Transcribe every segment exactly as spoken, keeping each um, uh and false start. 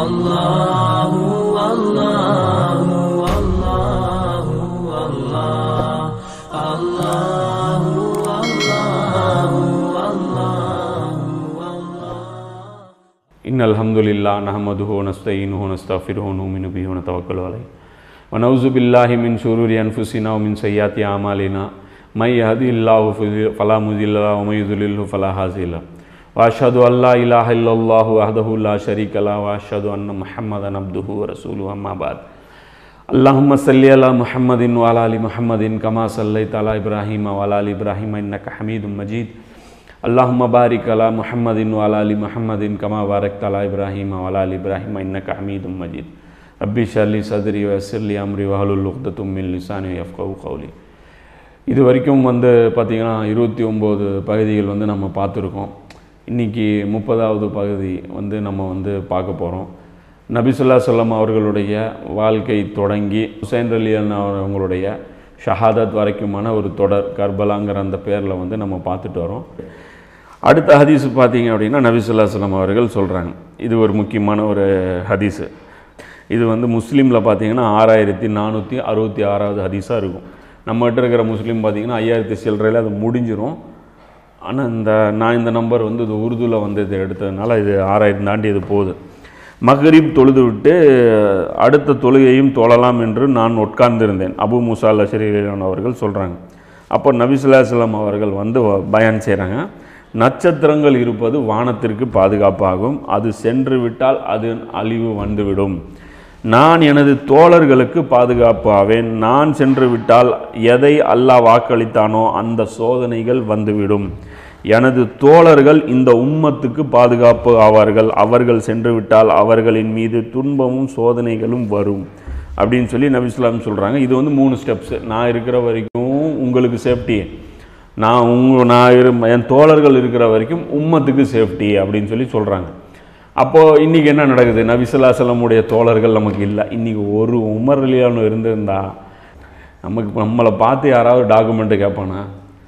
அல்லாஹு அல்லாஹு அல்லாஹு அல்லாஹ் அல்லாஹு அல்லாஹு அல்லாஹு அல்லாஹ். இன்னல் ஹம்துலில்லாஹ் நஹ்மதுஹு வ நஸ்தஈனுஹு வ நஸ்தக்ஃபிருஹு வ நு'மினு பிஹி வ நதவக்கலு அலைஹி வ நஊஸு பில்லாஹி மின் ஷுரூரி அன்ஃபுஸினா வ மின் ஸய்யிஆத்தி அமாலினா மை யஹ்திஹில்லாஹு ஃபலா முதில்ல லஹு வ மை யுத்லில்ஹு ஃபலா ஹாதிய லஹு வ அஷ்ஹது அல்லா இலாஹா இல்லல்லாஹு வஹ்தஹு லா ஷரீக லஹு வ அஷ்ஹது அன்ன முஹம்மதன் அப்துஹு வ ரசூலுஹு அம்மா பஅத். அல்லாஹும்ம ஸல்லி அலா முஹம்மதின் வ அலா ஆலி முஹம்மதின் கமா ஸல்லைத அலா இப்ராஹீம வ அலா ஆலி இப்ராஹீம இன்னக ஹமீதும் மஜீத். அல்லாஹும்ம பாரிக் அலா முஹம்மதின் வ அலா ஆலி முஹம்மதின் கமா பாரக்த அலா இப்ராஹீம வ அலா ஆலி இப்ராஹீம இன்னக ஹமீதும் மஜீத். ரப்பி ஷ்ரஹ் சத்ரி வ யஸ்ஸிர் லி அம்ரி வஹ்லுல் உக்தத்தும் மின் லிசானி யஃப்கஹு கௌலி. இது வரைக்கும் வந்து பார்த்திங்கன்னா இருபத்தி ஒம்பது பகுதிகள் வந்து நம்ம பார்த்துருக்கோம். இன்றைக்கி முப்பதாவது பகுதி வந்து நம்ம வந்து பார்க்க போகிறோம். நபி ஸல்லல்லாஹு அலைஹி வஸல்லம் அவர்களுடைய வாழ்க்கை தொடங்கி ஹுசைன் ரலியல்லாஹு அன்ஹு அவங்களுடைய ஷஹாதத் வரைக்குமான ஒரு தொடர், கர்பலாங்கிற அந்த பேரில் வந்து நம்ம பார்த்துட்டு வரோம். அடுத்த ஹதீஸ் பார்த்திங்க அப்படின்னா நபி ஸல்லல்லாஹு அலைஹி வஸல்லம் அவர்கள் சொல்கிறாங்க. இது ஒரு முக்கியமான ஒரு ஹதீஸு. இது வந்து முஸ்லீமில் பார்த்திங்கன்னா ஆறாயிரத்தி நானூற்றி அறுபத்தி ஆறாவது ஹதீஸாக இருக்கும். நம்மகிட்ட இருக்கிற முஸ்லீம் பார்த்திங்கன்னா ஐயாயிரத்தி சில்லறையில் அது முடிஞ்சிடும். ஆனால் இந்த நான் இந்த நம்பர் வந்து இது உருதுவில் வந்து இது எடுத்ததுனால இது ஆறாயிரம் தாண்டி இது போகுது. மக்ரிப் தொழுது விட்டு அடுத்த தொழுகையும் தொழலாம் என்று நான் உட்கார்ந்திருந்தேன். அபு மூசா அல்-அஷ்அரி அவர்கள் சொல்கிறாங்க. அப்போ நபி ஸல்லல்லாஹு அலைஹி வஸல்லம் அவர்கள் வந்து பயான் செய்கிறாங்க. நட்சத்திரங்கள் இருப்பது வானத்திற்கு பாதுகாப்பாகும், அது சென்று விட்டால் அது அழிவு வந்துவிடும். நான் எனது தோழர்களுக்கு பாதுகாப்பு ஆவேன், நான் சென்று விட்டால் எதை அல்லாஹ் வாக்களித்தானோ அந்த சோதனைகள் வந்துவிடும். எனது தோழர்கள் இந்த உம்மத்துக்கு பாதுகாப்பு ஆவார்கள், அவர்கள் சென்று விட்டால் அவர்களின் மீது துன்பமும் சோதனைகளும் வரும் அப்படின்னு சொல்லி நபி ஸல்லல்லாஹு அலைஹி வஸல்லம் சொல்கிறாங்க. இது வந்து மூணு ஸ்டெப்ஸு. நான் இருக்கிற வரைக்கும் உங்களுக்கு சேஃப்டி, நான் உங்க நான் இரு என் தோழர்கள் இருக்கிற வரைக்கும் உம்மத்துக்கு சேஃப்டி அப்படின்னு சொல்லி சொல்கிறாங்க. அப்போது இன்றைக்கி என்ன நடக்குது? நபி ஸல்லல்லாஹு அலைஹி வஸல்லம் உடைய தோழர்கள் நமக்கு இல்லை. இன்றைக்கி ஒரு உமர் ரலியல்லாஹு அன்ஹு இருந்திருந்தா நமக்கு நம்மளை பார்த்து யாராவது டாக்குமெண்ட்டு கேட்பானா?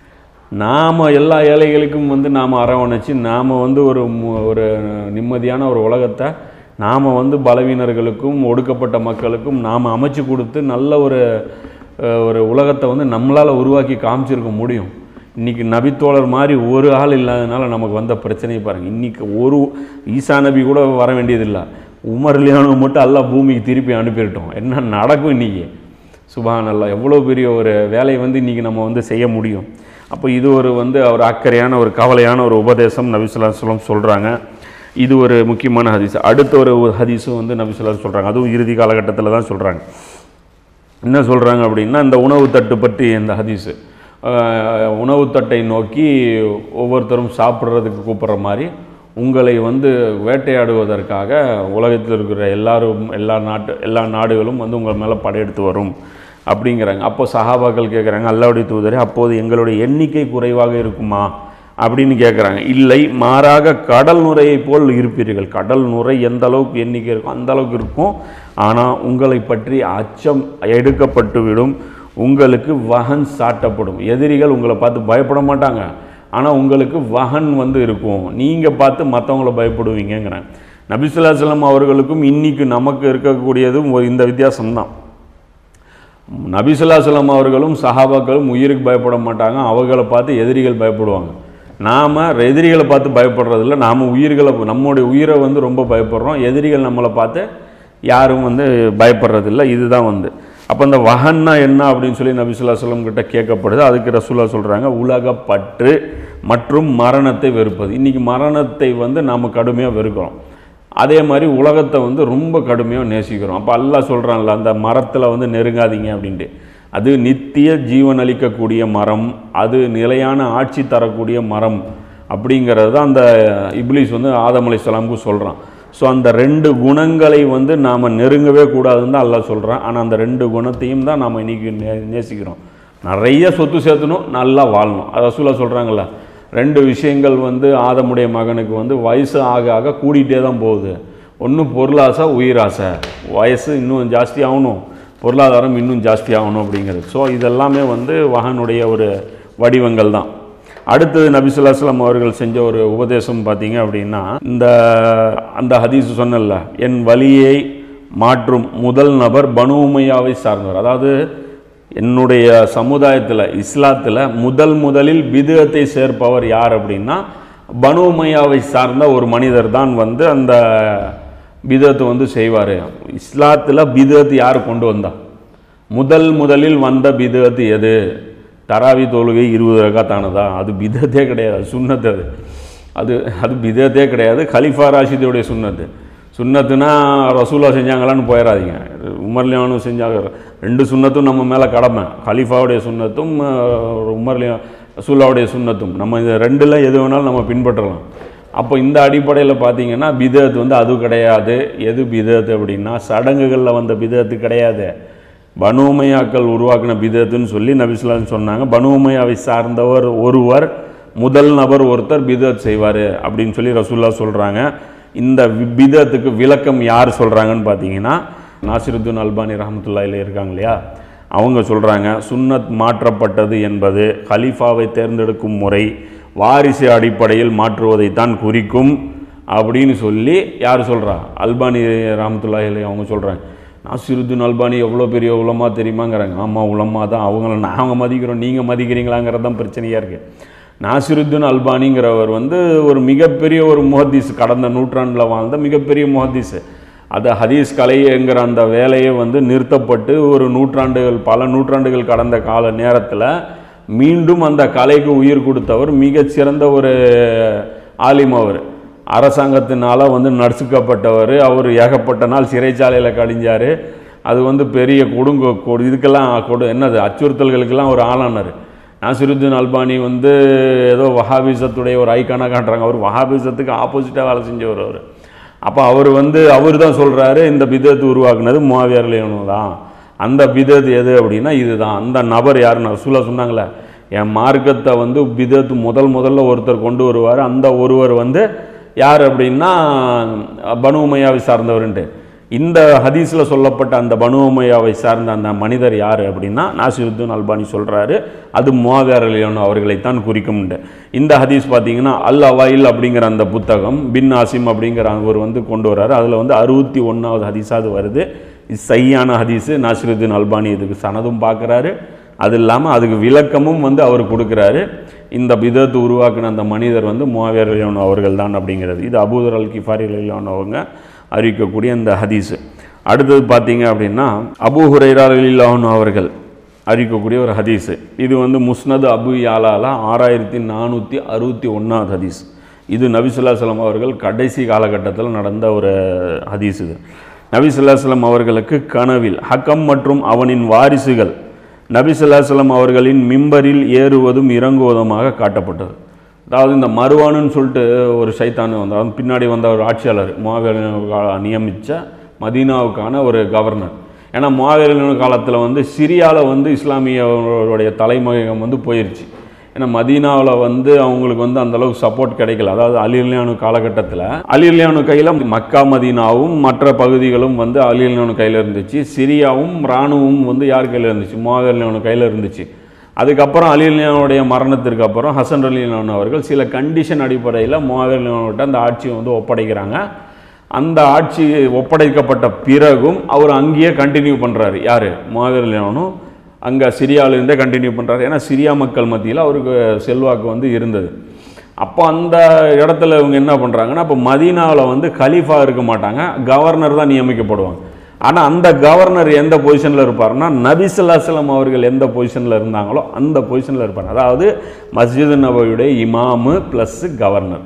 நாம் எல்லா ஏழைகளுக்கும் வந்து நாம் அரவணைச்சு நாம் வந்து ஒரு ஒரு நிம்மதியான ஒரு உலகத்தை நாம் வந்து பலவீனர்களுக்கும் ஒடுக்கப்பட்ட மக்களுக்கும் நாம் அமைச்சு கொடுத்து நல்ல ஒரு ஒரு உலகத்தை வந்து நம்மளால் உருவாக்கி காமிச்சிருக்க முடியும். இன்றைக்கி நபித்தோழர் மாதிரி ஒரு ஆள் இல்லாதனால நமக்கு வந்த பிரச்சனையை பாருங்கள். இன்றைக்கி ஒரு ஈசா நபி கூட வர வேண்டியதில்லை, உமர் ரலியல்லாஹு அன்ஹு மட்டும் அல்லாஹ் பூமிக்கு திருப்பி அனுப்பிட்டோம். என்ன நடக்கும் இன்றைக்கி? சுப்ஹானல்லாஹ், எவ்வளோ பெரிய ஒரு வேலையை வந்து இன்றைக்கி நம்ம வந்து செய்ய முடியும். அப்போ இது ஒரு வந்து ஒரு அக்கறையான ஒரு கவலையான ஒரு உபதேசம் நபி ஸல்லல்லாஹு அலைஹி வஸல்லம் சொல்கிறாங்க. இது ஒரு முக்கியமான ஹதீஸ். அடுத்த ஒரு ஹதீஸும் வந்து நபி ஸல்லல்லாஹு அலைஹி வஸல்லம் சொல்கிறாங்க. அதுவும் இறுதி காலகட்டத்தில் தான் சொல்கிறாங்க. என்ன சொல்கிறாங்க அப்படின்னா, இந்த உணவு தட்டு பற்றி இந்த ஹதீஸு, உணவு தட்டை நோக்கி ஒவ்வொருத்தரும் சாப்பிட்றதுக்கு கூப்பிட்ற மாதிரி உங்களை வந்து வேட்டையாடுவதற்காக உலகத்தில் இருக்கிற எல்லாரும் எல்லா நாட்டு எல்லா நாடுகளும் வந்து உங்கள் மேலே படையெடுத்து வரும் அப்படிங்கிறாங்க. அப்போ சஹாபாக்கள் கேட்குறாங்க, அல்லாஹ்வுடைய தூதரே, அப்போது எங்களுடைய எண்ணிக்கை குறைவாக இருக்குமா அப்படின்னு கேட்குறாங்க. இல்லை, மாறாக கடல் நுரையை போல் இருப்பீர்கள். கடல் நுரை எந்த அளவுக்கு எண்ணிக்கை இருக்கும் அந்த அளவுக்கு இருக்கும். ஆனால் உங்களை பற்றி அச்சம் எடுக்கப்பட்டுவிடும், உங்களுக்கு வகன் சாட்டப்படும். எதிரிகள் உங்களை பார்த்து பயப்பட மாட்டாங்க, ஆனால் உங்களுக்கு வகன் வந்து இருக்கும், நீங்கள் பார்த்து மற்றவங்கள பயப்படுவீங்கிறேன். நபி ஸல்லல்லாஹு அலைஹி வஸல்லம் அவர்களுக்கும் இன்றைக்கி நமக்கு இருக்கக்கூடியதும் இந்த வித்தியாசம்தான். நபி ஸல்லல்லாஹு அலைஹி வஸல்லம் அவர்களும் சஹாபாக்களும் உயிருக்கு பயப்பட மாட்டாங்க, அவர்களை பார்த்து எதிரிகள் பயப்படுவாங்க. நாம் எதிரிகளை பார்த்து பயப்படுறதில்ல, நாம் உயிர்களை நம்முடைய உயிரை வந்து ரொம்ப பயப்படுறோம், எதிரிகள் நம்மளை பார்த்து யாரும் வந்து பயப்படுறதில்லை. இதுதான் வந்து அப்போ இந்த வகன்னா என்ன அப்படின்னு சொல்லி நபி ஸல்லல்லாஹு அலைஹி வஸல்லம் கிட்ட கேட்கப்படுது. அதுக்கு ரசூலுல்லாஹ் சொல்கிறாங்க, உலகப்பற்று மற்றும் மரணத்தை வெறுப்பது. இன்றைக்கி மரணத்தை வந்து நாம் கடுமையாக வெறுக்கிறோம், அதே மாதிரி உலகத்தை வந்து ரொம்ப கடுமையாக நேசிக்கிறோம். அப்போ அல்லாஹ் சொல்கிறான்ல, அந்த மரத்தில் வந்து நெருங்காதீங்க அப்படின்ட்டு. அது நித்திய ஜீவன் அளிக்கக்கூடிய மரம், அது நிலையான ஆட்சி தரக்கூடிய மரம் அப்படிங்கிறது தான் அந்த இப்லீஸ் வந்து ஆதம் அலைஹிஸ்ஸலாமுக்கு சொல்கிறான். ஸோ அந்த ரெண்டு குணங்களை வந்து நாம் நெருங்கவே கூடாதுன்னு தான் அல்லாஹ் சொல்கிறான். ஆனால் அந்த ரெண்டு குணத்தையும் தான் நாம் இன்றைக்கி நே நேசிக்கிறோம். நிறைய சொத்து சேர்த்தணும், நல்லா வாழணும். அது ரசூலுல்லாஹ் சொல்கிறாங்கல்ல, ரெண்டு விஷயங்கள் வந்து ஆதமுடைய மகனுக்கு வந்து வயசு ஆக ஆக கூடிகிட்டே தான் போகுது. ஒன்று பொருளாசை, உயிராசை. வயசு இன்னும் ஜாஸ்தி ஆகணும், பொருளாதாரம் இன்னும் ஜாஸ்தி ஆகணும் அப்படிங்கிறது. ஸோ இதெல்லாமே வந்து வகனுடைய ஒரு வடிவங்கள் தான். அடுத்தது நபி ஸல்லல்லாஹு அலைஹி வஸல்லம் அவர்கள் செஞ்ச ஒரு உபதேசம் பார்த்தீங்க அப்படின்னா, இந்த அந்த ஹதீஸ் சொன்னல, என் வழியை மாற்றும் முதல் நபர் பனு உமையாவை சார்ந்தவர். அதாவது என்னுடைய சமுதாயத்தில் இஸ்லாத்தில் முதல் முதலில் பிதுஅத்தை சேர்ப்பவர் யார் அப்படின்னா பனு உமையாவை சார்ந்த ஒரு மனிதர் தான் வந்து அந்த பிதுஅத்து வந்து செய்வார். இஸ்லாத்தில் பிதுஅத்து யார் கொண்டு வந்தா? முதல் முதலில் வந்த பிதுஅத்து எது? தராவி தொழுகை இருபது ரக்காத்தானதா? அது பிதுஅத்தே கிடையாது, சுன்னத்து. அது அது அது பிதுஅத்தே கிடையாது, கலிஃபா ராஷிதுடைய சுன்னத்து. சுன்னத்துனா ரசூலா செஞ்சாங்களான்னு போயிடாதீங்க. உமர்லியானும் செஞ்சாங்க. ரெண்டு சுன்னத்தும் நம்ம மேலே கடமை. கலிஃபாவுடைய சுன்னத்தும் உமர்லியா ரசூலாவுடைய சுன்னத்தும். நம்ம இந்த ரெண்டில் எது வேணாலும் நம்ம பின்பற்றலாம். அப்போ இந்த அடிப்படையில் பார்த்தீங்கன்னா பிதுஅத்து வந்து அது கிடையாது. எது பிதுஅத்து அப்படின்னா சடங்குகளில் வந்த பிதுஅத்து கிடையாது. பனு உமையாக்கள் உருவாக்கின பிதுஅத்துன்னு சொல்லி நபி ஸல்லல்லாஹு அலைஹி வஸல்லம் சொன்னாங்க. பனு உமையாவை சார்ந்தவர் ஒருவர் முதல் நபர் ஒருத்தர் பிதுஅத் செய்வார் அப்படின்னு சொல்லி ரசூலுல்லாஹ் சொல்கிறாங்க. இந்த பிதுஅத்துக்கு விளக்கம் யார் சொல்கிறாங்கன்னு பார்த்தீங்கன்னா நாசிருத்தீன் அல்பானி ரஹ்மத்துல்லாஹி அலைஹி இருக்காங்க இல்லையா, அவங்க சொல்கிறாங்க, சுன்னத் மாற்றப்பட்டது என்பது கலீஃபாவை தேர்ந்தெடுக்கும் முறை வாரிசு அடிப்படையில் மாற்றுவதைத்தான் குறிக்கும் அப்படின்னு சொல்லி யார் சொல்கிறா? அல்பானி ரஹ்மத்துல்லாஹி அலைஹி அவங்க சொல்கிறாங்க. நாசிருத்தீன் அல்பானி எவ்வளோ பெரிய உலமா தெரியுமாங்கிறாங்க. ஆமாம், உலமா தான். அவங்கள நாங்கள் மதிக்கிறோம், நீங்கள் மதிக்கிறீங்களாங்கிறது தான் பிரச்சனையாக இருக்குது. நாசிருத்தீன் அல்பானிங்கிறவர் வந்து ஒரு மிகப்பெரிய ஒரு முஹத்தீஸ், கடந்த நூற்றாண்டில் வாழ்ந்த மிகப்பெரிய முஹத்தீஸ். அது ஹதீஸ் கலைங்கிற அந்த வேலையை வந்து நிறுத்தப்பட்டு ஒரு நூற்றாண்டுகள் பல நூற்றாண்டுகள் கடந்த கால நேரத்தில் மீண்டும் அந்த கலைக்கு உயிர் கொடுத்தவர். மிகச்சிறந்த ஒரு ஆலிம். அவர் அரசாங்கத்தினால் வந்து நசுக்கப்பட்டவர். அவர் ஏகப்பட்ட நாள் சிறைச்சாலையில் கழிஞ்சார். அது வந்து பெரிய கொடுங்க கொடு இதுக்கெல்லாம் கொடு என்னது அச்சுறுத்தல்களுக்கெல்லாம் ஒரு ஆளானார். நாசிருத்தீன் அல்பானி வந்து ஏதோ வஹாபிசத்துடைய ஒரு ஐக்கானாக காட்டுறாங்க. அவர் வஹாபிசத்துக்கு ஆப்போசிட்டாக வேலை செஞ்சவர் அவர். அப்போ அவர் வந்து அவர் தான் சொல்கிறாரு, இந்த பிதுஅத்து உருவாக்குனது முஆவியா ரலியல்லாஹு தான். அந்த பிதுஅத்து எது அப்படின்னா இதுதான். அந்த நபர் யாருன்னு ரசூலுல்லாஹ் சொன்னாங்களே, என் மார்க்கத்தை வந்து பிதுஅத்து முதல் முதல்ல ஒருத்தர் கொண்டு வருவார். அந்த ஒருவர் வந்து யார் அப்படின்னா பனு உமையாவை சார்ந்தவர்ன்ட்டு. இந்த ஹதீஸில் சொல்லப்பட்ட அந்த பனு உமையாவை சார்ந்த அந்த மனிதர் யார் அப்படின்னா நாசிருத்தீன் அல்பானி சொல்கிறாரு, அது முஆவியா ரலியல்லாஹு அவர்களைத்தான் குறிக்கும்ண்டு. இந்த ஹதீஸ் பார்த்தீங்கன்னா அல் அவாயில் அப்படிங்கிற அந்த புத்தகம் பின் ஆசிம் அப்படிங்கிற அவர் வந்து கொண்டு வர்றாரு. அதில் வந்து அறுபத்தி ஒன்றாவது ஹதீஸாக அது வருது. இது சையான ஹதீஸு. நாசிருத்தீன் அல்பானி இதுக்கு சனதும் பார்க்குறாரு. அது இல்லாமல் அதுக்கு விளக்கமும் வந்து அவர் கொடுக்குறாரு. இந்த பிதுஅத்து உருவாக்கின அந்த மனிதர் வந்து முஆவியா ரலியல்லாஹு அவர்கள் தான் அப்படிங்கிறது. இது அபூதர் அல் கிஃபாரி ரலியல்லாஹு அவங்க அறிவிக்கக்கூடிய அந்த ஹதீஸு. அடுத்தது பார்த்தீங்க அப்படின்னா அபூ ஹுரைரா ரலியல்லாஹு அவர்கள் அறிவிக்கக்கூடிய ஒரு ஹதீஸு. இது வந்து முஸ்னது அபு யாலால ஆறாயிரத்தி நானூற்றி அறுபத்தி ஒன்றாவது ஹதீஸ். இது நபி ஸல்லல்லாஹு அலைஹி வஸல்லம் அவர்கள் கடைசி காலகட்டத்தில் நடந்த ஒரு ஹதீஸ். இது நபி ஸல்லல்லாஹு அலைஹி வஸல்லம் அவர்களுக்கு கனவில் ஹக்கம் மற்றும் அவனின் வாரிசுகள் நபி ஸல்லல்லாஹு அலைஹி வஸல்லம் அவர்களின் மிம்பரில் ஏறுவதும் இறங்குவதுமாக காட்டப்பட்டது. அதாவது இந்த மருவானுன்னு சொல்லிட்டு ஒரு சைத்தானு வந்தார். பின்னாடி வந்த ஒரு ஆட்சியாளர், முஆவியா நியமித்த மதீனாவுக்கான ஒரு கவர்னர். ஏன்னா முஆவியா காலத்தில் வந்து சிரியாவில் வந்து இஸ்லாமியருடைய தலைமையகம் வந்து போயிடுச்சு. ஏன்னா மதீனாவில் வந்து அவங்களுக்கு வந்து அந்தளவுக்கு சப்போர்ட் கிடைக்கல. அதாவது அலி ரலியல்லாஹு காலகட்டத்தில் அலி ரலியல்லாஹு கையில் மக்கா மதீனாவும் மற்ற பகுதிகளும் வந்து அலி ரலியல்லாஹு கையில் இருந்துச்சு. சிரியாவும் இராணுவமும் வந்து யார் கையில் இருந்துச்சு? முஆவியா ரலியல்லாஹு கையில் இருந்துச்சு. அதுக்கப்புறம் அலி ரலியல்லாஹுடைய மரணத்திற்கு அப்புறம் ஹசன் ரலியல்லாஹு அவர்கள் சில கண்டிஷன் அடிப்படையில் முஆவியா ரலியல்லாஹுவிட்ட அந்த ஆட்சியை வந்து ஒப்படைக்கிறாங்க. அந்த ஆட்சி ஒப்படைக்கப்பட்ட பிறகும் அவர் அங்கேயே கண்டினியூ பண்ணுறாரு. யார்? முஆவியா ரலியல்லாஹு அங்கே சிரியாவிலேருந்தே கண்டினியூ பண்ணுறாரு. ஏன்னா சிரியா மக்கள் மத்தியில் அவருக்கு செல்வாக்கு வந்து இருந்தது. அப்போ அந்த இடத்துல இவங்க என்ன பண்ணுறாங்கன்னா, இப்போ மதீனாவில் வந்து கலீஃபா இருக்க மாட்டாங்க, கவர்னர் தான் நியமிக்கப்படுவாங்க. ஆனால் அந்த கவர்னர் எந்த பொசிஷனில் இருப்பார்னா நபி ஸல்லல்லாஹு அலைஹி வஸல்லம் அவர்கள் எந்த பொசிஷனில் இருந்தாங்களோ அந்த பொசிஷனில் இருப்பார். அதாவது மஸ்ஜித் நபவியுடைய இமாமு ப்ளஸ் கவர்னர்.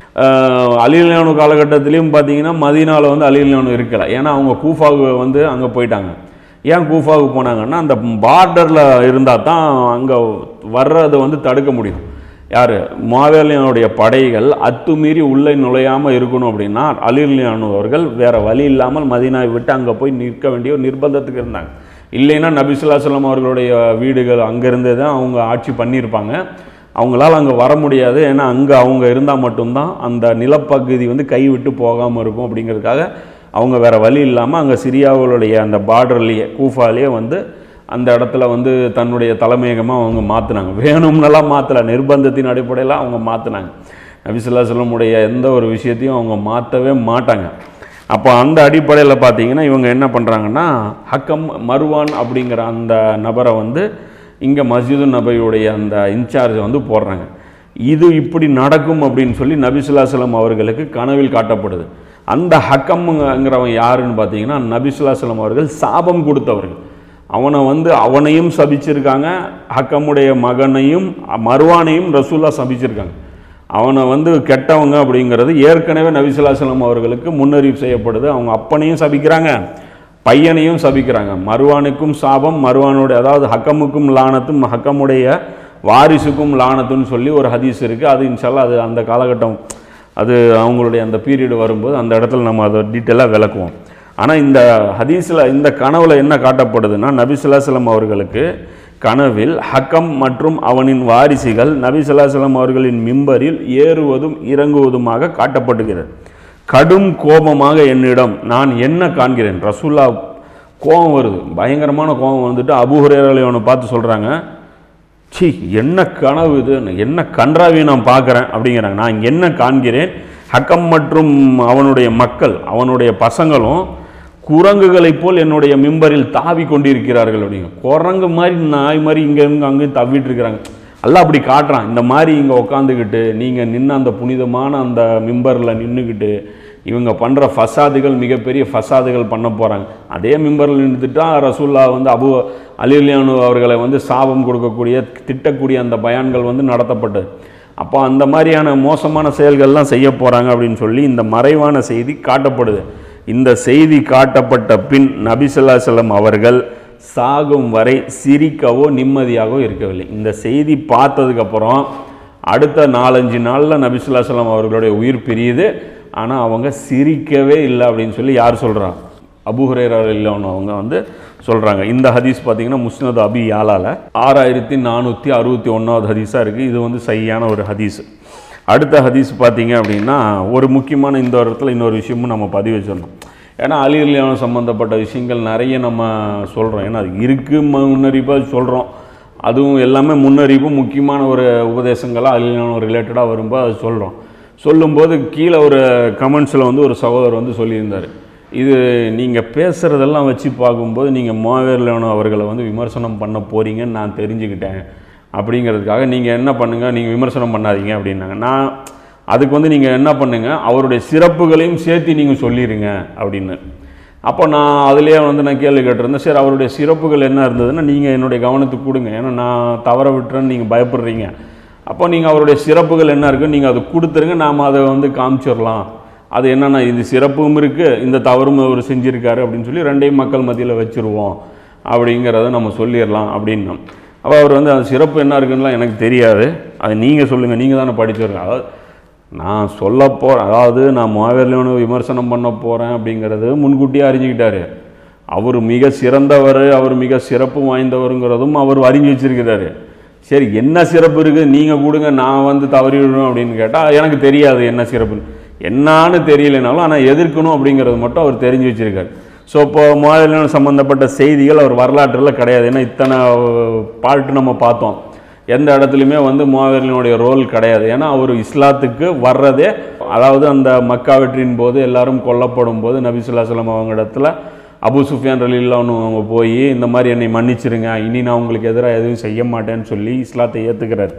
அலி ரலியல்லாஹு காலகட்டத்திலையும் பார்த்தீங்கன்னா மதீனாவில் வந்து அலி ரலியல்லாஹு இருக்கலை. ஏன்னா அவங்க கூஃபாவுக்கு வந்து அங்கே போயிட்டாங்க. ஏன் கூஃபாவுக்கு போனாங்கன்னா அந்த பார்டரில் இருந்தால் தான் அங்கே வர்றதை வந்து தடுக்க முடியும். யார்? முஆவியா ரலியல்லாஹுடைய படைகள் அத்துமீறி உள்ளே நுழையாமல் இருக்கணும் அப்படின்னா அலி ரலியல்லாஹு அவர்கள் வேறு வழி இல்லாமல் மதீனாவை விட்டு அங்கே போய் நிற்க வேண்டிய ஒரு நிர்பந்தத்துக்கு இருந்தாங்க. இல்லைன்னா நபி ஸல்லல்லாஹு அலைஹி வஸல்லம் அவர்களுடைய வீடுகள் அங்கேருந்து தான் அவங்க ஆட்சி பண்ணியிருப்பாங்க. அவங்களால் அங்கே வர முடியாது. ஏன்னா அங்கே அவங்க இருந்தால் மட்டும்தான் அந்த நிலப்பகுதி வந்து கைவிட்டு போகாமல் இருக்கும். அப்படிங்கிறதுக்காக அவங்க வேறு வழி இல்லாமல் அங்கே சிரியாவுடைய அந்த பார்டர்லேயே கூஃபாலேயே வந்து அந்த இடத்துல வந்து தன்னுடைய தலைமையகமாக அவங்க மாற்றினாங்க. வேணும்னெல்லாம் மாற்றலை, நிர்பந்தத்தின் அடிப்படையில் அவங்க மாற்றினாங்க. நபி ஸல்லல்லாஹு அலைஹி வஸல்லம் உடைய எந்த ஒரு விஷயத்தையும் அவங்க மாற்றவே மாட்டாங்க. அப்போ அந்த அடிப்படையில் பார்த்தீங்கன்னா இவங்க என்ன பண்ணுறாங்கன்னா, ஹக்கம் மர்வான் அப்படிங்கிற அந்த நபரை வந்து இங்கே மஸ்ஜிது நபியுடைய அந்த இன்சார்ஜை வந்து போடுறாங்க. இது இப்படி நடக்கும் அப்படின்னு சொல்லி நபி ஸல்லல்லாஹு அலைஹி வஸல்லம் அவர்களுக்கு கனவில் காட்டப்படுது. அந்த ஹக்கம்ங்கிறவன் யாருன்னு பார்த்தீங்கன்னா, நபி ஸல்லல்லாஹு அலைஹி வஸல்லம் அவர்கள் சாபம் கொடுத்தவர்கள். அவனை வந்து அவனையும் சபிச்சிருக்காங்க, ஹக்கமுடைய மகனையும் மர்வானையும் ரசூலா சபிச்சிருக்காங்க. அவனை வந்து கெட்டவங்க அப்படிங்கிறது ஏற்கனவே நபி ஸல்லல்லாஹு அலைஹி வஸல்லம் அவர்களுக்கு முன்னறிவு செய்யப்படுது. அவங்க அப்பனையும் சபிக்கிறாங்க, பையனையும் சபிக்கிறாங்க. மர்வானுக்கும் சாபம், மர்வானுடைய அதாவது ஹக்கமுக்கும் லானத்தும் ஹக்கமுடைய வாரிசுக்கும் லானத்துன்னு சொல்லி ஒரு ஹதீஸ் இருக்குது. அது இன்ஷால்லா அது அந்த காலகட்டம் அது அவங்களுடைய அந்த பீரியடு வரும்போது அந்த இடத்துல நம்ம அதை டீட்டெயிலாக விளக்குவோம். ஆனால் இந்த ஹதீஸில் இந்த கனவில் என்ன காட்டப்படுதுன்னா, நபி ஸல்லல்லாஹு அலைஹி வஸல்லம் அவர்களுக்கு கனவில் ஹக்கம் மற்றும் அவனின் வாரிசுகள் நபி ஸல்லல்லாஹு அலைஹி வஸல்லம் அவர்களின் மிம்பரில் ஏறுவதும் இறங்குவதுமாக காட்டப்படுகிறது. கடும் கோபமாக என்னிடம் நான் என்ன காண்கிறேன், ரசூல்லா கோபம் வருது, பயங்கரமான கோபம் வந்துட்டு அபூ ஹுரைரா அவனை பார்த்து சொல்கிறாங்க, சி என்ன கனவு இது, என்ன கன்றாவி நான் பார்க்குறேன் அப்படிங்கிறாங்க. நான் என்ன காண்கிறேன், ஹக்கம் மற்றும் அவனுடைய மக்கள் அவனுடைய பசங்களும் குரங்குகளைப் போல் என்னுடைய மிம்பரில் தாவி கொண்டிருக்கிறார்கள் அப்படிங்க. குரங்கு மாதிரி நாய் மாதிரி இங்கே இங்கே அங்கேயும் தவிட்டு இருக்கிறாங்க. எல்லாம் அப்படி காட்டுறான். இந்த மாதிரி இங்கே உட்காந்துக்கிட்டு நீங்கள் நின்று அந்த புனிதமான அந்த மிம்பரில் நின்றுக்கிட்டு இவங்க பண்ணுற ஃபசாதுகள் மிகப்பெரிய ஃபசாதுகள் பண்ண போகிறாங்க. அதே மிம்பரில் நின்றுட்டா ரசூல்லா வந்து அபு அலி அலியானு அவர்களை வந்து சாபம் கொடுக்கக்கூடிய திட்டக்கூடிய அந்த பயான்கள் வந்து நடத்தப்பட்டது. அப்போ அந்த மாதிரியான மோசமான செயல்கள்லாம் செய்ய போகிறாங்க அப்படின்னு சொல்லி இந்த மறைவான செய்தி காட்டப்படுது. இந்த செய்தி காட்டப்பட்ட பின் நபி ஸல்லல்லாஹு அலைஹி வஸல்லம் அவர்கள் சாகும் வரை சிரிக்கவோ நிம்மதியாகவோ இருக்கவில்லை. இந்த செய்தி பார்த்ததுக்கப்புறம் அடுத்த நாலஞ்சு நாளில் நபி ஸல்லல்லாஹு அலைஹி வஸல்லம் அவர்களுடைய உயிர் பிரியுது. ஆனால் அவங்க சிரிக்கவே இல்லை அப்படின்னு சொல்லி யார் சொல்கிறா, அபூ ஹுரைரா ரலியல்லாஹு அவங்க வந்து சொல்கிறாங்க. இந்த ஹதீஸ் பார்த்தீங்கன்னா முஸ்னது அபி யாலால ஆறாயிரத்தி நானூற்றி அறுபத்தி ஒன்றாவது ஹதீஸாக இருக்குது. இது வந்து சரியான ஒரு ஹதீஸ். அடுத்த ஹதீஸ் பார்த்தீங்க அப்படின்னா ஒரு முக்கியமான இந்த இடத்துல இன்னொரு விஷயமும் நம்ம பதிவு வச்சிடணும். ஏன்னா அலி ரலியல்லாஹு சம்மந்தப்பட்ட விஷயங்கள் நிறைய நம்ம சொல்கிறோம். ஏன்னா அது இருக்குது முன்னறிப்பாக சொல்கிறோம். அதுவும் எல்லாமே முன்னறிவு முக்கியமான ஒரு உபதேசங்களாக அலி ரலியல்லாஹு ரிலேட்டடாக வரும்போது அது சொல்கிறோம். சொல்லும்போது கீழே ஒரு கமெண்ட்ஸில் வந்து ஒரு சகோதரர் வந்து சொல்லியிருந்தார், இது நீங்கள் பேசுகிறதெல்லாம் வச்சு பார்க்கும்போது நீங்கள் முஆவியா ரலியல்லாஹு அவர்களை வந்து விமர்சனம் பண்ண போகிறீங்கன்னு நான் தெரிஞ்சுக்கிட்டேன். அப்படிங்கிறதுக்காக நீங்கள் என்ன பண்ணுங்கள், நீங்கள் விமர்சனம் பண்ணாதீங்க அப்படின்னாங்க. நான் அதுக்கு வந்து நீங்கள் என்ன பண்ணுங்கள், அவருடைய சிறப்புகளையும் சேர்த்து நீங்கள் சொல்லிடுங்க அப்படின்னு. அப்போ நான் அதிலே வந்து நான் கேள்வி கேட்டிருந்தேன், சரி அவருடைய சிறப்புகள் என்ன இருந்ததுன்னா நீங்கள் என்னுடைய கவனத்துக்கு கொடுங்க, ஏன்னா நான் தவற விட்டுறேன்னு நீங்கள் பயப்படுறீங்க. அப்போ நீங்கள் அவருடைய சிறப்புகள் என்ன இருக்குன்னு நீங்கள் அதை கொடுத்துருங்க, நாம் அதை வந்து காமிச்சிடலாம். அது என்னென்னா இது சிறப்பும் இருக்குது, இந்த தவறும் அவர் செஞ்சுருக்காரு அப்படின்னு சொல்லி ரெண்டையும் மக்கள் மத்தியில் வச்சுருவோம் அப்படிங்கிறத நம்ம சொல்லிடலாம் அப்படின்னா. அப்போ அவர் வந்து அந்த சிறப்பு என்ன இருக்குன்னுலாம் எனக்கு தெரியாது, அது நீங்கள் சொல்லுங்கள், நீங்கள் தானே படிச்சிருங்க. அதாவது நான் சொல்ல போகிறேன், அதாவது நான் முஆவியா ரலியல்லாஹு விமர்சனம் பண்ண போகிறேன் அப்படிங்கிறது முன்கூட்டியே அறிஞ்சிக்கிட்டாரு. அவர் மிக சிறந்தவர், அவர் மிக சிறப்பு வாய்ந்தவருங்கிறதும் அவர் அறிஞ்சு வச்சிருக்கிறாரு. சரி என்ன சிறப்பு இருக்குது நீங்கள் கொடுங்க, நான் வந்து தவறிவிடணும் அப்படின்னு கேட்டால் எனக்கு தெரியாது என்ன சிறப்புன்னு, என்னான்னு தெரியலைனாலும் ஆனால் எதிர்க்கணும் அப்படிங்கிறது மட்டும் அவர் தெரிஞ்சு வச்சுருக்காரு. ஸோ இப்போ முஆவியா ரலியல்லாஹு சம்மந்தப்பட்ட செய்திகள் அவர் வரலாற்றில் கிடையாது. ஏன்னா இத்தனை பாட்டு நம்ம பார்த்தோம், எந்த இடத்துலையுமே வந்து முஆவியா ரலியல்லாஹுடைய ரோல் கிடையாது. ஏன்னா அவர் இஸ்லாத்துக்கு வர்றதே, அதாவது அந்த மக்கா வெற்றியின் போது எல்லாரும் கொல்லப்படும் போது நபி ஸல்லல்லாஹு அலைஹி வஸல்லம் அவங்க இடத்துல அபூ சுஃபியான் ரலியல்லாஹு அவங்க போய் இந்த மாதிரி என்னை மன்னிச்சிருங்க, இனி நான் உங்களுக்கு எதிராக எதுவும் செய்ய மாட்டேன்னு சொல்லி இஸ்லாத்தை ஏற்றுக்கிறார்.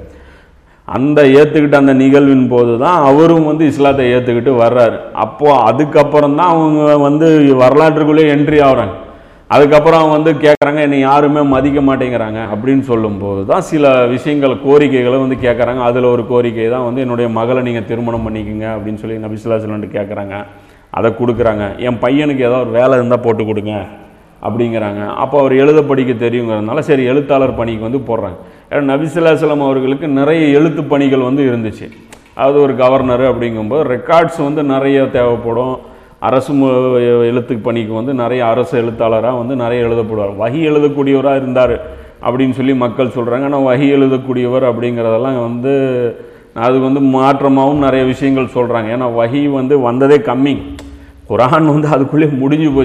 அந்த ஏற்றுக்கிட்ட அந்த நிகழ்வின் போது தான் அவரும் வந்து இஸ்லாத்தை ஏற்றுக்கிட்டு வர்றாரு. அப்போது அதுக்கப்புறம் தான் அவங்க வந்து வரலாற்றுக்குள்ளே என்ட்ரி ஆகிறாங்க. அதுக்கப்புறம் அவங்க வந்து கேட்குறாங்க, என்னை யாருமே மதிக்க மாட்டேங்கிறாங்க அப்படின்னு சொல்லும்போது தான் சில விஷயங்கள் கோரிக்கைகளை வந்து கேட்குறாங்க. அதில் ஒரு கோரிக்கை தான் வந்து என்னுடைய மகளை நீங்கள் திருமணம் பண்ணிக்கோங்க அப்படின்னு சொல்லி நபி ஸல்லல்லாஹு அலைஹி வஸல்லம் கேட்குறாங்க. அதை கொடுக்குறாங்க. என் பையனுக்கு ஏதாவது ஒரு வேலை இருந்தால் போட்டு கொடுங்க அப்படிங்கிறாங்க. அப்போ அவர் எழுத படிக்க தெரியுங்கிறதுனால சரி எழுத்தாளர் பணிக்கு வந்து போடுறாங்க. ஏன்னா நபி ஸல்லல்லாஹு அலைஹி வஸல்லம் அவர்களுக்கு நிறைய எழுத்து பணிகள் வந்து இருந்துச்சு. அது ஒரு கவர்னர் அப்படிங்கும்போது ரெக்கார்ட்ஸ் வந்து நிறைய தேவைப்படும். அரசு எழுத்து பணிக்கு வந்து நிறைய அரசு எழுத்தாளராக வந்து நிறைய எழுதப்படுவார். வஹி எழுதக்கூடியவராக இருந்தார் அப்படின்னு சொல்லி மக்கள் சொல்கிறாங்க. ஆனால் வஹி எழுதக்கூடியவர் அப்படிங்கிறதெல்லாம் வந்து அது வந்து மாற்றமாகவும் நிறைய விஷயங்கள் சொல்கிறாங்க. ஏன்னா வஹி வந்து வந்ததே கம்மி, குர்ஆன் வந்து அதுக்குள்ளே முடிஞ்சு போச்சு.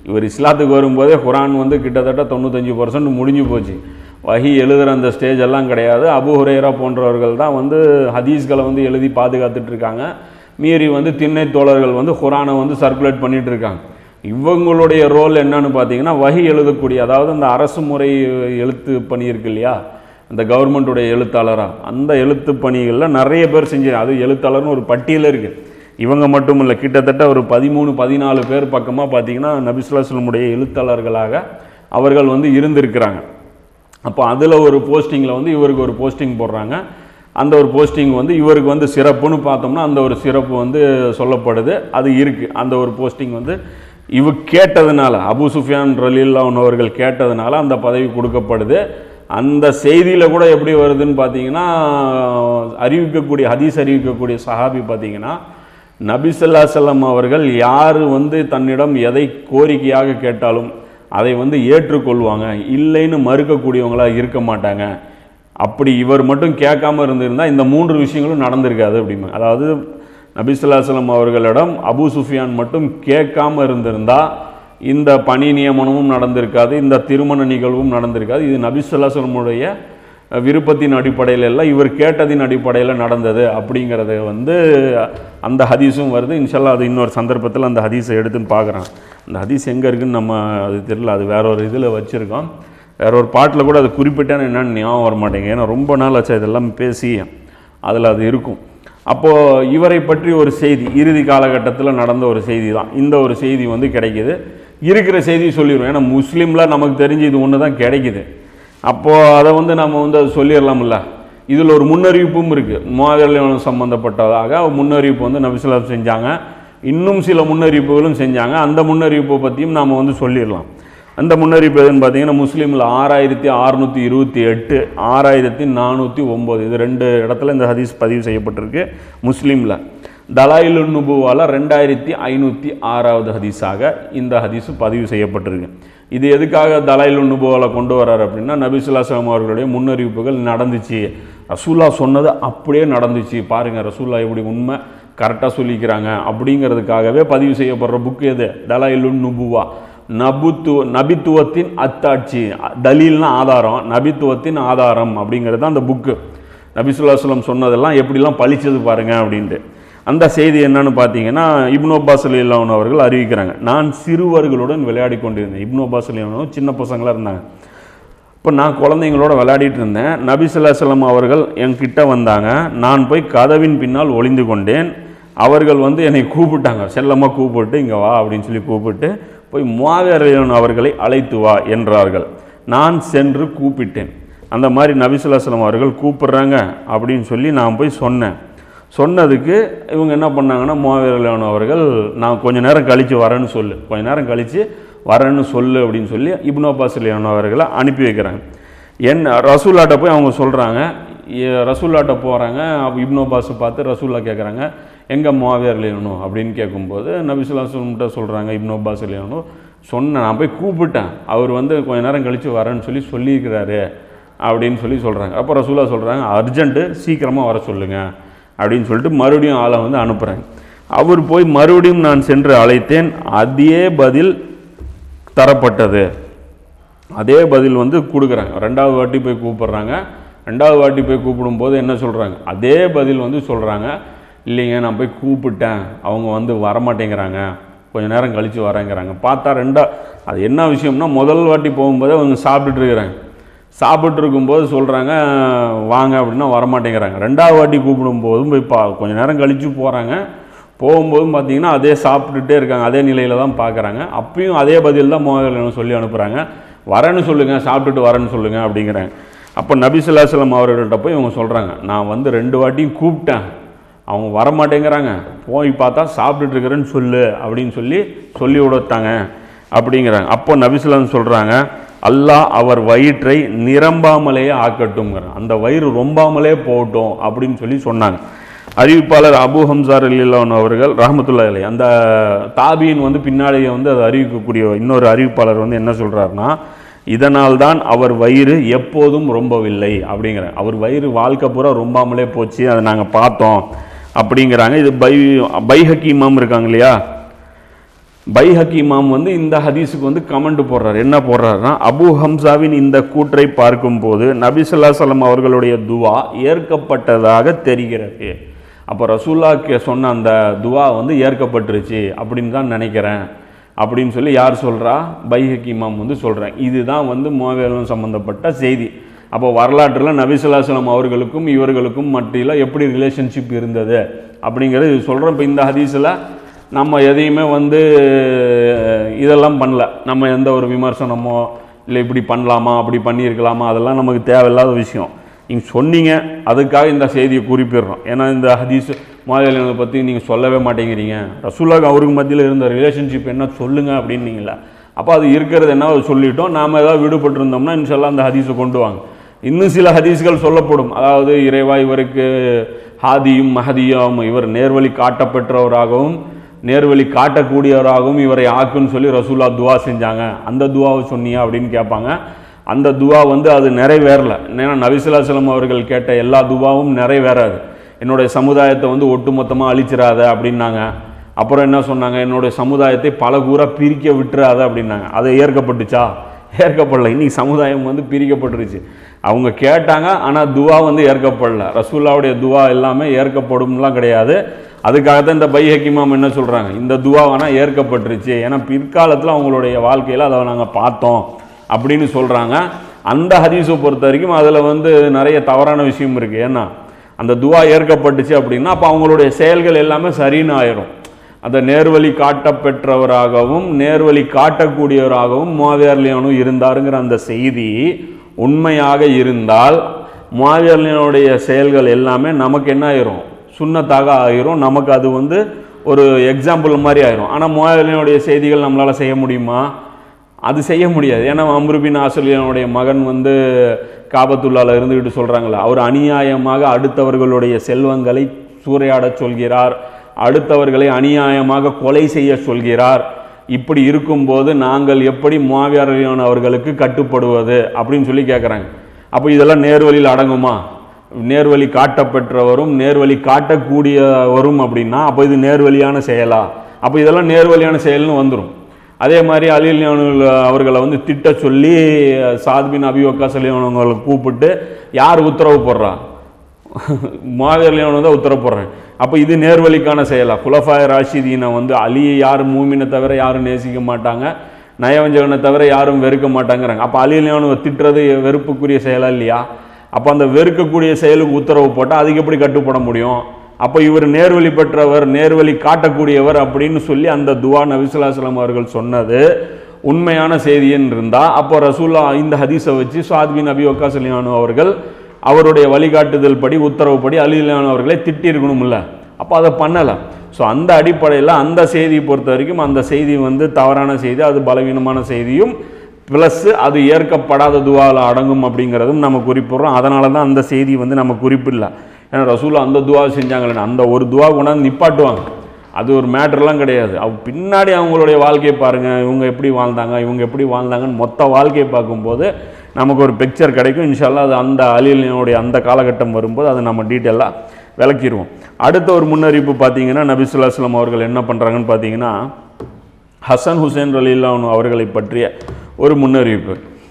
இவர் இஸ்லாத்துக்கு வரும்போதே குரான் வந்து கிட்டத்தட்ட தொண்ணூத்தஞ்சு பர்சன்ட் முடிஞ்சு போச்சு. வஹி எழுதுகிற அந்த ஸ்டேஜ் எல்லாம் கிடையாது. அபு ஹுரைரா போன்றவர்கள் தான் வந்து ஹதீஸ்களை வந்து எழுதி பாதுகாத்துட்டு இருக்காங்க. மீறி வந்து திண்ணை தோழர்கள் வந்து குரானை வந்து சர்க்குலேட் பண்ணிட்டு இருக்காங்க. இவங்களுடைய ரோல் என்னன்னு பார்த்தீங்கன்னா வஹி எழுதக்கூடிய, அதாவது அந்த அரசு முறை எழுத்து பணி இருக்கு இல்லையா, அந்த கவர்மெண்ட்டுடைய எழுத்தாளராக, அந்த எழுத்து பணிகளில் நிறைய பேர் செஞ்சு, அது எழுத்தாளர்னு ஒரு பட்டியல் இருக்குது. இவங்க மட்டும் இல்லை, கிட்டத்தட்ட ஒரு பதிமூணு பதினாலு பேர் பக்கமாக பார்த்தீங்கன்னா நபி ஸல்லல்லாஹு அலைஹி வஸல்லம் உடைய எழுத்தாளர்களாக அவர்கள் வந்து இருந்திருக்கிறாங்க. அப்போ அதில் ஒரு போஸ்டிங்கில் வந்து இவருக்கு ஒரு போஸ்டிங் போடுறாங்க. அந்த ஒரு போஸ்டிங் வந்து இவருக்கு வந்து சிறப்புன்னு பார்த்தோம்னா அந்த ஒரு சிறப்பு வந்து சொல்லப்படுது, அது இருக்குது. அந்த ஒரு போஸ்டிங் வந்து இவ கேட்டதுனால, அபு சுஃபியான் ரலியல்லாஹு அன்ஹு அவர்கள் கேட்டதுனால அந்த பதவி கொடுக்கப்படுது. அந்த செய்தியில் கூட எப்படி வருதுன்னு பார்த்தீங்கன்னா, அறிவிக்கக்கூடிய ஹதீஸ் அறிவிக்கக்கூடிய சஹாபி பார்த்தீங்கன்னா, நபி ஸல்லல்லாஹு அலைஹி வஸல்லம் அவர்கள் யார் வந்து தன்னிடம் எதை கோரிக்கையாக கேட்டாலும் அதை வந்து ஏற்றுக்கொள்வாங்க, இல்லைன்னு மறுக்கக்கூடியவங்களாக இருக்க மாட்டாங்க. அப்படி இவர் மட்டும் கேட்காம இருந்திருந்தால் இந்த மூன்று விஷயங்களும் நடந்திருக்காது அப்படிமா. அதாவது நபி ஸல்லல்லாஹு அலைஹி வஸல்லம் அவர்களிடம் அபு சுஃபியான் மட்டும் கேட்காம இருந்திருந்தால் இந்த பணி நியமனமும் நடந்திருக்காது, இந்த திருமண நிகழ்வும் நடந்திருக்காது. இது நபி ஸல்லல்லாஹு அலைஹி வஸல்லம் உடைய விருப்பத்தின் அடிப்படையில் எல்லாம் இவர் கேட்டதின் அடிப்படையில் நடந்தது அப்படிங்கிறது வந்து அந்த ஹதீஸும் வருது. இன்ஷால்லா அது இன்னொரு சந்தர்ப்பத்தில் அந்த ஹதீஸை எடுத்துன்னு பார்க்குறான். அந்த ஹதீஸ் எங்கே இருக்குதுன்னு நம்ம அது தெரியல, அது வேற ஒரு இதில் வச்சுருக்கோம். வேற ஒரு பாட்டில் கூட அது குறிப்பிட்டான என்னென்னு ஞாபகம் வர மாட்டேங்க, ஏன்னா ரொம்ப நாள் ஆச்சு இதெல்லாம் பேசி அதில் அது இருக்கும். அப்போது இவரை பற்றி ஒரு செய்தி இறுதி காலகட்டத்தில் நடந்த ஒரு செய்தி தான் இந்த ஒரு செய்தி வந்து கிடைக்கிது. இருக்கிற செய்தி சொல்லிடுவோம், ஏன்னா முஸ்லீமில் நமக்கு தெரிஞ்சு இது ஒன்று தான் கிடைக்கிது. அப்போது அதை வந்து நம்ம வந்து அது சொல்லிடலாம்ல. இதில் ஒரு முன்னறிவிப்பும் இருக்குது, முஆவியா சம்பந்தப்பட்டதாக முன்னறிவிப்பு வந்து நபி ஸல்லல்லாஹு அலைஹி வஸல்லம் செஞ்சாங்க. இன்னும் சில முன்னறிவிப்புகளும் செஞ்சாங்க. அந்த முன்னறிவிப்பை பற்றியும் நாம் வந்து சொல்லிடலாம். அந்த முன்னறிவிப்பு எதுன்னு பார்த்தீங்கன்னா, முஸ்லீமில் ஆறாயிரத்தி அறுநூற்றி இருபத்தி எட்டு ஆறாயிரத்தி நானூற்றி ஒம்பது இது ரெண்டு இடத்துல இந்த ஹதீஸ் பதிவு செய்யப்பட்டிருக்கு. முஸ்லீமில் தலாயிலுன் நுபுவால ரெண்டாயிரத்தி ஐநூற்றி ஆறாவது ஹதீஸாக இந்த ஹதீஸு பதிவு செய்யப்பட்டிருக்கு. இது எதுக்காக தலாயிலுன் நுபுவால கொண்டு வர்றாரு அப்படின்னா, நபி ஸல்லல்லாஹு அலைஹி வஸல்லம் அவர்களுடைய முன்னறிவிப்புகள் நடந்துச்சு, ரசூல்லா சொன்னது அப்படியே நடந்துச்சு, பாருங்கள் ரசூல்லா எப்படி உண்மை கரெக்டாக சொல்லிக்கிறாங்க அப்படிங்கிறதுக்காகவே பதிவு செய்யப்படுற புக் எது? தலாயிலுன் நுபுவா. நபுத்து நபித்துவத்தின் அத்தாட்சி, தலீல்னா ஆதாரம், நபித்துவத்தின் ஆதாரம் அப்படிங்கிறது தான் அந்த புக்கு. நபி ஸல்லல்லாஹு அலைஹி வஸல்லம் சொன்னதெல்லாம் எப்படிலாம் பழிச்சது பாருங்க அப்படின்ட்டு. அந்த செய்தி என்னன்னு பார்த்தீங்கன்னா, இப்னு அப்பாஸ் ரலியல்லாஹு அன்ஹு அவர்கள் அறிவிக்கிறாங்க, நான் சிறுவர்களுடன் விளையாடி கொண்டிருந்தேன். இப்னு அப்பாஸ் ரலியல்லாஹு அன்ஹு சின்ன பசங்களாக இருந்தாங்க. இப்போ நான் குழந்தைங்களோட விளையாடிட்டு இருந்தேன். நபி ஸல்லல்லாஹு அலைஹி வஸல்லம் அவர்கள் என்கிட்ட வந்தாங்க. நான் போய் கதவின் பின்னால் ஒளிந்து கொண்டேன். அவர்கள் வந்து என்னை கூப்பிட்டாங்க, செல்லமாக கூப்பிட்டு இங்கே வா அப்படின்னு சொல்லி கூப்பிட்டு போய் முஆவியா ரலியல்லாஹு அன்ஹு அவர்களை அழைத்து வா என்றார்கள். நான் சென்று கூப்பிட்டேன். அந்த மாதிரி நபி ஸல்லல்லாஹு அலைஹி வஸல்லம் அவர்கள் கூப்பிட்றாங்க அப்படின்னு சொல்லி நான் போய் சொன்னேன். சொன்னதுக்கு இவங்க என்ன பண்ணாங்கன்னா, முஆவியா ரலியல்லாஹு அன்ஹு அவர்கள் நான் கொஞ்சம் நேரம் கழித்து வரேன்னு சொல்லு கொஞ்சம் நேரம் கழித்து வரேன்னு சொல்லு அப்படின்னு சொல்லி இப்னு அப்பாஸ் ரலியல்லாஹு அன்ஹு அவர்களை அனுப்பி வைக்கிறாங்க. என் ரசூல்லாட்ட போய் அவங்க சொல்கிறாங்க, ரசூல்லாட்ட போகிறாங்க. இப்னு அப்பாஸை பார்த்து ரசூல்லா கேட்குறாங்க, எங்கே முஆவியா ரலியல்லாஹு அன்ஹு அப்படின்னு கேட்கும்போது நபி ஸல்லல்லாஹு அலைஹி வஸல்லம் சொல்கிறாங்க, இப்னு அப்பாஸ் ரலியல்லாஹு அன்ஹு சொன்னேன், நான் போய் கூப்பிட்டேன், அவர் வந்து கொஞ்ச நேரம் கழித்து வரேன்னு சொல்லி சொல்லியிருக்கிறாரு அப்படின்னு சொல்லி சொல்கிறாங்க. அப்போ ரசூல்லா சொல்கிறாங்க, அர்ஜென்ட்டு சீக்கிரமாக வர சொல்லுங்கள் அப்படின்னு சொல்லிட்டு மறுபடியும் ஆளை வந்து அனுப்புகிறாங்க. அவர் போய் மறுபடியும் நான் சென்று அழைத்தேன். அதே பதில் தரப்பட்டது, அதே பதில் வந்து கொடுக்குறாங்க. ரெண்டாவது வாட்டி போய் கூப்பிட்றாங்க. ரெண்டாவது வாட்டி போய் கூப்பிடும்போது என்ன சொல்கிறாங்க, அதே பதில் வந்து சொல்கிறாங்க, இல்லைங்க நான் போய் கூப்பிட்டேன், அவங்க வந்து வரமாட்டேங்கிறாங்க, கொஞ்சம் நேரம் கழித்து வரேங்கிறாங்க. பார்த்தா ரெண்டா அது என்ன விஷயம்னா, முதல் வாட்டி போகும்போது அவங்க சாப்பிட்டுட்டு இருக்கிறாங்க. சாப்பிட்டு இருக்கும்போது சொல்கிறாங்க வாங்க அப்படின்னா வரமாட்டேங்கிறாங்க. ரெண்டாவது வாட்டி கூப்பிடும்போதும் போய் பா கொஞ்சம் நேரம் கழித்து போகிறாங்க. போகும்போதும் பார்த்தீங்கன்னா அதே சாப்பிட்டுட்டே இருக்காங்க, அதே நிலையில் தான் பார்க்குறாங்க. அப்பயும் அதே பதில் தான் முஆவியா சொல்லி அனுப்புகிறாங்க, வரேன்னு சொல்லுங்கள், சாப்பிட்டுட்டு வரேன்னு சொல்லுங்கள் அப்படிங்கிறாங்க. அப்போ நபி ஸல்லல்லாஹு அலைஹி வஸல்லம் அவர்கள்ட்ட போய் இவங்க சொல்கிறாங்க, நான் வந்து ரெண்டு வாட்டியும் கூப்பிட்டேன், அவங்க வரமாட்டேங்கிறாங்க, போய் பார்த்தா சாப்பிட்டுட்டு இருக்கிறேன்னு சொல்லு அப்படின்னு சொல்லி சொல்லி விடத்தாங்க அப்படிங்கிறாங்க. அப்போ நபி ஸல்லல்லாஹு அலைஹி வஸல்லம் சொல்கிறாங்க, அல்லாஹ் அவர் வயிற்றை நிரம்பாமலேயே ஆக்கட்டும்ங்கிறாங்க, அந்த வயிறு ரொம்பாமலே போகட்டும் அப்படின்னு சொல்லி சொன்னாங்க. அறிவிப்பாளர் அபு ஹம்சா ரலியல்லாஹு அன்ஹு அவர்கள் ரஹ்மத்துல்லாஹி அலைஹி, அந்த தாபீன் வந்து பின்னாடியே வந்து அதை அறிவிக்கக்கூடிய இன்னொரு அறிவிப்பாளர் வந்து என்ன சொல்கிறாருன்னா, இதனால் தான் அவர் வயிறு எப்போதும் ரொம்பவில்லை அப்படிங்கிறாங்க. அவர் வயிறு வாழ்க்கை பூரா ரொம்பாமலே போச்சு, அதை நாங்கள் பார்த்தோம் அப்படிங்கிறாங்க. இது பை பைஹக்கி இமாம் இருக்காங்க இல்லையா, பைஹக்கி இமாம் வந்து இந்த ஹதீஸுக்கு வந்து கமெண்ட் போடுறார். என்ன போடுறாருன்னா, அபு ஹம்சாவின் இந்த கூற்றை பார்க்கும்போது நபி ஸல்லல்லாஹு அலைஹி வஸல்லம் அவர்களுடைய துவா ஏற்கப்பட்டதாக தெரிகிறது. அப்போ ரசூல்லா சொன்ன அந்த துவா வந்து ஏற்கப்பட்டுருச்சு அப்படின்னு தான் நினைக்கிறேன் அப்படின்னு சொல்லி யார் சொல்கிறா? பைஹக்கி இமாம் வந்து சொல்கிறேன். இதுதான் வந்து முஆவியா சம்மந்தப்பட்ட செய்தி. அப்போ வரலாற்றில் நபி ஸல்லல்லாஹு அலைஹி வஸல்லம் அவர்களுக்கும் இவர்களுக்கும் மத்தியில் எப்படி ரிலேஷன்ஷிப் இருந்தது அப்படிங்கிறது இது சொல்கிறோம். இப்போ இந்த ஹதீஸில் நம்ம எதையுமே வந்து இதெல்லாம் பண்ணல, நம்ம எந்த ஒரு விமர்சனமோ இல்லை இப்படி பண்ணலாமா அப்படி பண்ணியிருக்கலாமா அதெல்லாம் நமக்கு தேவையில்லாத விஷயம். நீங்கள் சொன்னீங்க, அதுக்காக இந்த செய்தியை குறிப்பிடுறோம். ஏன்னா இந்த ஹதீஸ் முஆவியா பற்றி நீங்கள் சொல்லவே மாட்டேங்கிறீங்க, ரசூலுல்லாஹ் அவருக்கு மத்தியில் இருந்த ரிலேஷன்ஷிப் என்ன சொல்லுங்கள் அப்படின்னீங்களா. அப்போ அது இருக்கிறது என்ன சொல்லிட்டோம். நாம் ஏதாவது விடுபட்டு இருந்தோம்னா இன்ஷால்லா அந்த ஹதீஸை கொண்டு வாங்க. இன்னும் சில ஹதீஸ்கள் சொல்லப்படும். அதாவது இறைவா இவருக்கு ஹாதியும் மஹதியும், இவர் நேர்வழி காட்டப்பெற்றவராகவும் நேர்வழி காட்டக்கூடியவராகவும் இவரை ஆக்குன்னு சொல்லி ரசூலா துவா செஞ்சாங்க, அந்த துவாவை சொன்னியா அப்படின்னு கேட்பாங்க. அந்த துவா வந்து அது நிறைவேறல. ஏன்னா நபி ஸல்லல்லாஹு அலைஹி வஸல்லம் அவர்கள் கேட்ட எல்லா துவாவும் நிறைவேறாது. என்னுடைய சமுதாயத்தை வந்து ஒட்டுமொத்தமாக அழிச்சிடாத அப்படின்னாங்க. அப்புறம் என்ன சொன்னாங்க? என்னுடைய சமுதாயத்தை பல கூற பிரிக்க விட்டுறாத அப்படின்னாங்க. அது ஏற்கப்பட்டுச்சா? ஏற்கப்படலை. இன்னைக்கு சமுதாயம் வந்து பிரிக்கப்பட்டுருச்சு. அவங்க கேட்டாங்க, ஆனால் துவா வந்து ஏற்கப்படல. ரசூல்லாவுடைய துவா எல்லாமே ஏற்கப்படும்லாம் கிடையாது. அதுக்காகத்தான் இந்த பைஹக்கி இமாம் என்ன சொல்கிறாங்க, இந்த துவா வேணால் ஏற்கப்பட்டுருச்சு, ஏன்னா பிற்காலத்தில் அவங்களுடைய வாழ்க்கையில் அதை நாங்கள் பார்த்தோம் அப்படின்னு சொல்கிறாங்க. அந்த ஹதீஸை பொறுத்த வரைக்கும் அதில் வந்து நிறைய தவறான விஷயம் இருக்குது. ஏன்னா அந்த துவா ஏற்கப்பட்டுச்சு அப்படின்னா அப்போ அவங்களுடைய செயல்கள் எல்லாமே சரின்னு ஆயிரும். அந்த நேர்வழி காட்டப்பெற்றவராகவும் நேர்வழி காட்டக்கூடியவராகவும் முஆவியா ரலியல்லாஹு அன்ஹு இருந்தாருங்கிற அந்த செய்தி உண்மையாக இருந்தால் முஆவியா ரலியல்லாஹு அன்ஹுடைய செயல்கள் எல்லாமே நமக்கு என்ன ஆயிரும்? சுன்னத்தாக ஆயிரும். நமக்கு அது வந்து ஒரு எக்ஸாம்பிள் மாதிரி ஆயிரும். ஆனால் முஆவியா ரலியல்லாஹு அன்ஹுடைய செய்திகள் நம்மளால் செய்ய முடியுமா? அது செய்ய முடியாது. ஏன்னா அம்ரு பின் ஆஸ் ரலியல்லாஹு அன்ஹுடைய மகன் வந்து காபத்துல்லாஹ்ல இருந்துக்கிட்டு சொல்கிறாங்களே, அவர் அநியாயமாக அடுத்தவர்களுடைய செல்வங்களை சூறையாடச் சொல்கிறார், அடுத்தவர்களை அநியாயமாக கொலை செய்ய சொல்கிறார். இப்படி இருக்கும்போது நாங்கள் எப்படி முஆவியா ரலியல்லாஹு அன்ஹு அவர்களுக்கு கட்டுப்படுவது அப்படின்னு சொல்லி கேட்குறாங்க. அப்போ இதெல்லாம் நேர்வழியில் அடங்குமா? நேர்வழி காட்டப்பெற்றவரும் நேர்வழி காட்டக்கூடியவரும் அப்படின்னா அப்போ இது நேர்வழியான செயலா? அப்போ இதெல்லாம் நேர்வழியான செயல்னு வந்துடும். அதே மாதிரி அலி ரலியல்லாஹு அவர்களை வந்து திட்ட சொல்லி சாத் பின் அபி வக்காஸ் ரலியல்லாஹு அவங்களை கூப்பிட்டு யார் உத்தரவு போடுறா? முஆவியா ரலியல்லாஹு அன்ஹு தான் உத்தரவு போடுறேன். அப்போ இது நேர்வழிக்கான செயலா? குலஃபாய ராஷிதீனை வந்து அலியை யாரும் மூமினை தவிர யாரும் நேசிக்க மாட்டாங்க, நயவஞ்சகனை தவிர யாரும் வெறுக்க மாட்டாங்கிறாங்க. அப்போ அலி ரலியல்லாஹு அன்ஹு திட்டுறது வெறுப்புக்குரிய செயலா இல்லையா? அப்போ அந்த வெறுக்கக்கூடிய செயலுக்கு உத்தரவு போட்டால் அதுக்கு எப்படி கட்டுப்பட முடியும்? அப்போ இவர் நேர்வழி பெற்றவர் நேர்வழி காட்டக்கூடியவர் அப்படின்னு சொல்லி அந்த துவா நபி ஸல்லல்லாஹு அலைஹி வஸல்லம் அவர்கள் சொன்னது உண்மையான செய்தின்னு இருந்தால் அப்போ ரசூல்லா இந்த ஹதீஸை வச்சு சாத் பின் அபி வக்காஸ் ரலியல்லாஹு அன்ஹு அவர்கள் அவருடைய வழிகாட்டுதல் படி உத்தரவுப்படி அலி ரலியல்லாஹு அன்ஹு அவர்களை திட்டிருக்கணும்ல. அப்போ அதை பண்ணலை. ஸோ அந்த அடிப்படையில் அந்த செய்தியை பொறுத்த வரைக்கும் அந்த செய்தி வந்து தவறான செய்தி, அது பலவீனமான செய்தியும் ப்ளஸ் அது ஏற்கப்படாத துவாவில் அடங்கும் அப்படிங்கிறதும் நம்ம குறிப்பிட்றோம். அதனால தான் அந்த செய்தி வந்து நம்ம குறிப்பிடல. ஏன்னா ரசூலா அந்த துவா செஞ்சாங்களே, அந்த ஒரு துவா கொண்டாந்து நிப்பாட்டுவாங்க, அது ஒரு மேட்டர்லாம் கிடையாது. அவ பின்னாடி அவங்களுடைய வாழ்க்கையை பாருங்கள், இவங்க எப்படி வாழ்ந்தாங்க இவங்க எப்படி வாழ்ந்தாங்கன்னு மொத்த வாழ்க்கையை பார்க்கும்போது நமக்கு ஒரு பிக்சர் கிடைக்கும். இன்ஷால்லா அது அந்த அலியினுடைய அந்த காலகட்டம் வரும்போது அதை நம்ம டீட்டெயிலாக விளக்கிடுவோம். அடுத்த ஒரு முன்னறிவிப்பு பார்த்தீங்கன்னா நபி ஸல்லல்லாஹு அலைஹி வஸல்லம் அவர்கள் என்ன பண்ணுறாங்கன்னு பார்த்தீங்கன்னா ஹசன் ஹுசைன் ரலியல்லாஹு அன்ஹு அவர்களை பற்றிய ஒரு முன்னறிவிப்பு.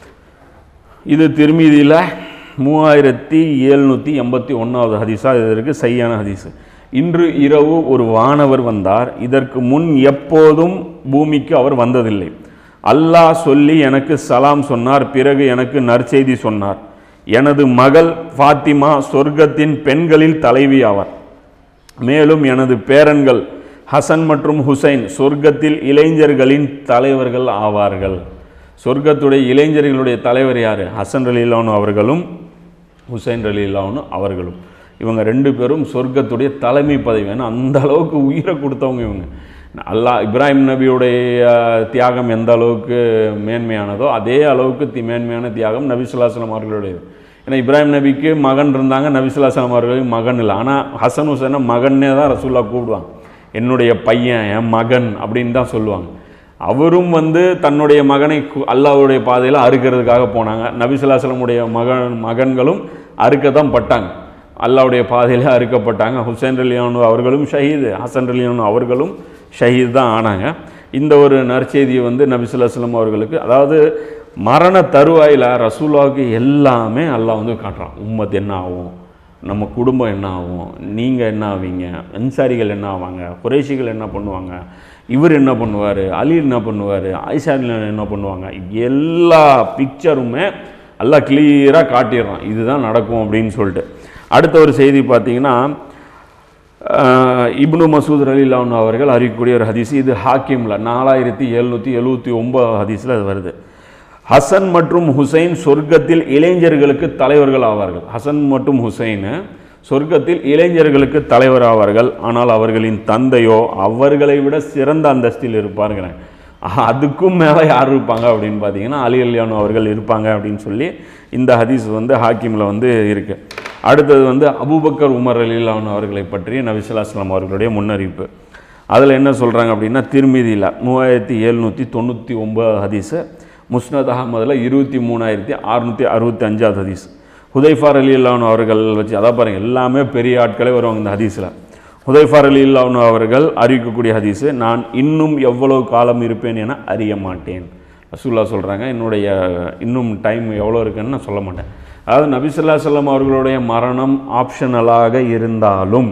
இது திர்மிதியில் மூவாயிரத்தி எழுநூற்றி எண்பத்தி ஒன்றாவது ஹதீஸாக இதற்கு சரியான ஹதீஸு. இன்று இரவு ஒரு வானவர் வந்தார், இதற்கு முன் எப்போதும் பூமிக்கு அவர் வந்ததில்லை. அல்லாஹ் சொல்லி எனக்கு சலாம் சொன்னார், பிறகு எனக்கு நற்செய்தி சொன்னார். எனது மகள் ஃபாத்திமா சொர்க்கத்தின் பெண்களில் தலைவி ஆவார். மேலும் எனது பேரன்கள் ஹசன் மற்றும் ஹுசைன் சொர்க்கத்தில் இளைஞர்களின் தலைவர்கள் ஆவார்கள். சொர்க்கத்துடைய இளைஞர்களுடைய தலைவர் யார்? ஹசன் ரலியல்லாஹு அன்ஹு அவர்களும் ஹுசைன் ரலியல்லாஹு அன்ஹு அவர்களும். இவங்க ரெண்டு பேரும் சொர்க்கத்துடைய தலைமை பதவி. ஏன்னா அந்த அளவுக்கு உயிரை கொடுத்தவங்க இவங்க. அல்லாஹ் இப்ராஹிம் நபியுடைய தியாகம் எந்த அளவுக்கு மேன்மையானதோ அதே அளவுக்கு தி மேன்மையான தியாகம் நபி ஸல்லல்லாஹு அலைஹி வஸல்லம் அவர்களுடையது. ஏன்னா இப்ராஹிம் நபிக்கு மகன் இருந்தாங்க, நபி ஸல்லல்லாஹு அலைஹி வஸல்லம் அவர்களுக்கு மகன் இல்லை. ஆனால் ஹசன் ஹுசைனை மகன்னே தான் ரசூல்லா கூப்பிடுவாங்க. என்னுடைய பையன், என் மகன் அப்படின்னு தான் சொல்லுவாங்க. அவரும் வந்து தன்னுடைய மகனை அல்லாஹ்வுடைய பாதையில் அறுக்கிறதுக்காக போனாங்க. நபி ஸல்லல்லாஹு அலைஹி வஸல்லம் உடைய மகன் மகன்களும் அறுக்க தான் பட்டாங்க, அல்லாஹ்வுடைய பாதையில் அறுக்கப்பட்டாங்க. ஹுசைன் ரலியல்லாஹு அன்ஹு அவர்களும் ஷஹீது, ஹசன் ரலியல்லாஹு அன்ஹு அவர்களும் ஷஹீத் தான் ஆனாங்க. இந்த ஒரு நற்செய்தியை வந்து நபி ஸல்லல்லாஹு அலைஹி வஸல்லம் அவர்களுக்கு, அதாவது மரண தருவாயில் ரசூலுல்லாஹ்வுக்கு எல்லாமே அல்லாஹ் வந்து காட்டுறான். உம்மத் என்ன ஆகும், நம்ம குடும்பம் என்ன ஆகும், நீங்கள் என்ன ஆவீங்க, அன்சாரிகள் என்ன ஆவாங்க, குறைஷிகள் என்ன பண்ணுவாங்க, இவர் என்ன பண்ணுவார், அலி என்ன பண்ணுவார், ஆயிஷா என்ன பண்ணுவாங்க, எல்லா பிக்சருமே எல்லாம் கிளியராக காட்டிடுறான். இதுதான் நடக்கும் அப்படின்னு சொல்லிட்டு. அடுத்த ஒரு செய்தி பார்த்தீங்கன்னா, இப்னு மசூத் ரலியல்லாஹு அன்ஹு அவர்கள் அறிவிக்கக்கூடிய ஒரு ஹதீஸ். இது ஹாக்கிமில் நாலாயிரத்தி எழுநூற்றி எழுபத்தி ஒம்பது ஹதீஸில் அது வருது. ஹசன் மற்றும் ஹுசைன் சொர்க்கத்தில் இளைஞர்களுக்கு தலைவர்கள் ஆவார்கள். ஹசன் மற்றும் ஹுசைன் சொர்க்கத்தில் இளைஞர்களுக்கு தலைவர் ஆவார்கள். ஆனால் அவர்களின் தந்தையோ அவர்களை விட சிறந்த அந்தஸ்தில் இருப்பார்கள். அதுக்கும் மேலே யார் இருப்பாங்க அப்படின்னு பார்த்தீங்கன்னா அலி ரலியல்லாஹு அன்ஹு அவர்கள் இருப்பாங்க அப்படின்னு சொல்லி இந்த ஹதீஸ் வந்து ஹாக்கிமில் வந்து இருக்குது. அடுத்தது வந்து அபூபக்கர் உமர் ரலியல்லாஹு அன்ஹு அவர்களை பற்றி நபி ஸல்லல்லாஹு அலைஹி வஸல்லம் அவர்களுடைய முன்னறிவிப்பு. அதில் என்ன சொல்கிறாங்க அப்படின்னா, திருமிதியில் மூவாயிரத்தி எழுநூற்றி தொண்ணூற்றி ஒம்பது ஹதீஸு, முஸ்னத் அஹமதில் இருபத்தி மூணாயிரத்தி அறுநூற்றி அறுபத்தி அஞ்சாவது ஹதீஸ். ஹுதைஃபா ரலியல்லாஹு அன்ஹு அவர்கள் வச்சு, அதான் பாருங்கள் எல்லாமே பெரிய ஆட்களே வருவாங்க இந்த ஹதீஸில். ஹுதைஃபா ரலியல்லாஹு அன்ஹு அவர்கள் அறிவிக்கக்கூடிய ஹதீஸு, நான் இன்னும் எவ்வளவு காலம் இருப்பேன் என அறிய மாட்டேன். ரசூலுல்லாஹ் சொல்கிறாங்க, என்னுடைய இன்னும் டைம் எவ்வளோ இருக்குன்னு நான் சொல்ல மாட்டேன். அதாவது நபி ஸல்லல்லாஹு அலைஹி வஸல்லம் அவர்களுடைய மரணம் ஆப்ஷனலாக இருந்தாலும்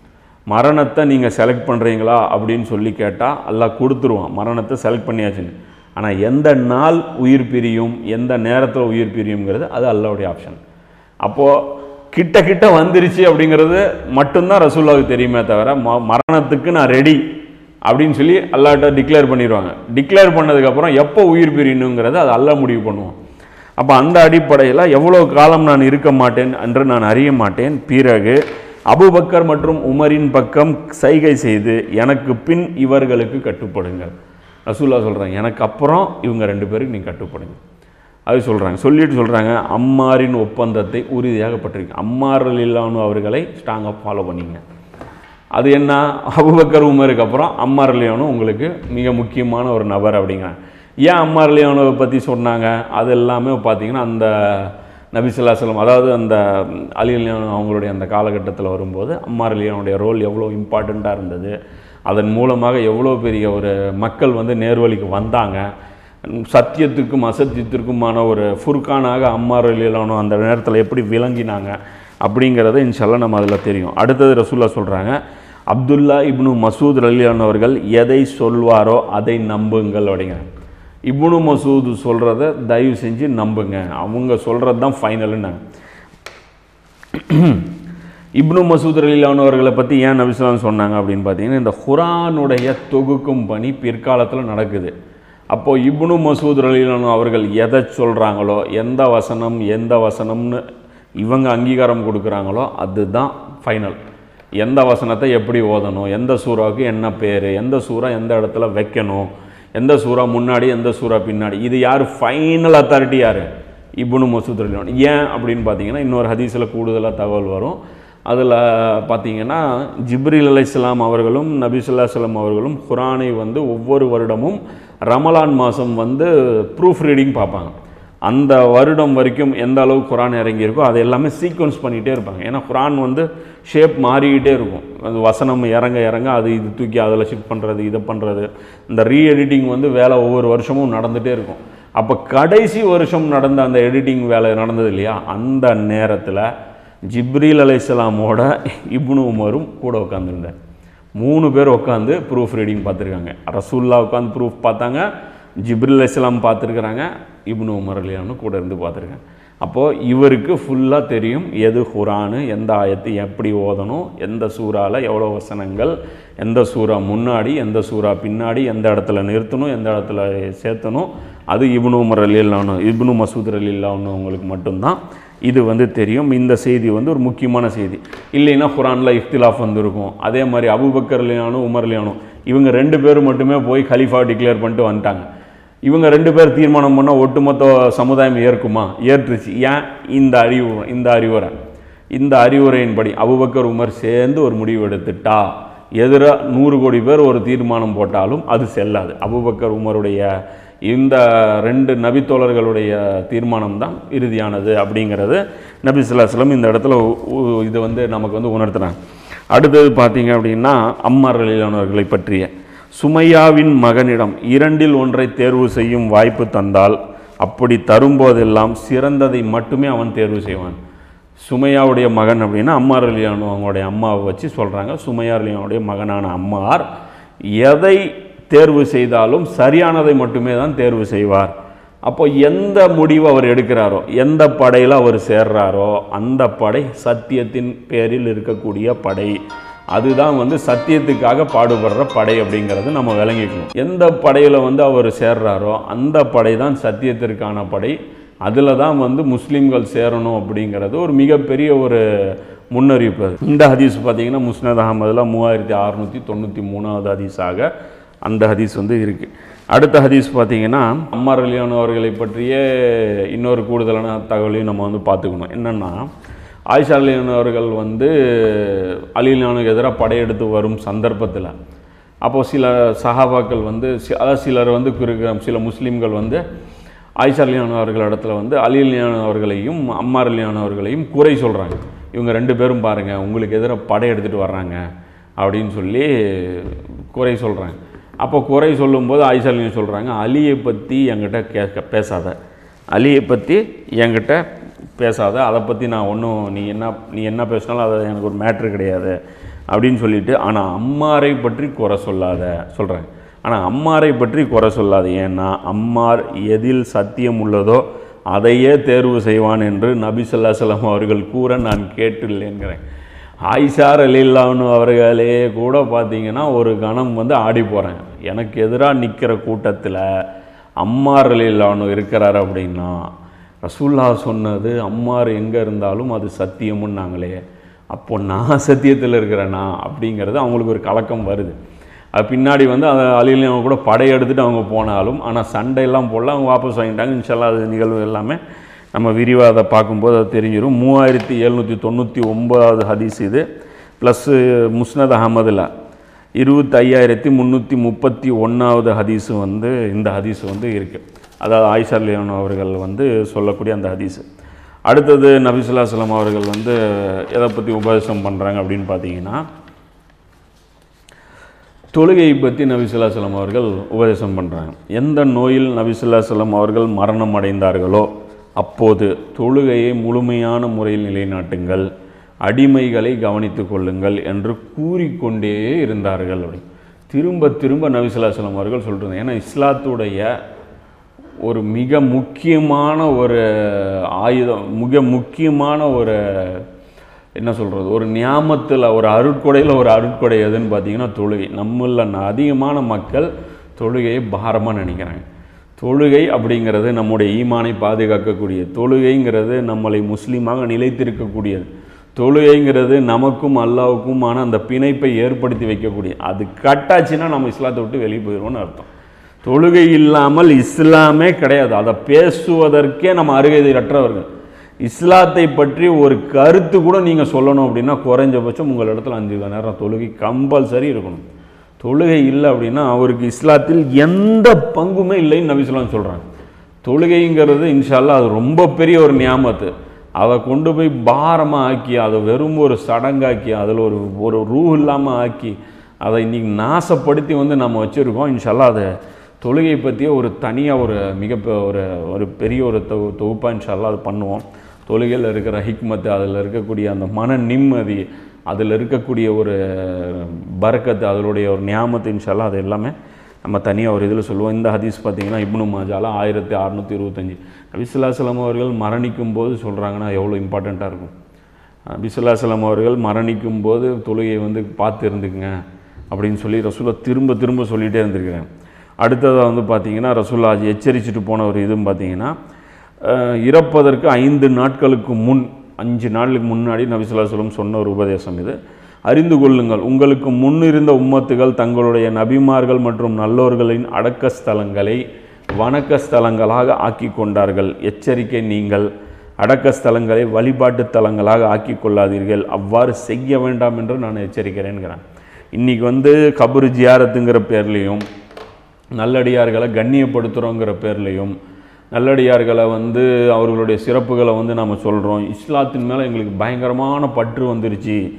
மரணத்தை நீங்கள் செலக்ட் பண்ணுறீங்களா அப்படின்னு சொல்லி கேட்டால் அல்லாஹ் கொடுத்துருவான். மரணத்தை செலக்ட் பண்ணியாச்சுன்னு. ஆனால் எந்த நாள் உயிர் பிரியும், எந்த நேரத்தில் உயிர் பிரியுங்கிறது அது அல்லாஹ்வுடைய ஆப்ஷன். அப்போது கிட்ட கிட்ட வந்துருச்சு அப்படிங்கிறது மட்டும்தான் ரசூலுல்லாஹ்வுக்கு தெரியுமே தவிர, ம மரணத்துக்கு நான் ரெடி அப்படின்னு சொல்லி அல்லாஹ்ட்ட டிக்ளேர் பண்ணிடுவாங்க. டிக்ளேர் பண்ணதுக்கப்புறம் எப்போ உயிர் பிரியணுங்கிறது அது அல்லாஹ் முடிவு பண்ணுவோம். அப்போ அந்த அடிப்படையில் எவ்வளோ காலம் நான் இருக்க மாட்டேன் என்று நான் அறிய மாட்டேன். பிறகு அபூபக்கர் மற்றும் உமரின் பக்கம் சைகை செய்து எனக்கு பின் இவர்களுக்கு கட்டுப்படுங்கள். ரசூலுல்லாஹ் சொல்கிறாங்க, எனக்கு அப்புறம் இவங்க ரெண்டு பேருக்கு நீங்கள் கட்டுப்படுங்க. அது சொல்கிறாங்க. சொல்லிட்டு சொல்கிறாங்க, அம்மாரின் ஒப்பந்தத்தை உறுதியாக பற்றிருக்கு. அம்மார் ரலியல்லாஹு அன்ஹு அவர்களை ஸ்ட்ராங்காக ஃபாலோ பண்ணிங்க. அது என்ன, அபூபக்கர் உமருக்கு அப்புறம் அம்மார் ரலியல்லாஹு அன்ஹு உங்களுக்கு மிக முக்கியமான ஒரு நபர் அப்படிங்கிறாங்க. ஏன் அம்மார் ரலியல்லாஹு அன்ஹுவை பற்றி சொன்னாங்க, அது எல்லாமே பார்த்தீங்கன்னா அந்த நபி ஸல்லல்லாஹு அலைஹி வஸல்லம், அதாவது அந்த அலி ரலியல்லாஹு அன்ஹு அவங்களுடைய அந்த காலகட்டத்தில் வரும்போது அம்மார் ரலியல்லாஹு அன்ஹுடைய ரோல் எவ்வளோ இம்பார்ட்டண்ட்டாக இருந்தது, அதன் மூலமாக எவ்வளோ பெரிய ஒரு மக்கள் வந்து நேர்வழிக்கு வந்தாங்க, சத்தியத்துக்கும் அசத்தியத்திற்குமான ஒரு ஃபுர்கானாக அம்மார் ரலியல்லாஹு அன்ஹு அந்த நேரத்தில் எப்படி விளங்கினாங்க அப்படிங்கிறத இன்ஷால்லா நம்ம அதில் தெரியும். அடுத்தது ரசூலுல்லாஹ் சொல்கிறாங்க, அப்துல்லா இப்னு மசூத் ரலியல்லாஹு அன்ஹு அவர்கள் எதை சொல்வாரோ அதை நம்புங்கள் அப்படிங்க. இப்னு மசூத் சொல்கிறத தயவு செஞ்சு நம்புங்க, அவங்க சொல்கிறது தான் ஃபைனலுன்னு. இப்னு மசூத் ரலியல்லாஹு அன்ஹு அவர்களை பற்றி ஏன் நபி ஸல்லல்லாஹு அலைஹி வஸல்லம் சொன்னாங்க அப்படின்னு பார்த்தீங்கன்னா, இந்த குர்ஆனுடைய தொகுக்கும் பணி பிற்காலத்தில் நடக்குது. அப்போது இப்னு மசூத் ரலியல்லாஹு அன்ஹு அவர்கள் எதை சொல்கிறாங்களோ, எந்த வசனம் எந்த வசனம்னு இவங்க அங்கீகாரம் கொடுக்குறாங்களோ அதுதான் ஃபைனல். எந்த வசனத்தை எப்படி ஓதணும், எந்த சூறாவுக்கு என்ன பேர், எந்த சூறா எந்த இடத்துல வைக்கணும், எந்த சூறா முன்னாடி எந்த சூறா பின்னாடி, இது யார் ஃபைனல் அத்தாரிட்டி யார், இப்னு மசூத் ரலியல்லாஹு அன்ஹு. ஏன் அப்படின்னு பார்த்தீங்கன்னா, இன்னொரு ஹதீஸில் கூடுதலாக தகவல் வரும். அதில் பார்த்தீங்கன்னா ஜிப்ரீல் அலைஹிஸ்ஸலாம் அவர்களும் நபி ஸல்லல்லாஹு அலைஹி வஸல்லம் அவர்களும் குர்ஆனை வந்து ஒவ்வொரு வருடமும் ரமலான் மாதம் வந்து ப்ரூஃப் ரீடிங் பார்ப்பாங்க. அந்த வருடம் வரைக்கும் எந்த அளவுக்கு குர்ஆன் இறங்கியிருக்கோ அதை எல்லாமே சீக்வன்ஸ் பண்ணிகிட்டே இருப்பாங்க. ஏன்னா குர்ஆன் வந்து ஷேப் மாறிக்கிட்டே இருக்கும். அது வசனம் இறங்க இறங்க அது இது தூக்கி அதில் ஷிஃப்ட் பண்ணுறது, இதை பண்ணுறது, இந்த ரீ எடிட்டிங் வந்து வேலை ஒவ்வொரு வருஷமும் நடந்துகிட்டே இருக்கும். அப்போ கடைசி வருஷம் நடந்த அந்த எடிட்டிங் வேலை நடந்தது இல்லையா, அந்த நேரத்தில் ஜிப்ரீல் அலைஹிஸ்ஸலாமோட இப்னு உமரும் கூட உட்காந்துருந்தார். மூணு பேர் உட்காந்து ப்ரூஃப் ரீடிங் பார்த்துருக்காங்க. ரசூலுல்லாஹ் உட்காந்து ப்ரூஃப் பார்த்தாங்க, ஜிப்ரீல் அலைஹிஸ்ஸலாம் பார்த்துருக்குறாங்க, இப்னு உமர் ரலியல்லாஹு அன்ஹு கூட இருந்து பார்த்துருக்காங்க. அப்போது இவருக்கு ஃபுல்லாக தெரியும் எது குர்ஆனு, எந்த ஆயத்து எப்படி ஓதணும், எந்த சூறாவில் எவ்வளோ வசனங்கள், எந்த சூறா முன்னாடி எந்த சூறா பின்னாடி, எந்த இடத்துல நிறுத்தணும் எந்த இடத்துல சேர்த்தணும். அது இப்னு உமர் ரலியல்லாஹு அன்ஹு இப்னு மசூத் ரலியல்லாஹு அன்ஹு அவங்களுக்கு மட்டும்தான் இது வந்து தெரியும். இந்த செய்தி வந்து ஒரு முக்கியமான செய்தி. இல்லைன்னா குர்ஆனில் இஃப்திலாஃப் வந்துருக்கும். அதே மாதிரி அபூபக்கர் ரலியல்லாஹு அன்ஹு உமர் ரலியல்லாஹு அன்ஹு இவங்க ரெண்டு பேரும் மட்டுமே போய் கலீஃபா டிக்ளேர் பண்ணிட்டு வந்துட்டாங்க. இவங்க ரெண்டு பேர் தீர்மானம் பண்ணால் ஒட்டுமொத்த சமுதாயம் ஏற்குமா, ஏற்றுச்சு. ஏன் இந்த அறிவு இந்த அறிவுரை இந்த அறிவுரையின்படி அபூபக்கர் உமர் சேர்ந்து ஒரு முடிவு எடுத்துட்டா எதிராக நூறு கோடி பேர் ஒரு தீர்மானம் போட்டாலும் அது செல்லாது. அபூபக்கர் உமருடைய இந்த ரெண்டு நபித்தோழர்களுடைய தீர்மானம் தான் இறுதியானது அப்படிங்கிறது நபி ஸல்லல்லாஹு அலைஹி வஸல்லம் இந்த இடத்துல இது வந்து நமக்கு வந்து உணர்த்துறாங்க. அடுத்தது பார்த்தீங்க அப்படின்னா அம்மார் ரலியல்லாஹு அன்ஹு அவர்களை பற்றிய சுமையாவின் மகனிடம் இரண்டில் ஒன்றை தேர்வு செய்யும் வாய்ப்பு தந்தால் அப்படி தரும்போதெல்லாம் சிறந்ததை மட்டுமே அவன் தேர்வு செய்வான். சுமையாவுடைய மகன் அப்படின்னா அம்மார் ரலியல்லாஹு அவங்களுடைய அம்மாவை வச்சு சொல்கிறாங்க. சுமையா ரலியல்லாஹுடைய மகனான அம்மார் எதை தேர்வு செய்தாலும் சரியானதை மட்டுமே தான் தேர்வு செய்வார். அப்போ எந்த முடிவு அவர் எடுக்கிறாரோ, எந்த படையில் அவர் சேர்றாரோ அந்த படை சத்தியத்தின் பேரில் இருக்கக்கூடிய படை, அதுதான் வந்து சத்தியத்துக்காக பாடுபடுற படை அப்படிங்கிறது நம்ம விளங்கிக்கணும். எந்த படையில் வந்து அவர் சேர்றாரோ அந்த படை தான் சத்தியத்திற்கான படை, அதில் தான் வந்து முஸ்லீம்கள் சேரணும் அப்படிங்கிறது ஒரு மிகப்பெரிய ஒரு முன்னறிவிப்பு. இந்த ஹதீஸ் பார்த்திங்கன்னா முஸ்னத் அஹமதில் மூவாயிரத்தி அறுநூற்றி தொண்ணூற்றி மூணாவது ஹதீஸாக அந்த ஹதீஸ் வந்து இருக்குது. அடுத்த ஹதீஸ் பார்த்திங்கன்னா அம்மார் ரலியல்லாஹு அவர்களை பற்றிய இன்னொரு கூடுதலான தகவலையும் நம்ம வந்து பார்த்துக்கணும். என்னென்னா, ஆயிஷா ரலியல்லாஹு அவர்கள் வந்து அலி ரலியல்லாஹுக்கு எதிராக படையெடுத்து வரும் சந்தர்ப்பத்தில் அப்போது சில சஹாபாக்கள் வந்து அதாவது சிலர் வந்து சில முஸ்லீம்கள் வந்து ஆயிஷா ரலியல்லாஹு அவர்கள் இடத்துல வந்து அலி ரலியல்லாஹு அவர்களையும் அம்மார் ரலியல்லாஹு அவர்களையும் குறை சொல்கிறாங்க. இவங்க ரெண்டு பேரும் பாருங்கள் உங்களுக்கு எதிராக படையெடுத்துட்டு வர்றாங்க அப்படின்னு சொல்லி குறை சொல்கிறாங்க. அப்போ குறை சொல்லும்போது ஆயிஷா ரலியல்லாஹு சொல்கிறாங்க, அலியை பற்றி என்கிட்ட கேட்க பேசாத, அலியை பற்றி என்கிட்ட பேசாத, அதை பற்றி நான் ஒன்றும் நீ என்ன நீ என்ன பேசினாலும் அது எனக்கு ஒரு மேட்ரு கிடையாது அப்படின்னு சொல்லிட்டு, ஆனால் அம்மாரை பற்றி குறை சொல்லாத சொல்கிறாங்க. ஆனால் அம்மாரை பற்றி குறை சொல்லாது, ஏன்னா அம்மார் எதில் சத்தியம் உள்ளதோ அதையே தேர்வு செய்வான் என்று நபி ஸல்லல்லாஹு அலைஹி வஸல்லம் அவர்கள் கூற நான் கேட்டுள்ளேங்கிறேன். ஆயிஷா ரலியல்லாஹு அவர்களே கூட பார்த்தீங்கன்னா ஒரு கணம் வந்து ஆடி போகிறேன், எனக்கு எதிராக நிற்கிற கூட்டத்தில் அம்மார் ரலியல்லாஹு இருக்கிறார் அப்படின்னா ரசூலுல்லாஹ் சொன்னது அம்மார் எங்கே இருந்தாலும் அது சத்தியமுன்னாங்களே, அப்போ நான் சத்தியத்தில் இருக்கிறேன்னா அப்படிங்கிறது அவங்களுக்கு ஒரு கலக்கம் வருது. அது பின்னாடி வந்து அதை அலிலையும் அவங்க கூட படையெடுத்துட்டு அவங்க போனாலும் ஆனால் சண்டையெல்லாம் போடல, அவங்க வாபஸ் வாங்கிட்டாங்க. இன்ஷால்லா அது நிகழ்வு எல்லாமே நம்ம விரிவாக அதை பார்க்கும்போது அது தெரிஞ்சிடும். மூவாயிரத்தி எழுநூற்றி தொண்ணூற்றி ஒம்பதாவது ஹதீஸ் இது, ப்ளஸ்ஸு முஸ்னத் அஹமதில் இருபத்தி ஐயாயிரத்தி முந்நூற்றி முப்பத்தி ஒன்றாவது ஹதீஸு வந்து இந்த ஹதீஸு வந்து இருக்குது. அதாவது ஆயிஷா ரலியல்லாஹு அவர்கள் வந்து சொல்லக்கூடிய அந்த ஹதீஸு. அடுத்தது நபி ஸல்லல்லாஹு அலைஹி வஸல்லம் அவர்கள் வந்து எதை பற்றி உபதேசம் பண்ணுறாங்க அப்படின்னு பார்த்தீங்கன்னா, தொழுகையை பற்றி நபி ஸல்லல்லாஹு அலைஹி வஸல்லம் அவர்கள் உபதேசம் பண்ணுறாங்க. எந்த நோயில் நபி ஸல்லல்லாஹு அலைஹி வஸல்லம் அவர்கள் மரணம் அடைந்தார்களோ அப்போது தொழுகையை முழுமையான முறையில் நிலைநாட்டுங்கள், அடிமைகளை கவனித்து கொள்ளுங்கள் என்று கூறிக்கொண்டே இருந்தார்கள். அப்படி திரும்ப திரும்ப நபி ஸல்லல்லாஹு அலைஹி வஸல்லம் அவர்கள் சொல்கிறாங்க. ஏன்னா இஸ்லாத்துடைய ஒரு மிக முக்கியமான ஒரு ஆயுதம், மிக முக்கியமான ஒரு என்ன சொல்கிறது, ஒரு நியாமத்தில் ஒரு அருட்கொடையில் ஒரு அருட்கொடை எதுன்னு பார்த்தீங்கன்னா தொழுகை. நம்மள அதிகமான மக்கள் தொழுகையை பாரமாக நினைக்கிறாங்க. தொழுகை அப்படிங்கிறது நம்முடைய ஈமானை பாதுகாக்கக்கூடியது, தொழுகைங்கிறது நம்மளை முஸ்லீமாக நிலைத்திருக்கக்கூடியது, தொழுகைங்கிறது நமக்கும் அல்லாவுக்குமான அந்த பிணைப்பை ஏற்படுத்தி வைக்கக்கூடிய, அது கட்டாச்சுன்னா நம்ம இஸ்லாத்தை விட்டு வெளியே போயிடுவோம்னு அர்த்தம். தொழுகை இல்லாமல் இஸ்லாமே கிடையாது, அதை பேசுவதற்கே நம்ம அருகதையற்றவர்கள். இஸ்லாத்தை பற்றி ஒரு கருத்து கூட நீங்கள் சொல்லணும் அப்படின்னா குறைஞ்சபட்சம் உங்கள் இடத்துல அஞ்சு நேரம் தொழுகை கம்பல்சரி இருக்கணும். தொழுகை இல்லை அப்படின்னா அவருக்கு இஸ்லாத்தில் எந்த பங்குமே இல்லைன்னு நபி ஸல்லல்லாஹு சொல்கிறாங்க. தொழுகைங்கிறது இன்ஷா அல்லாஹ் அது ரொம்ப பெரிய ஒரு நியாமத்து, அதை கொண்டு போய் பாரமாக ஆக்கி அதை வெறும் ஒரு சடங்காக்கி அதில் ஒரு ஒரு ரூ இல்லாமல் ஆக்கி அதை இன்றைக்கி நாசப்படுத்தி வந்து நம்ம வச்சுருக்கோம். இன்ஷா அல்லாஹ் அதை தொழுகை பற்றிய ஒரு தனியாக ஒரு மிக ஒரு ஒரு பெரிய ஒரு தொகு தொகுப்பாக இன்ஷா அல்லாஹ் அது பண்ணுவோம். தொழுகையில் இருக்கிற ஹிக்மத்து, அதில் இருக்கக்கூடிய அந்த மன நிம்மதி, அதில் இருக்கக்கூடிய ஒரு பரக்கத்து, அதனுடைய ஒரு நியாமத்து இன்ஷா அல்லாஹ் அது எல்லாமே நம்ம தனியாக ஒரு இதில் சொல்லுவோம். இந்த ஹதீஸ் பார்த்திங்கன்னா இப்னு மாஜால ஆயிரத்தி அறுநூற்றி இருபத்தஞ்சி நபி ஸல்லல்லாஹு அலைஹி வஸல்லம் அவர்கள் மரணிக்கும் போது சொல்கிறாங்கன்னா எவ்வளோ இம்பார்ட்டண்ட்டாக இருக்கும். நபி ஸல்லல்லாஹு அலைஹி வஸல்லம் அவர்கள் மரணிக்கும் போது தொழுகையை வந்து பார்த்து இருந்துக்குங்க அப்படின்னு சொல்லி ரசூலா திரும்ப திரும்ப சொல்லிகிட்டே இருந்திருக்கிறேன். அடுத்ததாக வந்து பார்த்திங்கன்னா ரசூலா எச்சரிச்சுட்டு போன ஒரு இதுன்னு பார்த்திங்கன்னா, இறப்பதற்கு ஐந்து நாட்களுக்கு முன் அஞ்சு நாளுக்கு முன்னாடி நபி ஸல்லல்லாஹு அலைஹி வஸல்லம் சொன்ன ஒரு உபதேசம் இது. அறிந்து கொள்ளுங்கள், உங்களுக்கு முன்னிருந்த உம்மத்துகள் தங்களுடைய நபிமார்கள் மற்றும் நல்லோர்களின் அடக்க ஸ்தலங்களை வணக்க ஸ்தலங்களாக ஆக்கி கொண்டார்கள். எச்சரிக்கை, நீங்கள் அடக்க ஸ்தலங்களை வழிபாட்டு தலங்களாக ஆக்கி கொள்ளாதீர்கள், அவ்வாறு செய்ய வேண்டாம் என்று நான் எச்சரிக்கிறேன்கிறேன். இன்றைக்கி வந்து கபரு ஜியாரத்துங்கிற பேர்லேயும் நல்லடியார்களை கண்ணியப்படுத்துகிறோங்கிற பேர்லேயும் நல்லடியார்களை வந்து அவர்களுடைய சிறப்புகளை வந்து நம்ம சொல்கிறோம். இஸ்லாத்தின் மேலே எங்களுக்கு பயங்கரமான பற்று வந்துருச்சு,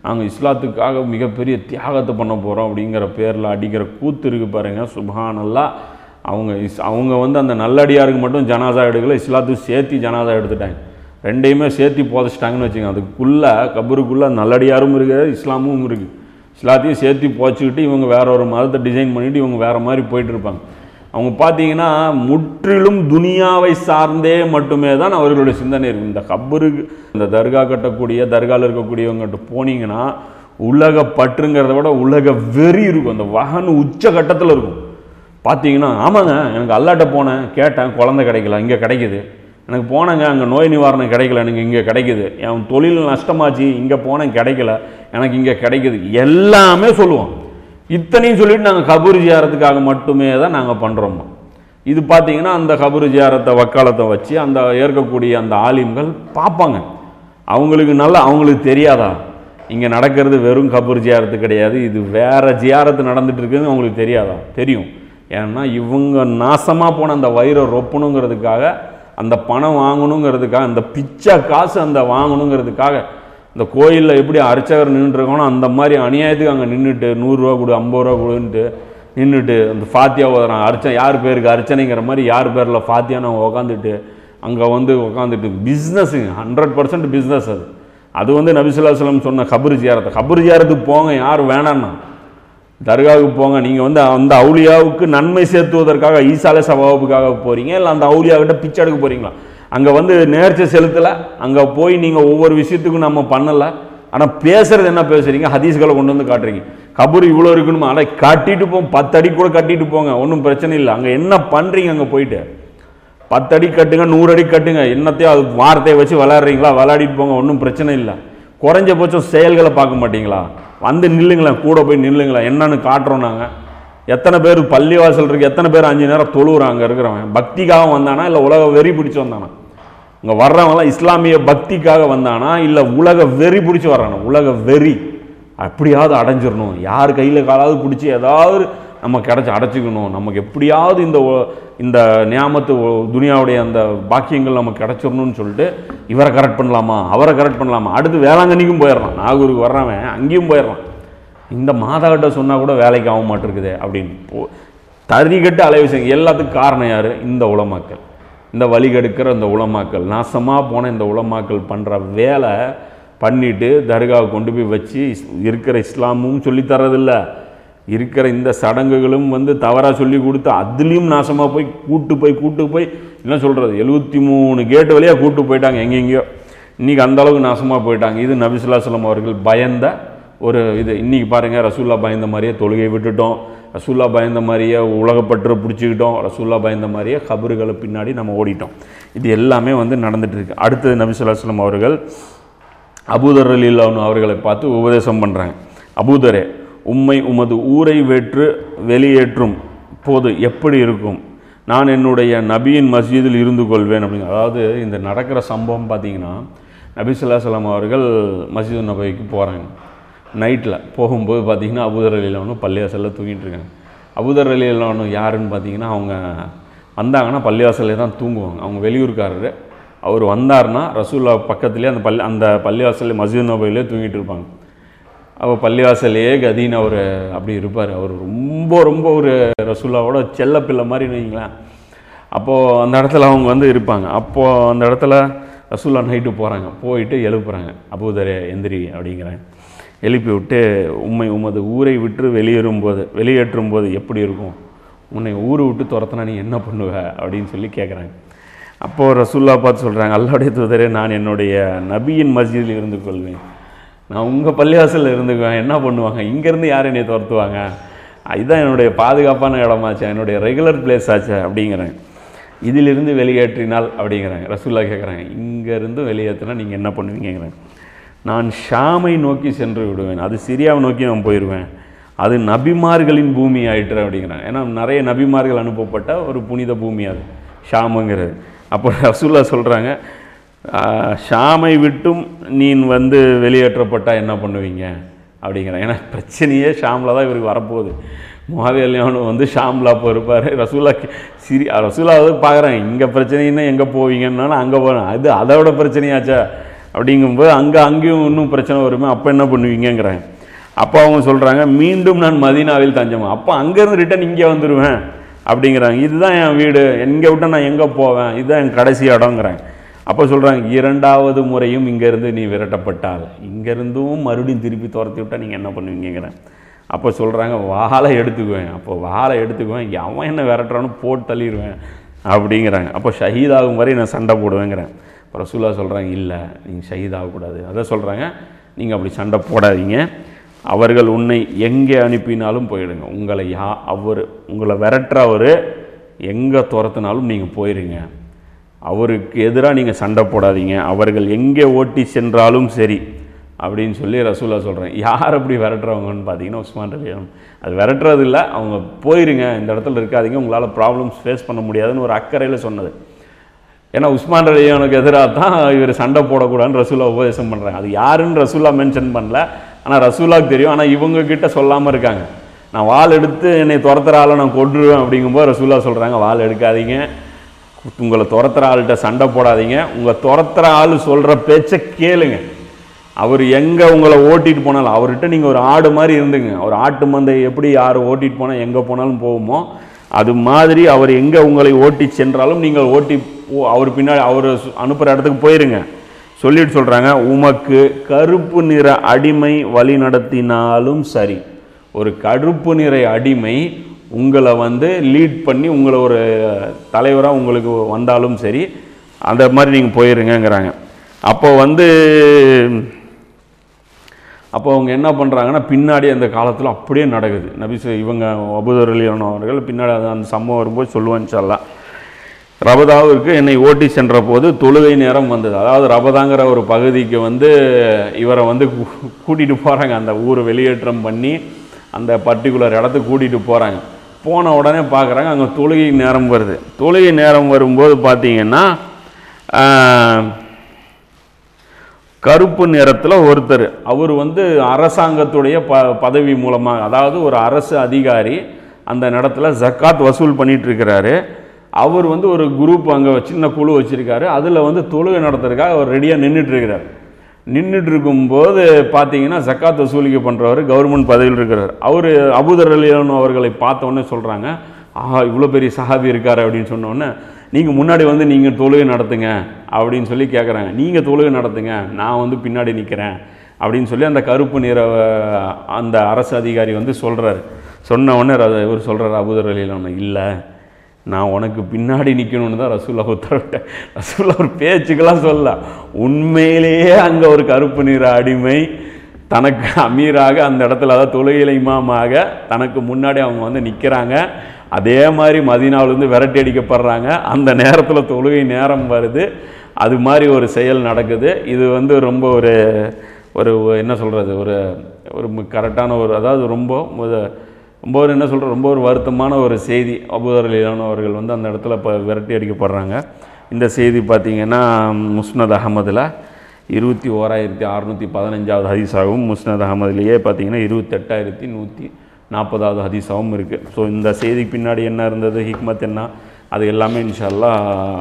நாங்கள் இஸ்லாத்துக்காக மிகப்பெரிய தியாகத்தை பண்ண போகிறோம் அப்படிங்கிற பேரில் அடிக்கிற கூத்து இருக்குது பாருங்கள். சுப்ஹானல்லாஹ். அவங்க இஸ் அவங்க வந்து அந்த நல்லடியாருக்கு மட்டும் ஜனாசா எடுக்கல, இஸ்லாத்துக்கு சேர்த்து ஜனாசா எடுத்துட்டாங்க. ரெண்டையுமே சேர்த்து போதைச்சிட்டாங்கன்னு வச்சுக்கோங்க. அதுக்குள்ளே கபருக்குள்ளே நல்லடியாரும் இருக்குது, இஸ்லாமும் இருக்குது. இஸ்லாத்தையும் சேர்த்து போச்சுக்கிட்டு இவங்க வேற ஒரு மதத்தை டிசைன் பண்ணிவிட்டு இவங்க வேறு மாதிரி போயிட்டுருப்பாங்க. அவங்க பார்த்தீங்கன்னா முற்றிலும் துனியாவை சார்ந்தே மட்டுமே தான் அவர்களுடைய சிந்தனை இருக்குது. இந்த கபருக்கு இந்த தர்கா கட்டக்கூடிய தர்காவில் இருக்கக்கூடியவங்ககிட்ட போனீங்கன்னா உலக பற்றுங்கிறத விட உலக வெறி இருக்கும். அந்த வகன் உச்ச கட்டத்தில் இருக்கும். பார்த்தீங்கன்னா ஆமாங்க, எனக்கு அல்லாட்ட போனேன், கேட்டேன், குழந்தை கிடைக்கல, இங்கே கிடைக்குது. எனக்கு போனேங்க, அங்கே நோய் நிவாரணம் கிடைக்கல, எனக்கு இங்கே கிடைக்குது. என் தொழில் நஷ்டமாச்சு, இங்கே போனேன் கிடைக்கல, எனக்கு இங்கே கிடைக்குது. எல்லாமே சொல்லுவோம். இத்தனையும் சொல்லிட்டு நாங்கள் கபூர் ஜியாரத்துக்காக மட்டுமே தான் நாங்கள் பண்ணுறோம். இது பார்த்தீங்கன்னா அந்த கபூர் ஜியாரத்தை வக்காலத்தை வச்சு அந்த ஏற்கக்கூடிய அந்த ஆலிம்கள் பார்ப்பாங்க. அவங்களுக்கு நல்லா அவங்களுக்கு தெரியாதா இங்கே நடக்கிறது வெறும் கபூர் ஜியாரத்து கிடையாது, இது வேறு ஜியாரத்து நடந்துட்டு இருக்குதுன்னு அவங்களுக்கு தெரியாதா? தெரியும். ஏன்னா இவங்க நாசமாக போன அந்த வயிறை ரொப்பணுங்கிறதுக்காக, அந்த பணம் வாங்கணுங்கிறதுக்காக, அந்த பிச்சை காசு அந்த வாங்கணுங்கிறதுக்காக, இந்த கோயிலில் எப்படி அர்ச்சகர் நின்றுருக்கோனோ அந்த மாதிரி அநியாயத்துக்கு அங்கே நின்றுட்டு நூறுரூவா கொடு ஐம்பது ரூபா கொடுன்ட்டு நின்றுட்டு அந்த ஃபாத்தியா ஓதுறான். அர்ச்சனை யார் பேருக்கு அர்ச்சனைங்கிற மாதிரி யார் பேரில் ஃபாத்தியான்னு அவங்க உக்காந்துட்டு அங்கே வந்து உக்காந்துட்டு பிஸ்னஸுங்க, ஹண்ட்ரட் பர்சன்ட் பிஸ்னஸ். அது அது வந்து நபி ஸல்லல்லாஹு அலைஹி வஸல்லம் சொன்ன கபர் ஜியாரத்தை. கபர் ஜியாரத்துக்கு போங்க, யார் வேணான்னா தர்காவுக்கு போங்க. நீங்கள் வந்து அந்த அவுலியாவுக்கு நன்மை சேர்த்துவதற்காக ஈசாலை சவாபுக்காக போகிறீங்க, இல்லை அந்த அவுலியாவிட்ட பிச்சை எடுக்க போகிறீங்களா? அங்கே வந்து நேர்ச்சி செலுத்தலை, அங்கே போய் நீங்கள் ஒவ்வொரு விஷயத்துக்கும் நம்ம பண்ணலை. ஆனால் பேசுகிறது என்ன பேசுகிறீங்க? ஹதீஸ்களை கொண்டு வந்து காட்டுறீங்க. கபூர் இவ்வளோ இருக்கணுமா? ஆனால் கட்டிட்டு போங்க, பத்து அடி கூட கட்டிட்டு போங்க, ஒன்றும் பிரச்சனை இல்லை. அங்கே என்ன பண்ணுறீங்க? அங்கே போயிட்டு பத்து அடி கட்டுங்க, நூறு அடி கட்டுங்க, என்னத்தையும் அது வார்த்தையை வச்சு விளையாடுறீங்களா? விளையாடிட்டு போங்க, ஒன்றும் பிரச்சனை இல்லை. குறைஞ்சபட்சம் செயல்களை பார்க்க மாட்டீங்களா? வந்து நில்லுங்களேன், கூட போய் நில்லுங்களேன், என்னன்னு காட்டுறோம் நாங்கள். எத்தனை பேர் பள்ளிவாசல் இருக்குது, எத்தனை பேர் அஞ்சு நேரம் தொழுவுறாங்க இருக்கிறவன்? பக்திக்காக வந்தானா இல்லை உலக வெறி பிடிச்சி வந்தானா? இங்கே வர்றவங்களாம் இஸ்லாமிய பக்திக்காக வந்தானா இல்லை உலக வெறி பிடிச்சி வர்றானா? உலக வெறி அப்படியாவது அடைஞ்சிடணும், யார் கையில் காலாவது பிடிச்சி ஏதாவது நம்ம கிடச்சி அடைச்சிக்கணும், நமக்கு எப்படியாவது இந்த இந்த நியாமத்து துனியாவுடைய அந்த பாக்கியங்கள் நமக்கு கிடச்சிடணும்னு சொல்லிட்டு இவரை கரெக்ட் பண்ணலாமா, அவரை கரெக்ட் பண்ணலாமா, அடுத்து வேளாங்கண்ணிக்கும் போயிடலாம், நாகூருக்கு வர்றவன் அங்கேயும் போயிடலாம். இந்த மாதாக்கிட்ட சொன்னால் கூட வேலைக்கு ஆக மாட்டிருக்குது அப்படின்னு தறிகட்டு அலைவசங்க. எல்லாத்துக்கும் காரணம் யார்? இந்த உலமாக்கள், இந்த வழிகெடுக்கிற இந்த உலமாக்கள், நாசமாக போன இந்த உலமாக்கள் பண்ணுற வேலை பண்ணிவிட்டு தர்காவை கொண்டு போய் வச்சு இருக்கிற இஸ்லாமும் சொல்லித்தரதில்ல, இருக்கிற இந்த சடங்குகளும் வந்து தவறாக சொல்லி கொடுத்து அதுலேயும் நாசமாக போய் கூட்டு போய் கூட்டு போய் என்ன சொல்கிறது எழுபத்தி மூணு கேட்டு வழியாக கூட்டு போயிட்டாங்க எங்கெங்கேயோ. இன்றைக்கி அந்தளவுக்கு நாசமாக போயிட்டாங்க. இது நபி ஸல்லல்லாஹு அலைஹி வஸல்லம் அவர்கள் பயந்த ஒரு இது. இன்றைக்கி பாருங்கள், ரசூல்லா பயந்த மாதிரியே தொழுகை விட்டுட்டோம், ரசூல்லா பயந்த மாதிரியே உலகப்பற்று பிடிச்சிக்கிட்டோம், ரசூல்லா பயந்த மாதிரியே கபறுகளை பின்னாடி நம்ம ஓடிட்டோம். இது எல்லாமே வந்து நடந்துகிட்டு இருக்கு. அடுத்தது நபி ஸல்லல்லாஹு அலைஹி வஸல்லம் அவர்கள் அபூதர் ரலியல்லாஹு அன்ஹு அவர்களை பார்த்து உபதேசம் பண்ணுறாங்க. அபூதரே, உம்மை உமது ஊரை வெற்று வெளியேற்றும் போது எப்படி இருக்கும்? நான் என்னுடைய நபியின் மஸ்ஜிதில் இருந்து கொள்வேன் அப்படிங்க. அதாவது இந்த நடக்கிற சம்பவம் பார்த்திங்கன்னா, நபி ஸல்லல்லாஹு அலைஹி வஸல்லம் அவர்கள் மஸ்ஜித் நபவிக்கு போகிறாங்க. நைட்டில் போகும்போது பார்த்திங்கன்னா அபூதர் ரலியல்லாஹு அன்ஹு பள்ளிவாசலில் தூங்கிட்டு இருக்காங்க. அபூதர் ரலியல்லாஹு அன்ஹு யாருன்னு பார்த்திங்கன்னா, அவங்க வந்தாங்கன்னா பள்ளிவாசல்லே தான் தூங்குவாங்க. அவங்க வெளியூர்காரர். அவர் வந்தார்னா ரசூல்லா பக்கத்துலேயே அந்த பள்ளி அந்த பள்ளிவாசல்லே மஸ்ஜித் நபவிலே தூங்கிட்டு இருப்பாங்க. அவர் பள்ளிவாசல்லையே கதீன்னு அவர் அப்படி இருப்பார். அவர் ரொம்ப ரொம்ப ஒரு ரசூல்லாவோட செல்ல பிள்ளை மாதிரி வைங்களேன். அப்போது அந்த இடத்துல அவங்க வந்து இருப்பாங்க. அப்போது அந்த இடத்துல ரசூல்லா நைட்டு போகிறாங்க, போயிட்டு எழுப்புறாங்க, அபூதரே எந்திரி அப்படிங்கிறாங்க. எழுப்பி விட்டு, உம்மை உமது ஊரை விட்டு வெளியேறும் போது வெளியேற்றும் போது எப்படி இருக்கும்? உன்னை ஊரை விட்டு துரத்துனா நீ என்ன பண்ணுவ அப்படின்னு சொல்லி கேட்குறாங்க. அப்போது ரசூல்லா பார்த்து சொல்கிறாங்க, அல்லாஹ்வுடைய தூதரே, நான் என்னுடைய நபியின் மஸ்ஜிதில் இருந்து கொள்வேன், நான் உங்கள் பள்ளிவாசலில் இருந்துக்குவேன், என்ன பண்ணுவாங்க? இங்கேருந்து யார் என்னை துரத்துவாங்க? இதுதான் என்னுடைய பாதுகாப்பான இடமாச்சா, என்னுடைய ரெகுலர் பிளேஸ் ஆச்சா அப்படிங்கிறாங்க. இதிலிருந்து வெளியேற்றினால் அப்படிங்கிறாங்க. ரசூல்லா கேட்குறாங்க, இங்கேருந்து வெளியேற்றினா நீங்கள் என்ன பண்ணுவீங்கிறாங்க. நான் ஷாமை நோக்கி சென்று விடுவேன், அது சிரியாவை நோக்கி நான் போயிடுவேன், அது நபிமார்களின் பூமி ஆயிட்டுற அப்படிங்கிறாங்க. ஏன்னா நிறைய நபிமார்கள் அனுப்பப்பட்ட ஒரு புனித பூமி அது ஷாமுங்கிறது. அப்போ ரசூல்லா சொல்கிறாங்க, ஷாமை விட்டும் நீ வந்து வெளியேற்றப்பட்டால் என்ன பண்ணுவீங்க அப்படிங்கிறாங்க. ஏன்னா பிரச்சனையே ஷாமில் தான் இவருக்கு வரப்போகுது. முஆவியா வந்து ஷாமில் அப்போ இருப்பார். ரசூல்லா சிரி ரசூல்லா வந்து பார்க்குறாங்க, இங்கே பிரச்சனைன்னா எங்கே போவீங்கன்னாலும் அங்கே போகிறேன், அது அதோட பிரச்சனையாச்சா அப்படிங்கும்போது அங்கே அங்கேயும் இன்னும் பிரச்சனை வருமே, அப்போ என்ன பண்ணுவீங்கிறாங்க. அப்போ அவங்க சொல்கிறாங்க, மீண்டும் நான் மதீனாவில் தஞ்சமா, அப்போ அங்கேருந்து ரிட்டன் இங்கே வந்துடுவேன் அப்படிங்கிறாங்க. இதுதான் என் வீடு, எங்கே விட்டால் நான் எங்கே போவேன், இதுதான் என் கடைசி இடங்கிறாங்க. அப்போ சொல்கிறாங்க, இரண்டாவது முறையும் இங்கேருந்து நீ விரட்டப்பட்டால், இங்கேருந்தும் மறுபடியும் திருப்பி துரத்தி விட்டால் நீங்கள் என்ன பண்ணுவீங்கிறேன். அப்போ சொல்கிறாங்க, வாழை எடுத்துக்குவேன். அப்போ வாழை எடுத்துக்குவேன், அவன் என்ன விரட்டுறான்னு போட்டு தள்ளிடுவேன் அப்படிங்கிறாங்க. அப்போ ஷஹீதாகும் வரை நான் சண்டை போடுவேங்கிறேன். இப்போ ரசூலா சொல்கிறாங்க, இல்லை நீங்கள் ஷஹீதாகக்கூடாது. அதை சொல்கிறாங்க, நீங்கள் அப்படி சண்டை போடாதீங்க, அவர்கள் உன்னை எங்கே அனுப்பினாலும் போயிடுங்க, உங்களை யா அவர் உங்களை விரட்டுறவர் எங்கே துரத்துனாலும் நீங்கள் போயிடுங்க, அவருக்கு எதிராக நீங்கள் சண்டை போடாதீங்க, அவர்கள் எங்கே ஓட்டி சென்றாலும் சரி அப்படின்னு சொல்லி ரசூலா சொல்கிறேன். யார் அப்படி விரட்டுறவங்கன்னு பார்த்தீங்கன்னா உஸ்மான் ரலியல்லாஹு. அது விரட்டுறது இல்லை, அவங்க போயிருங்க, இந்த இடத்துல இருக்காதீங்க, உங்களால் ப்ராப்ளம்ஸ் ஃபேஸ் பண்ண முடியாதுன்னு ஒரு அக்கறையில் சொன்னது. ஏன்னா உஸ்மான் ரலியல்லாஹுக்கு எதிராக தான் இவர் சண்டை போடக்கூடாதுன்னு ரசூலா உபதேசம் பண்ணுறாங்க. அது யாருன்னு ரசூலா மென்ஷன் பண்ணல, ஆனால் ரசூலாவுக்கு தெரியும். ஆனால் இவங்கக்கிட்ட சொல்லாமல் இருக்காங்க. நான் வாள் எடுத்து என்னை துரத்துற ஆளை நான் கொண்டுருவேன் அப்படிங்கும்போது ரசூலா சொல்கிறாங்க, வாள் எடுக்காதீங்க, உங்களை துரத்துற ஆள்கிட்ட சண்டை போடாதீங்க, உங்கள் துரத்துற ஆள் சொல்கிற பேச்சை கேளுங்க, அவர் எங்கே உங்களை ஓட்டிகிட்டு போனாலும் அவர்கிட்ட நீங்கள் ஒரு ஆடு மாதிரி இருந்துங்க. அவர் ஆட்டு மந்தை எப்படி யார் ஓட்டிகிட்டு போனால் எங்கே போனாலும் போகுமோ அது மாதிரி அவர் எங்கே உங்களை ஓட்டி சென்றாலும் நீங்கள் ஓட்டி அவர் பின்னாடி அவர் அனுப்புகிற இடத்துக்கு போயிருங்க சொல்லிட்டு சொல்கிறாங்க. உமக்கு கருப்பு நிற அடிமை வழி நடத்தினாலும் சரி, ஒரு கருப்பு நிற அடிமை உங்களை வந்து லீட் பண்ணி உங்களை ஒரு தலைவராக உங்களுக்கு வந்தாலும் சரி, அந்த மாதிரி நீங்கள் போயிருங்கிறாங்க. அப்போ வந்து அப்போ அவங்க என்ன பண்ணுறாங்கன்னா, பின்னாடி அந்த காலத்தில் அப்படியே நடக்குது. நபி இவங்க அபூதர் ரலியல்லாஹு அவர்கள் பின்னாடி அந்த சம்பவம் வரும்போது சொல்லுவேன் இன்ஷா அல்லாஹ். ரபதாவிற்கு என்னை ஓட்டி சென்ற போது தொழுகை நேரம் வந்தது. அதாவது ரபதாங்கிற ஒரு பகுதிக்கு வந்து இவரை வந்து கூட்டிகிட்டு போகிறாங்க, அந்த ஊர் வெளியேற்றம் பண்ணி அந்த பர்டிகுலர் இடத்துக்கு கூட்டிகிட்டு போகிறாங்க. போன உடனே பார்க்குறாங்க, அங்கே தொழுகை நேரம் வருது. தொழுகை நேரம் வரும்போது பார்த்தீங்கன்னா கருப்பு நிறத்தில் ஒருத்தர், அவர் வந்து அரசாங்கத்துடைய ப பதவி மூலமாக, அதாவது ஒரு அரசு அதிகாரி அந்த இடத்துல ஜக்காத் வசூல் பண்ணிகிட்டு இருக்கிறாரு. அவர் வந்து ஒரு குரூப் அங்கே சின்ன குழு வச்சுருக்காரு, அதில் வந்து தொழுகை நடத்துறதுக்காக அவர் ரெடியாக நின்றுட்டுருக்கிறார். நின்றுட்டு இருக்கும்போது பார்த்தீங்கன்னா ஜக்காத் வசூலிக்க பண்ணுறவர் கவர்மெண்ட் பதவியில் இருக்கிறார். அவர் அபூதர் ரலியல்லாஹு அவர்களை பார்த்தோன்னே சொல்கிறாங்க, ஆஹா இவ்வளோ பெரிய சஹாபி இருக்கார் அப்படின்னு சொன்னோன்னே, நீங்கள் முன்னாடி வந்து நீங்கள் தொழுகை நடத்துங்க அப்படின்னு சொல்லி கேட்குறாங்க. நீங்கள் தொழுகை நடத்துங்க, நான் வந்து பின்னாடி நிற்கிறேன் அப்படின்னு சொல்லி அந்த கருப்பு நிற அந்த அரசு அதிகாரி வந்து சொல்கிறாரு. சொன்ன உடனே இவர் சொல்கிறார் அபூதர் ரலியல்லாஹு, இல்லை நான் உனக்கு பின்னாடி நிற்கணும்னு தான் ரசூலா உத்தரவிட்டேன். ரசூலா ஒரு பேச்சுக்கெல்லாம் சொல்ல, உண்மையிலேயே அங்கே ஒரு கருப்பு நிற அடிமை தனக்கு அமீராக அந்த இடத்துல, அதாவது தொழுகையில இமாமாக தனக்கு முன்னாடி அவங்க வந்து நிற்கிறாங்க. அதே மாதிரி மதீனாவிலேருந்து விரட்டி அடிக்கப்படுறாங்க. அந்த நேரத்தில் தொழுகை நேரம் வருது, அது மாதிரி ஒரு செயல் நடக்குது. இது வந்து ரொம்ப ஒரு ஒரு என்ன சொல்கிறது, ஒரு ஒரு கரெக்டான ஒரு, அதாவது ரொம்ப ரொம்ப ஒரு என்ன சொல்கிற ரொம்ப ஒரு வருத்தமான ஒரு செய்தி. அபூதர் ரலியல்லாஹு அவர்கள் வந்து அந்த இடத்துல இப்போ விரட்டி அடிக்கப்படுறாங்க. இந்த செய்தி பார்த்திங்கன்னா முஸ்னத் அஹமதில் இருபத்தி ஓராயிரத்தி அறுநூற்றி பதினஞ்சாவது ஹதீஸாகவும், முஸ்னத் அஹமதுலேயே பார்த்திங்கன்னா இருபத்தெட்டாயிரத்தி நூற்றி நாற்பதாவது ஹதீஸாகவும் இருக்குது. ஸோ இந்த செய்தி பின்னாடி என்ன இருந்தது, ஹிக்மத் என்ன, அது எல்லாமே இன்ஷா அல்லாஹ்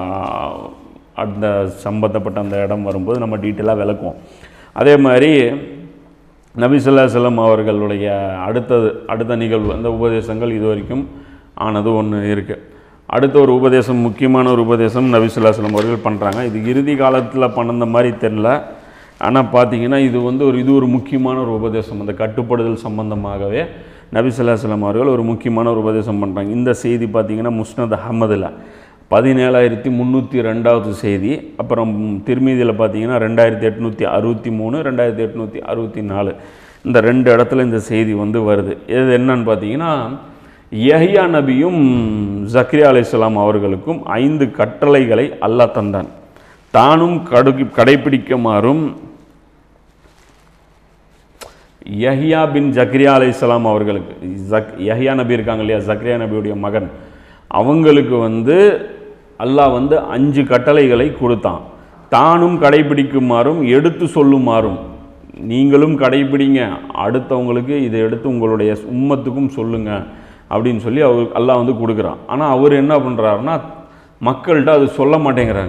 அந்த சம்பந்தப்பட்ட அந்த இடம் வரும்போது நம்ம டீட்டெயிலாக விளக்குவோம். அதே மாதிரி நபி ஸல்லல்லாஹு அலைஹி வஸல்லம் அவர்களுடைய அடுத்தது அடுத்த நிகழ்வு, அந்த உபதேசங்கள் இது வரைக்கும் ஆனது ஒன்று இருக்குது. அடுத்த ஒரு உபதேசம், முக்கியமான ஒரு உபதேசம் நபி ஸல்லல்லாஹு அலைஹி வஸல்லம் அவர்கள் பண்ணுறாங்க. இது இறுதி காலத்தில் பண்ண மாதிரி தெரில, ஆனால் பார்த்தீங்கன்னா இது வந்து ஒரு இது ஒரு முக்கியமான ஒரு உபதேசம். அந்த கட்டுப்படுதல் சம்பந்தமாகவே நபி ஸல்லல்லாஹு அலைஹி வஸல்லம் அவர்கள் ஒரு முக்கியமான ஒரு உபதேசம் பண்ணுறாங்க. இந்த செய்தி பார்த்திங்கன்னா முஸ்னத் அஹமதில் பதினேழாயிரத்தி முந்நூற்றி ரெண்டாவது செய்தி. அப்புறம் திர்மீதியில் பார்த்தீங்கன்னா ரெண்டாயிரத்தி எட்நூற்றி அறுபத்தி மூணு ரெண்டாயிரத்தி எட்நூற்றி அறுபத்தி நாலு இந்த ரெண்டு இடத்துல இந்த செய்தி வந்து வருது. இது என்னன்னு பார்த்தீங்கன்னா, யஹ்யா நபியும் ஜக்கரியா அலைஹிஸ்ஸலாம் அவர்களுக்கும் ஐந்து கட்டளைகளை அல்லாஹ் தந்தான். தானும் கடு கடைப்பிடிக்குமாறும் யஹ்யா பின் ஜக்கரியா அலைஹிஸ்ஸலாம் அவர்களுக்கு, ஜக் யஹ்யா நபி இருக்காங்க இல்லையா, ஜக்கரியா நபியுடைய மகன், அவங்களுக்கு வந்து அல்லாஹ் வந்து அஞ்சு கட்டளைகளை கொடுத்தான். தானும் கடைபிடிக்குமாறும் எடுத்து சொல்லுமாறும், நீங்களும் கடைபிடிங்க, அடுத்தவங்களுக்கு இதை எடுத்து உங்களுடைய உம்மத்துக்கும் சொல்லுங்க அப்படின்னு சொல்லி அவர் அல்லாஹ் வந்து கொடுக்குறான். ஆனால் அவர் என்ன பண்ணுறாருன்னா, மக்கள்கிட்ட அது சொல்ல மாட்டேங்கிறாங்க.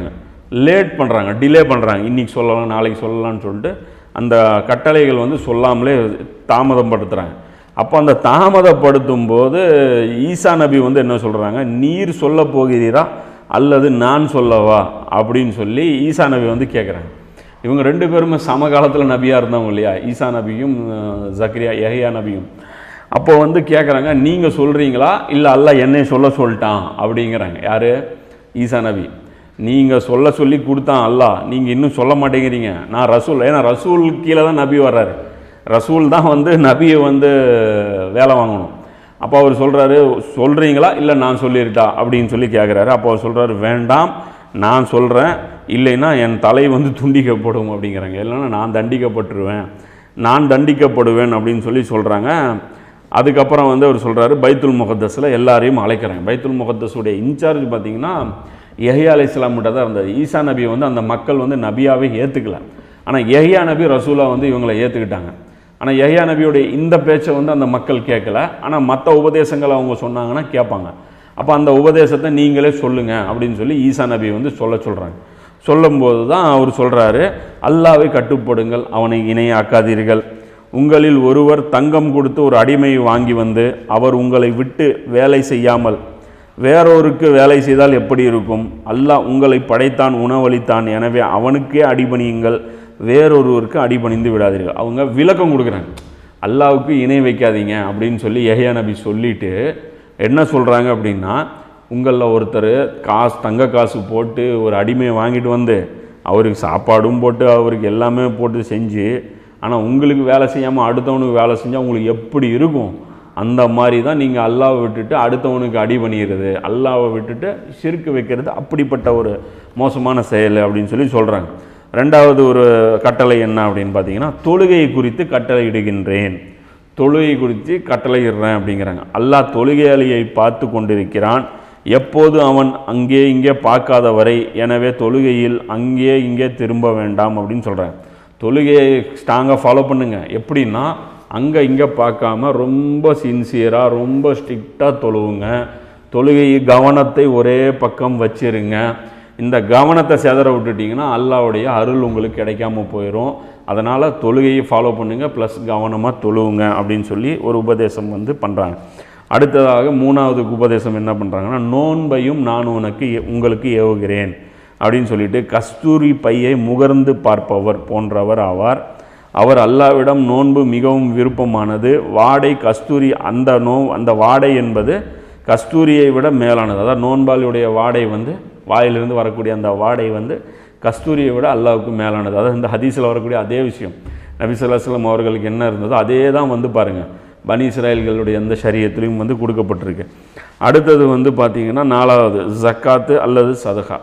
லேட் பண்ணுறாங்க, டிலே பண்ணுறாங்க. இன்றைக்கி சொல்லலாம் நாளைக்கு சொல்லலாம்னு சொல்லிட்டு அந்த கட்டளைகள் வந்து சொல்லாமலே தாமதப்படுத்துகிறாங்க. அப்போ அந்த தாமதப்படுத்தும் போது ஈசா நபி வந்து என்ன சொல்கிறாங்க, நீர் சொல்ல போகிறீரா அல்லது நான் சொல்லவா அப்படின்னு சொல்லி ஈசா நபி வந்து கேட்குறாங்க. இவங்க ரெண்டு பேருமே சமகாலத்தில் நபியாக இருந்தவங்க இல்லையா, ஈசா நபியும் ஜக்கரியா யஹ்யா நபியும். அப்போ வந்து கேட்குறாங்க, நீங்கள் சொல்கிறீங்களா இல்லை அல்லாஹ் என்னை சொல்ல சொல்லிட்டான் அப்படிங்கிறாங்க. யார்? ஈசா நபி. நீங்கள் சொல்ல சொல்லி கொடுத்தான் அல்லாஹ், நீங்கள் இன்னும் சொல்ல மாட்டேங்கிறீங்க. நான் ரசூல், ஏன்னா ரசூல் கீழே தான் நபி வர்றாரு, ரசூல் தான் வந்து நபியை வந்து வேலை வாங்கணும். அப்போ அவர் சொல்கிறாரு, சொல்கிறீங்களா இல்லை நான் சொல்லியிருட்டா அப்படின்னு சொல்லி கேட்குறாரு. அப்போ அவர் சொல்கிறாரு, வேண்டாம் நான் சொல்கிறேன், இல்லைன்னா என் தலை வந்து துண்டிக்கப்படும் அப்படிங்கிறாங்க. இல்லைன்னா நான் தண்டிக்கப்பட்டுருவேன், நான் தண்டிக்கப்படுவேன் அப்படின்னு சொல்லி சொல்கிறாங்க. அதுக்கப்புறம் வந்து அவர் சொல்கிறாரு, பைத்துல் முகத்தஸில் எல்லாரையும் அழைக்கிறாங்க. பைத்துல் முகத்தஸுடைய இன்சார்ஜ் பார்த்திங்கன்னா யஹ்யா அலைஹிஸ்ஸலாம்கிட்ட தான் இருந்தது. ஈசா நபியை வந்து அந்த மக்கள் வந்து நபியாவே ஏற்றுக்கல. ஆனால் யஹ்யா நபி ரசூலா வந்து இவங்களை ஏற்றுக்கிட்டாங்க. ஆனால் யஹ்யா நபியோடைய இந்த பேச்சை வந்து அந்த மக்கள் கேட்கல. ஆனால் மற்ற உபதேசங்களை அவங்க சொன்னாங்கன்னா கேட்பாங்க. அப்போ அந்த உபதேசத்தை நீங்களே சொல்லுங்கள் அப்படின்னு சொல்லி ஈசா நபி வந்து சொல்ல சொல்கிறாங்க. சொல்லும்போது தான் அவர் சொல்கிறாரு, அல்லாஹ்வை கட்டுப்படுங்கள், அவனை இணையாக்காதீர்கள். உங்களில் ஒருவர் தங்கம் கொடுத்து ஒரு அடிமையை வாங்கி வந்து அவர் உங்களை விட்டு வேலை செய்யாமல் வேறொருக்கு வேலை செய்தால் எப்படி இருக்கும்? அல்லாஹ் உங்களை படைத்தான், உணவளித்தான், எனவே அவனுக்கே அடிபணியுங்கள், வேறொருவருக்கு அடிபணிந்து விடாதீர்கள். அவங்க விளக்கம் கொடுக்குறாங்க, அல்லாஹ்வுக்கு இணை வைக்காதீங்க அப்படின்னு சொல்லி யஹ்யா நபி சொல்லிட்டு என்ன சொல்கிறாங்க அப்படின்னா, உங்களில் ஒருத்தர் காசு தங்க காசு போட்டு ஒரு அடிமையை வாங்கிட்டு வந்து அவருக்கு சாப்பாடும் போட்டு அவருக்கு எல்லாமே போட்டு செஞ்சு, ஆனால் உங்களுக்கு வேலை செய்யாமல் அடுத்தவனுக்கு வேலை செஞ்சால் உங்களுக்கு எப்படி இருக்கும்? அந்த மாதிரி தான் நீங்கள் அல்லாஹ்வை விட்டுட்டு அடுத்தவனுக்கு அடி பண்ணிடுறது, அல்லாஹ்வை விட்டுட்டு ஷிர்க் வைக்கிறது அப்படிப்பட்ட ஒரு மோசமான செயல் அப்படின்னு சொல்லி சொல்கிறாங்க. ரெண்டாவது ஒரு கட்டளை என்ன அப்படின்னு பார்த்தீங்கன்னா, தொழுகையை குறித்து கட்டளை இடுகின்றேன், தொழுகை குறித்து கட்டளையிடுறேன் அப்படிங்கிறாங்க. அல்லாஹ் தொழுகையாளியை பார்த்து கொண்டிருக்கிறான், எப்போது அவன் அங்கே இங்கே பார்க்காத வரை, எனவே தொழுகையில் அங்கே இங்கே திரும்ப வேண்டாம் அப்படின்னு சொல்கிறாங்க. தொழுகையை ஸ்ட்ராங்காக ஃபாலோ பண்ணுங்கள். எப்படின்னா, அங்கே இங்கே பார்க்காம ரொம்ப சின்சியராக ரொம்ப ஸ்ட்ரிக்டாக தொழுவுங்க. தொழுகை கவனத்தை ஒரே பக்கம் வச்சிருங்க. இந்த கவனத்தை செதற விட்டுட்டிங்கன்னா அல்லாஹ்வுடைய அருள் உங்களுக்கு கிடைக்காம போயிடும். அதனால் தொழுகையை ஃபாலோ பண்ணுங்கள், ப்ளஸ் கவனமாக தொழுவுங்க அப்படின்னு சொல்லி ஒரு உபதேசம் வந்து பண்ணுறாங்க. அடுத்ததாக மூணாவது உபதேசம் என்ன பண்ணுறாங்கன்னா, நோன்பையும் நான் உனக்கு உங்களுக்கு ஏவுகிறேன் அப்படின்னு சொல்லிட்டு, கஸ்தூரி பையை முகர்ந்து பார்ப்பவர் போன்றவர் ஆவார். அவர் அல்லாஹ்விடம் நோன்பு மிகவும் விருப்பமானது, வாடை கஸ்தூரி, அந்த நோ அந்த வாடை என்பது கஸ்தூரியை விட மேலானது. அதாவது நோன்பாளியுடைய வாடை வந்து வாயிலிருந்து வரக்கூடிய அந்த வாடை வந்து கஸ்தூரியை விட அல்லாஹ்வுக்கு மேலானது. அதாவது இந்த ஹதீஸில் வரக்கூடிய அதே விஷயம், நபி ஸல்லல்லாஹு அலைஹி வஸல்லம் அவர்களுக்கு என்ன இருந்ததோ அதே தான் வந்து பாருங்கள் பனி இஸ்ராயல்களுடைய எந்த ஷரியத்திலையும் வந்து கொடுக்கப்பட்டிருக்கு. அடுத்தது வந்து பார்த்திங்கன்னா நாலாவது ஜக்காத்து அல்லது சதகா.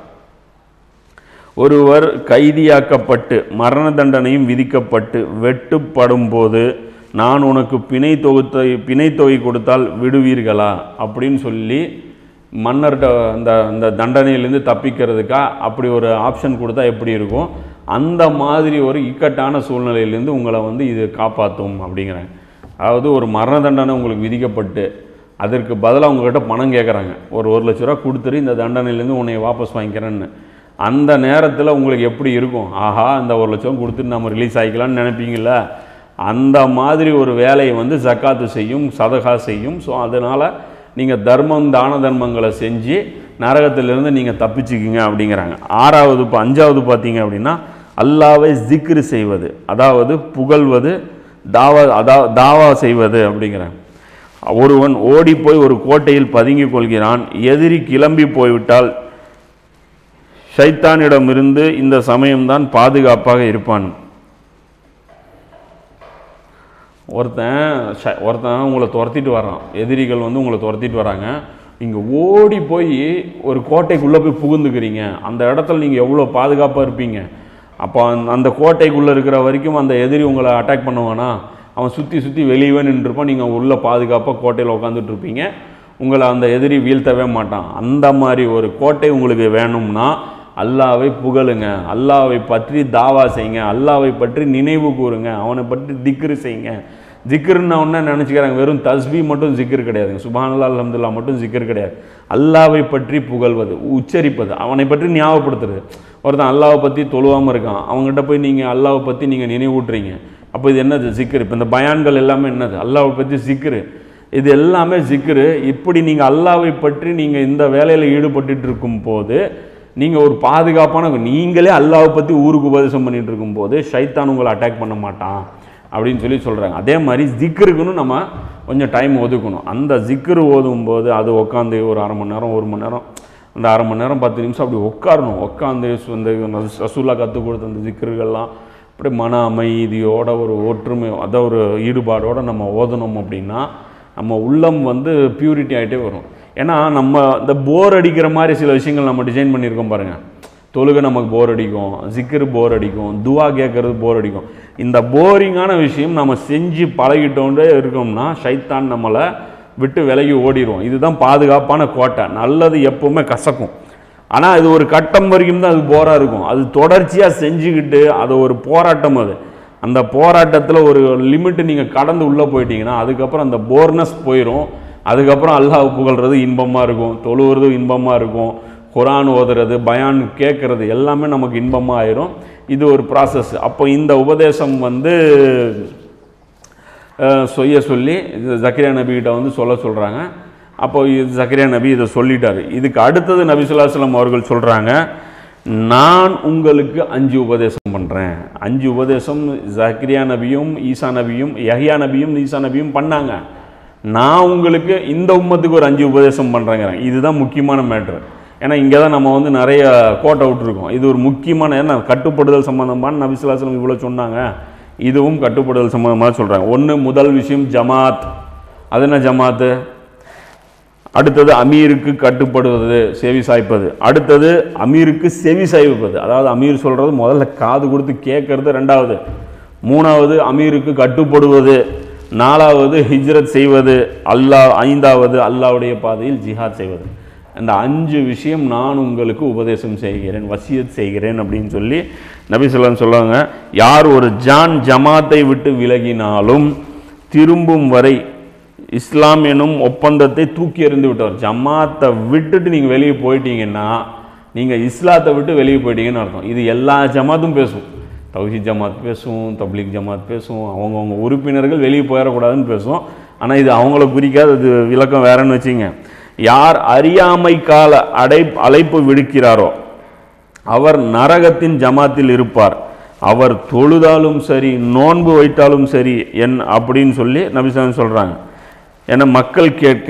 ஒருவர் கைதியாக்கப்பட்டு மரண தண்டனையும் விதிக்கப்பட்டு வெட்டுப்படும் போது, நான் உனக்கு பிணை தொகுத்தை பிணை தொகை கொடுத்தால் விடுவீர்களா அப்படின்னு சொல்லி மன்னர்கிட்ட அந்த அந்த தண்டனையிலேருந்து தப்பிக்கிறதுக்காக அப்படி ஒரு ஆப்ஷன் கொடுத்தா எப்படி இருக்கும்? அந்த மாதிரி ஒரு இக்கட்டான சூழ்நிலையிலேருந்து உங்களை வந்து இது காப்பாற்றும் அப்படிங்கிறாங்க. அதாவது ஒரு மரண தண்டனை உங்களுக்கு விதிக்கப்பட்டு அதற்கு பதிலாக உங்கள்கிட்ட பணம் கேட்குறாங்க, ஒரு ஒரு லட்ச ரூபா கொடுத்துட்டு இந்த தண்டனையிலேருந்து உன்னை வாபஸ் வாங்கிக்கிறேன்னு. அந்த நேரத்தில் உங்களுக்கு எப்படி இருக்கும்? ஆஹா, இந்த ஒரு லட்சம் கொடுத்துட்டு நம்ம ரிலீஸ் ஆகிக்கலான்னு நினைப்பீங்கள? அந்த மாதிரி ஒரு வேலையை வந்து ஜக்காத்து செய்யும், சதகா செய்யும். ஸோ அதனால் நீங்கள் தர்மம் தான தர்மங்களை செஞ்சு நரகத்திலிருந்து நீங்கள் தப்பிச்சுக்கிங்க அப்படிங்கிறாங்க. ஆறாவது இப்போ அஞ்சாவது பார்த்தீங்க அப்படின்னா, அல்லாஹ்வை ஜிக்ரு செய்வது, அதாவது புகழ்வது, தாவா அதா தாவா செய்வது அப்படிங்கிறாங்க. ஒருவன் ஓடி போய் ஒரு கோட்டையில் பதுங்கி கொள்கிறான், எதிரி கிளம்பி போய்விட்டால் ஷைத்தானிடமிருந்து இந்த சமயம்தான் பாதுகாப்பாக இருப்பான். ஒருத்தன் ஒருத்தன் உங்களை துரத்திட்டு வரான், எதிரிகள் வந்து உங்களை துரத்திட்டு வராங்க, நீங்கள் ஓடி போய் ஒரு கோட்டைக்குள்ளே போய் புகுந்துக்கிறீங்க. அந்த இடத்துல நீங்கள் எவ்வளோ பாதுகாப்பாக இருப்பீங்க? அப்போ அந்த கோட்டைக்குள்ளே இருக்கிற வரைக்கும் அந்த எதிரி உங்களை அட்டாக் பண்ணுவானா? அவன் சுற்றி சுற்றி வெளியே நின்றுருப்பான், நீங்கள் உள்ளே பாதுகாப்பாக கோட்டையில் உட்காந்துட்டு இருப்பீங்க, உங்களை அந்த எதிரி வீழ்த்தவே மாட்டான். அந்த மாதிரி ஒரு கோட்டை உங்களுக்கு வேணும்னா அல்லாஹ்வை புகழுங்க, அல்லாஹ்வை பற்றி தாவா செய்யுங்க, அல்லாஹ்வை பற்றி நினைவு கூறுங்க, அவனை பற்றி திக்ரு செய்யுங்க. ஜிக்ருன்னு ஒன்று நினச்சிக்கிறாங்க, வெறும் தஸ்பீ மட்டும் ஜிக்ரு கிடையாதுங்க, சுப்ஹானல்லாஹ் அல்ஹம்துலில்லாஹ் மட்டும் ஜிக்ரு கிடையாது. அல்லாஹ்வை பற்றி புகழ்வது, உச்சரிப்பது, அவனை பற்றி ஞாபகப்படுத்துறது. ஒருத்தன் அல்லாவை பற்றி தொழுவாமல் இருக்கான், அவங்ககிட்ட போய் நீங்கள் அல்லாவை பற்றி நீங்கள் நினைவூட்டுறீங்க. அப்போ இது என்னது? ஜிக்ரு. இப்போ இந்த பயான்கள் எல்லாமே என்னது? அல்லாவை பற்றி ஜிக்ரு. இது எல்லாமே ஜிக்ரு. இப்படி நீங்கள் அல்லாவை பற்றி நீங்கள் இந்த வேலையில் ஈடுபட்டு இருக்கும் போது நீங்கள் ஒரு பாதுகாப்பான, நீங்களே அல்லாவை பற்றி ஊருக்கு உபதேசம் பண்ணிகிட்டு இருக்கும்போது ஷைத்தான் உங்களை அட்டாக் பண்ண மாட்டான் அப்படின்னு சொல்லி சொல்கிறாங்க. அதே மாதிரி ஜிக்ருக்குன்னு நம்ம கொஞ்சம் டைம் ஒதுக்கணும். அந்த ஜிக்ரு ஓதும் போது அது உட்காந்து ஒரு அரை மணி நேரம் ஒரு மணி நேரம் அந்த அரை மணி நேரம் பத்து நிமிஷம் அப்படி உட்காரணும். உட்காந்து இந்த ரசூலா கற்றுக் கொடுத்த அந்த ஜிக்ருகள்லாம் அப்படி மன அமைதியோட ஒரு ஒற்றுமை, அதை ஒரு ஈடுபாடோடு நம்ம ஓதணும் அப்படின்னா நம்ம உள்ளம் வந்து பியூரிட்டி ஆகிட்டே வரும். ஏன்னா நம்ம இந்த போர் அடிக்கிற மாதிரி சில விஷயங்கள் நம்ம டிசைன் பண்ணியிருக்கோம் பாருங்கள். தொழுகை நமக்கு போர் அடிக்கும், ஜிக்ரு போர் அடிக்கும், துவா கேட்கறது போர் அடிக்கும். இந்த போரிங்கான விஷயம் நம்ம செஞ்சு பழகிட்டோண்டே இருக்கோம்னா ஷைத்தான் நம்மளை விட்டு விலகி ஓடிடுவோம். இதுதான் பாதுகாப்பான கோட்டை. நல்லது எப்போவுமே கசக்கும், ஆனால் இது ஒரு கட்டம் வரைக்கும் தான் அது போராக இருக்கும். அது தொடர்ச்சியாக செஞ்சுக்கிட்டு அது ஒரு போராட்டம். அது அந்த போராட்டத்தில் ஒரு லிமிட்டு நீங்கள் கடந்து உள்ளே போயிட்டீங்கன்னா அதுக்கப்புறம் அந்த போர்னஸ் போயிடும். அதுக்கப்புறம் அல்லாஹ் புகழ்றது இன்பமாக இருக்கும், தொழுவுறது இன்பமாக இருக்கும், குரான் ஓதுறது பயான் கேட்குறது எல்லாமே நமக்கு இன்பமாக ஆயிரும். இது ஒரு ப்ராசஸ். அப்போ இந்த உபதேசம் வந்து செய்ய சொல்லி ஜக்கரியா நபிகிட்ட வந்து சொல்ல சொல்கிறாங்க. அப்போ ஜக்கரியா நபி இதை சொல்லிட்டாரு. இதுக்கு அடுத்தது நபி ஸல்லல்லாஹு அலைஹி வஸல்லம் அவர்கள் சொல்கிறாங்க, நான் உங்களுக்கு அஞ்சு உபதேசம் பண்ணுறேன். அஞ்சு உபதேசம் ஜக்கரியா நபியும் ஈசா நபியும் யஹ்யா நபியும் ஈசா நபியும் பண்ணாங்க. நான் உங்களுக்கு இந்த உம்மத்துக்கு ஒரு அஞ்சு உபதேசம் பண்ணுறேங்க. இதுதான் முக்கியமான மேட்ரு. ஏன்னா இங்கே தான் நம்ம வந்து நிறைய கோட்டை விட்டுருக்கோம். இது ஒரு முக்கியமான, ஏன்னா கட்டுப்படுதல் சம்மந்தமான நபி ஸல்லல்லாஹு அலைஹி வஸல்லம் இவ்வளோ சொன்னாங்க, இதுவும் கட்டுப்படுதல் சம்மந்தமாக சொல்கிறாங்க. ஒன்று, முதல் விஷயம் ஜமாத். அது என்ன ஜமாத்து? அடுத்தது அமீருக்கு கட்டுப்படுவது, செவி சாய்ப்பது. அடுத்தது அமீருக்கு செவி சாய்ப்பது, அதாவது அமீர் சொல்கிறது முதல்ல காது கொடுத்து கேட்கறது. ரெண்டாவது, மூணாவது அமீருக்கு கட்டுப்படுவது. நாலாவது ஹிஜ்ரத் செய்வது. அல்லாஹ் ஐந்தாவது அல்லாஹ்வுடைய பாதையில் ஜிஹாத் செய்வது. அந்த அஞ்சு விஷயம் நான் உங்களுக்கு உபதேசம் செய்கிறேன், வசியத் செய்கிறேன் அப்படின்னு சொல்லி நபி ஸல்லல்லாஹு அலைஹி வஸல்லம் சொல்லுவாங்க. யார் ஒரு ஜான் ஜமாத்தை விட்டு விலகினாலும் திரும்பும் வரை இஸ்லாம் எனும் ஒப்பந்தத்தை தூக்கி எறிந்து விட்டவர். ஜமாத்தை விட்டுட்டு நீங்கள் வெளியே போயிட்டீங்கன்னா நீங்கள் இஸ்லாத்தை விட்டு வெளியே போயிட்டீங்கன்னு அர்த்தம். இது எல்லா ஜமாத்தும் பேசும். தௌஹீத் ஜமாத் பேசும், தப்லீக் ஜமாத் பேசும், அவங்கவுங்க உறுப்பினர்கள் வெளியே போயிடக்கூடாதுன்னு பேசும். ஆனால் இது அவங்கள குறிக்காது, அது விளக்கம் வேறன்னு வச்சுங்க. யார் அறியாமை கால அடை அழைப்பு விடுக்கிறாரோ அவர் நரகத்தின் ஜமாத்தில் இருப்பார். அவர் தொழுதாலும் சரி நோன்பு வைத்தாலும் சரி என் அப்படின்னு சொல்லி நபி ஸல்லல்லாஹு அலைஹி வஸல்லம் சொல்கிறாங்க. ஏன்னா மக்கள் கேட்க,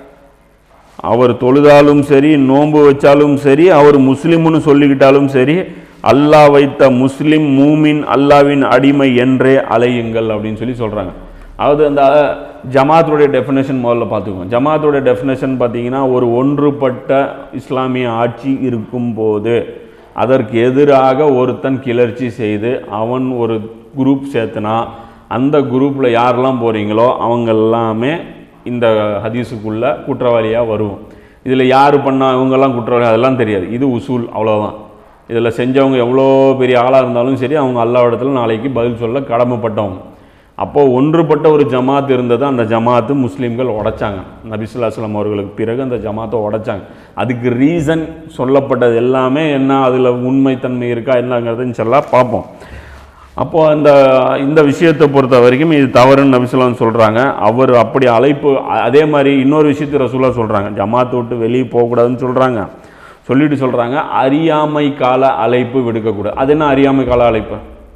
அவர் தொழுதாலும் சரி நோன்பு வச்சாலும் சரி அவர் முஸ்லிம்னு சொல்லிக்கிட்டாலும் சரி அல்லாஹ் வைத்த முஸ்லிம் மூமின் அல்லாவின் அடிமை என்றே அலையுங்கள் அப்படின்னு சொல்லி சொல்கிறாங்க. அதாவது அந்த ஜமாத்துடைய டெஃபினேஷன் முதல்ல பார்த்துக்குவோம். ஜமாத்துடைய டெஃபினேஷன் பார்த்தீங்கன்னா, ஒரு ஒன்றுபட்ட இஸ்லாமிய ஆட்சி இருக்கும்போது அதற்கு எதிராக ஒருத்தன் கிளர்ச்சி செய்து அவன் ஒரு குரூப் சேர்த்துனா அந்த குரூப்பில் யாரெல்லாம் போகிறீங்களோ அவங்க எல்லாமே இந்த ஹதீஸுக்குள்ள குற்றவாளியாக வருவோம். இதில் யார் பண்ணால் இவங்கெல்லாம் குற்றவாளி அதெல்லாம் தெரியாது. இது உசூல், அவ்வளோதான். இதில் செஞ்சவங்க எவ்வளோ பெரிய ஆளாக இருந்தாலும் சரி அவங்க அல்லாஹ்விடத்தில் நாளைக்கு பதில் சொல்ல கடமைப்பட்டவங்க. அப்போது ஒன்றுபட்ட ஒரு ஜமாத் இருந்தது. அந்த ஜமாத்து முஸ்லீம்கள் உடைச்சாங்க. நபி ஸல்லல்லாஹு அலைஹி வஸல்லம் அவர்களுக்கு பிறகு அந்த ஜமாத்தை உடைச்சாங்க. அதுக்கு ரீசன் சொல்லப்பட்டது எல்லாமே என்ன, அதில் உண்மைத்தன்மை இருக்கா என்னங்கிறத இன்ஷாஅல்லாஹ் பார்ப்போம். அப்போது அந்த இந்த விஷயத்தை பொறுத்த வரைக்கும் இது தவறுன்னு நபி ஸல்லல்லாஹு அலைஹி வஸல்லம் சொல்கிறாங்க. அவர் அப்படி அழைப்பு, அதே மாதிரி இன்னொரு விஷயத்தை ரசூலுல்லாஹ் சொல்கிறாங்க, ஜமாத்தை விட்டு வெளியே போகக்கூடாதுன்னு சொல்கிறாங்க. சொல்லிட்டு சொல்கிறாங்க அறியாமை கால அழைப்பு விடுக்கக்கூடாது. அது என்ன அறியாமை கால அழைப்பு?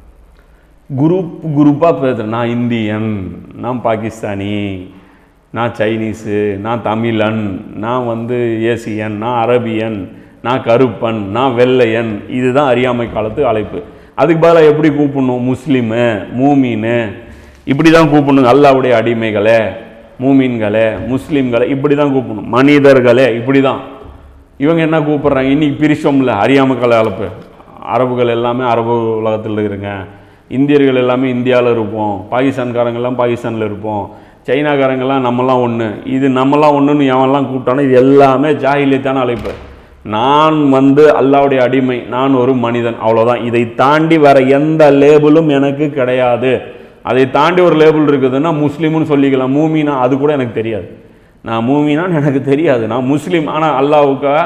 குரூப் குரூப்பாக பேசுகிறேன், நான் இந்தியன், நான் பாகிஸ்தானி, நான் சைனீஸு, நான் தமிழன், நான் வந்து ஏசியன், நான் அரபியன், நான் கருப்பன், நான் வெள்ளையன். இதுதான் அறியாமை காலத்து அழைப்பு. அதுக்கு பதிலாக எப்படி கூப்பிடணும்? முஸ்லீமு, மூமீனு, இப்படி தான் கூப்பிடணும். அல்லாஹ்வுடைய அடிமைகளே, மூமீன்களே, முஸ்லீம்களே, இப்படி தான் கூப்பிடணும். மனிதர்களே, இப்படி தான். இவங்க என்ன கூப்பிட்றாங்க? இன்றைக்கி பிரிச்சோம்ல அறியாமை கால அழைப்பு. அரபுகள் எல்லாமே அரபு உலகத்தில் இருக்கிறங்க, இந்தியர்கள் எல்லாமே இந்தியாவில் இருப்போம், பாகிஸ்தான்காரங்கெல்லாம் பாகிஸ்தானில் இருப்போம், சைனாக்காரங்கெல்லாம் நம்மலாம் ஒன்று, இது நம்மலாம் ஒன்றுன்னு எவன்லாம் கூப்பிட்டானோ இது எல்லாமே ஜாஹிலியத்தான அழைப்பு. நான் வந்து அல்லாஹ்வுடைய அடிமை, நான் ஒரு மனிதன், அவ்வளோதான். இதை தாண்டி வேற எந்த லேபிளும் எனக்கு கிடையாது. அதை தாண்டி ஒரு லேபிள் இருக்குதுன்னா முஸ்லீம்னு சொல்லிக்கலாம். மூமினா அது கூட எனக்கு தெரியாது. நான் மூமினான்னு எனக்கு தெரியாது, நான் முஸ்லீம். ஆனால் அல்லாஹ்வுக்கு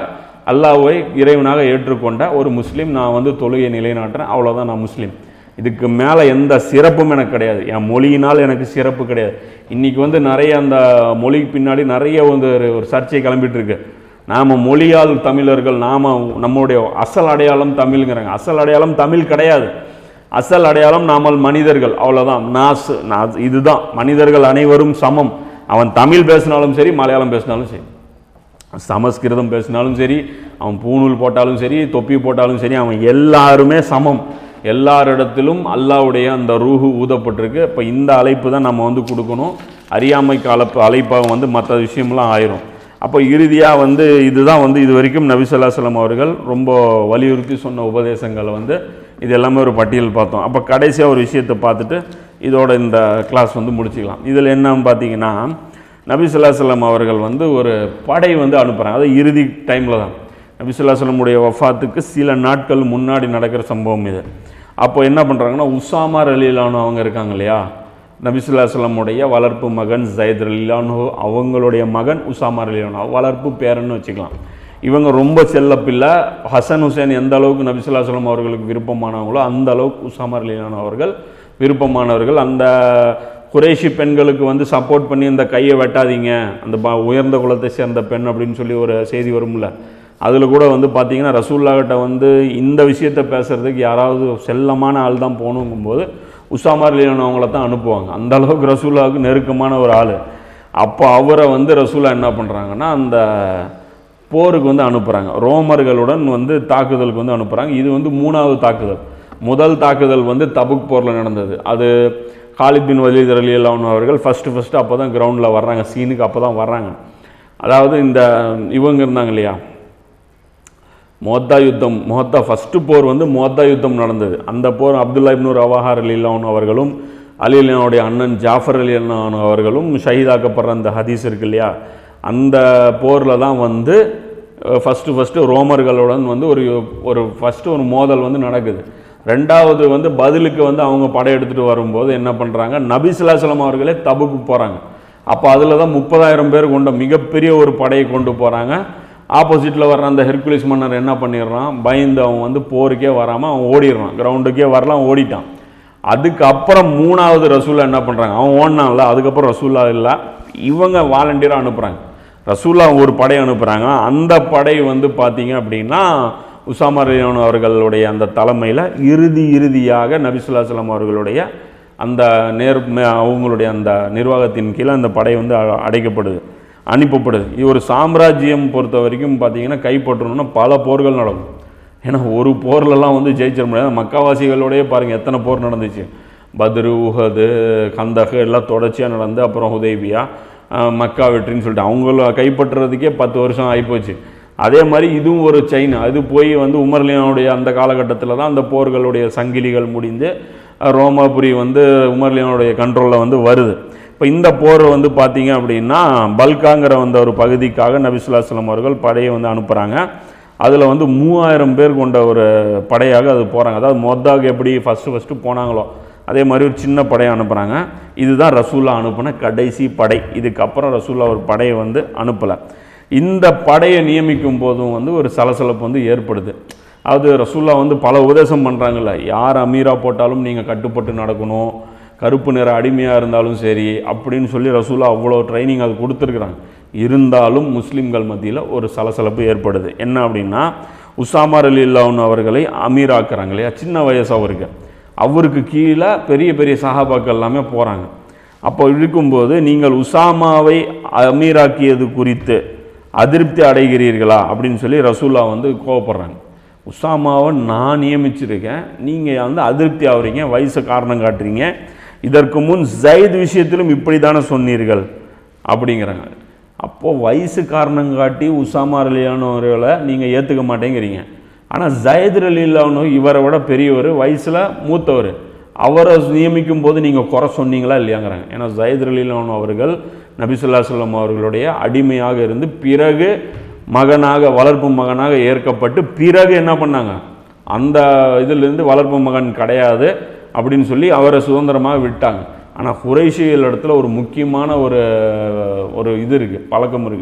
அல்லாஹ்வை இறைவனாக ஏற்றுக்கொண்ட ஒரு முஸ்லீம், நான் வந்து தொழுகை நிலைநாட்டுறேன், அவ்வளோதான் நான் முஸ்லீம். இதுக்கு மேலே எந்த சிறப்பும் எனக்கு கிடையாது. என் மொழியினால் எனக்கு சிறப்பு கிடையாது. இன்றைக்கி வந்து நிறைய அந்த மொழிக்கு பின்னாடி நிறைய வந்து ஒரு சர்ச்சை கிளம்பிட்டு இருக்கு. நாம் மொழியால் தமிழர்கள், நாம் நம்முடைய அசல் அடையாளம் தமிழ்ங்கிறாங்க. அசல் அடையாளம் தமிழ் கிடையாது. அசல் அடையாளம் நாமல் மனிதர்கள், அவ்வளோதான். நாஸ் நாஸ் இதுதான். மனிதர்கள் அனைவரும் சமம். அவன் தமிழ் பேசினாலும் சரி, மலையாளம் பேசினாலும் சரி, சமஸ்கிருதம் பேசினாலும் சரி, அவன் பூணூல் போட்டாலும் சரி, தொப்பி போட்டாலும் சரி, அவன் எல்லாருமே சமம். எல்லாரிடத்திலும் அல்லாஹ்வுடைய அந்த ரூஹு ஊதப்பட்டிருக்கு. இப்போ இந்த அழைப்பு தான் நம்ம வந்து கொடுக்கணும். அறியாமைக்கு அழைப்பு அழைப்பாக வந்து மற்ற விஷயம்லாம் ஆயிரும். அப்போ இறுதியாக வந்து இதுதான் வந்து இது வரைக்கும் நபி ஸல்லல்லாஹு அலைஹி வஸல்லம் அவர்கள் ரொம்ப வலியுறுத்தி சொன்ன உபதேசங்களை வந்து இது எல்லாமே ஒரு பட்டியல் பார்த்தோம். அப்போ கடைசியாக ஒரு விஷயத்தை பார்த்துட்டு இதோட இந்த கிளாஸ் வந்து முடிச்சுக்கலாம். இதில் என்னன்னு பார்த்தீங்கன்னா, நபி ஸல்லல்லாஹு அலைஹி வஸல்லம் அவர்கள் வந்து ஒரு படை வந்து அனுப்புகிறாங்க. அது இறுதி டைமில் தான். நபி ஸல்லல்லாஹு அலைஹி வஸல்லம் உடைய வஃபாத்துக்கு சில நாட்கள் முன்னாடி நடக்கிற சம்பவம் இது. அப்போ என்ன பண்ணுறாங்கன்னா, உசாமா ரலியல்லாஹு அன்ஹு அவங்க இருக்காங்க இல்லையா, நபி ஸல்லல்லாஹு அலைஹி வஸல்லம் உடைய வளர்ப்பு மகன் ஸைத் ரலியல்லாஹு அன்ஹு, அவங்களுடைய மகன் உசாமா ரலியல்லாஹு அன்ஹு, வளர்ப்பு பேரன்னு வச்சுக்கலாம். இவங்க ரொம்ப செல்லப்பில்லை. ஹசன் ஹுசேன் எந்த அளவுக்கு நபி ஸல்லல்லாஹு அலைஹி வஸல்லம் அவர்களுக்கு விருப்பமானவங்களோ அந்த அளவுக்கு உசாமா ரலியல்லாஹு அன்ஹு அவர்கள் விருப்பமானவர்கள். அந்த குறைஷி பெண்களுக்கு வந்து சப்போர்ட் பண்ணி இந்த கையை வெட்டாதீங்க, அந்த உயர்ந்த குலத்தை சேர்ந்த பெண் அப்படின்னு சொல்லி ஒரு செய்தி வரும்ல, அதில் கூட வந்து பார்த்தீங்கன்னா ரசூலுல்லாஹ்கிட்ட வந்து இந்த விஷயத்தை பேசுகிறதுக்கு யாராவது செல்லமான ஆள் தான் போகணுங்கும்போது உசாமா ரலியல்லாஹு அன்ஹு அவங்கள தான் அனுப்புவாங்க. அந்த அளவுக்கு ரசூலுல்லாஹ்வுக்கு நெருக்கமான ஒரு ஆள். அப்போ அவரை வந்து ரசூலுல்லாஹ் என்ன பண்ணுறாங்கன்னா, அந்த போருக்கு வந்து அனுப்புகிறாங்க. ரோமர்களுடன் வந்து தாக்குதலுக்கு வந்து அனுப்புகிறாங்க. இது வந்து மூணாவது தாக்குதல். முதல் தாக்குதல் வந்து தபுக் போரில் நடந்தது. அது காலித் பின் வலீத் ரலியல்லாஹு அன்ஹு அவர்கள் ஃபஸ்ட்டு ஃபஸ்ட்டு அப்போ தான் கிரவுண்டில் வர்றாங்க, சீனுக்கு அப்போ தான் வர்றாங்க. அதாவது இந்த இவங்க இருந்தாங்க இல்லையா, மொத்தா யுத்தம், மொத்தா ஃபஸ்ட்டு போர் வந்து மொத்தா யுத்தம் நடந்தது. அந்த போர் அப்துல்லா இப்னு ரவாஹா ரலியல்லாஹு அன்ஹு அவர்களும் அலி அலினுடைய அண்ணன் ஜாஃபர் ரலியல்லாஹு அன்ஹு அவர்களும் ஷஹீதாக்கப்படுற அந்த ஹதீஸ் இருக்கு இல்லையா, அந்த போரில் தான் வந்து ஃபஸ்ட்டு ஃபஸ்ட்டு ரோமர்களுடன் வந்து ஒரு ஒரு ஃபஸ்ட்டு ஒரு மோதல் வந்து நடக்குது. ரெண்டாவது வந்து பதிலுக்கு வந்து அவங்க படையெடுத்துகிட்டு வரும்போது என்ன பண்ணுறாங்க, நபி ஸல்லல்லாஹு அலைஹி வஸல்லம் அவர்களே தபுக்கு போகிறாங்க. அப்போ அதில் தான் முப்பதாயிரம் பேர் கொண்ட மிகப்பெரிய ஒரு படையை கொண்டு போகிறாங்க. ஆப்போசிட்டில் வர்ற அந்த ஹெர்குலிஸ் மன்னர் என்ன பண்ணிடுறான், பயந்து அவன் வந்து போருக்கே வராமல் அவன் ஓடிடுறான், கிரவுண்டுக்கே வரலாம், ஓடிட்டான். அதுக்கப்புறம் மூணாவது ரசூலா என்ன பண்ணுறாங்க, அவன் ஓடினான்ல, அதுக்கப்புறம் ரசூலா இல்லை, இவங்க வாலண்டியராக அனுப்புகிறாங்க. ரசூலா ஒரு படை அனுப்புகிறாங்க. அந்த படை வந்து பார்த்தீங்க அப்படின்னா உசாமா ரலியல்லாஹு அன்ஹு அவர்களுடைய அந்த தலைமையில் இறுதி இறுதியாக நபி ஸல்லல்லாஹு அலைஹி வஸல்லம் அவர்களுடைய அந்த நேர் அவங்களுடைய அந்த நிர்வாகத்தின் கீழே அந்த படை வந்து அடைக்கப்படுது, அனுப்பப்படுது. இது ஒரு சாம்ராஜ்யம் பொறுத்த வரைக்கும் பார்த்தீங்கன்னா கைப்பற்றணும்னா பல போர்கள் நடக்கும். ஏன்னா ஒரு போர்லலாம் வந்து ஜெயிச்சிட முடியாது. மக்காவாசிகளோடய பாருங்கள் எத்தனை போர் நடந்துச்சு. பத்ரு, உஹது, கந்தக் எல்லாம் தொடர்ச்சியாக நடந்து அப்புறம் ஹுதைபியா, மக்கா வெற்றின்னு சொல்லிட்டு அவங்கள கைப்பற்றுறதுக்கே பத்து வருஷம் ஆகிப்போச்சு. அதே மாதிரி இதுவும் ஒரு செயின். அது போய் வந்து உமர் ரலியல்லாஹு அந்த காலகட்டத்தில் தான் அந்த போர்களுடைய சங்கிலிகள் முடிந்து ரோமாபுரி வந்து உமர் ரலியல்லாஹு கண்ட்ரோலில் வந்து வருது. இப்போ இந்த போர் வந்து பார்த்தீங்க அப்படின்னா பல்காங்கிற அந்த ஒரு பகுதிக்காக நபி ஸல்லல்லாஹு அலைஹி வஸல்லம் அவர்கள் படையை வந்து அனுப்புகிறாங்க. அதில் வந்து மூவாயிரம் பேர் கொண்ட ஒரு படையாக அது போகிறாங்க. அதாவது மொத்தாக எப்படி ஃபஸ்ட்டு ஃபஸ்ட்டு போனாங்களோ அதே மாதிரி ஒரு சின்ன படையை அனுப்புகிறாங்க. இதுதான் ரசூல்லா அனுப்பின கடைசி படை. இதுக்கப்புறம் ரசூல்லா ஒரு படையை வந்து அனுப்பலை. இந்த படையை நியமிக்கும் போதும் வந்து ஒரு சலசலப்பு வந்து ஏற்படுது. அது ரசூல்லா வந்து பல உபதேசம் பண்ணுறாங்கல்ல, யார் அமீரா போட்டாலும் நீங்கள் கட்டுப்பட்டு நடக்கணும், கருப்பு நிற அடிமையாக இருந்தாலும் சரி அப்படின்னு சொல்லி ரசூல்லா அவ்வளோ ட்ரைனிங் அது கொடுத்துருக்குறாங்க. இருந்தாலும் முஸ்லீம்கள் மத்தியில் ஒரு சலசலப்பு ஏற்படுது. என்ன அப்படின்னா, உசாமா ரலியல்லாஹு அன்ஹு அவர்களை அமீராக்குறாங்க இல்லையா, சின்ன வயசு அவருக்கு, அவருக்கு கீழே பெரிய பெரிய சஹாபாக்கள் எல்லாமே போகிறாங்க. அப்போ இருக்கும்போது நீங்கள் உசாமாவை அமீராக்கியது குறித்து அதிருப்தி அடைகிறீர்களா அப்படின்னு சொல்லி ரசூல்லா வந்து கோவப்படுறாங்க. உசாமாவை நான் நியமிச்சிருக்கேன், நீங்கள் வந்து அதிருப்தி ஆகுறீங்க, வயசு காரணம் காட்டுறீங்க, இதற்கு முன் ஸைத் விஷயத்திலும் இப்படி தானே சொன்னீர்கள் அப்படிங்கிறாங்க. அப்போது வயசு காரணம் காட்டி உசாமா ரலியல்லாஹு நீங்கள் ஏற்றுக்க மாட்டேங்கிறீங்க. ஆனால் ஸைத் ரலியல்லாஹு இவரை விட பெரியவர், வயசில் மூத்தவர், அவரை நியமிக்கும் போது நீங்கள் குறை சொன்னீங்களா இல்லையாங்கிறாங்க. ஏன்னா ஸைத் ரலியல்லாஹு அவர்கள் நபி ஸல்லல்லாஹு அலைஹி வஸல்லம் அவர்களுடைய அடிமையாக இருந்து பிறகு மகனாக வளர்ப்பு மகனாக ஏற்கப்பட்டு பிறகு என்ன பண்ணாங்க, அந்த இதிலிருந்து வளர்ப்பு மகன் கிடையாது அப்படின்னு சொல்லி அவரை சுதந்திரமாக விட்டாங்க. ஆனால் குறைஷிகள் இடத்துல ஒரு முக்கியமான ஒரு ஒரு இது இருக்குது, பழக்கம் இருக்குது.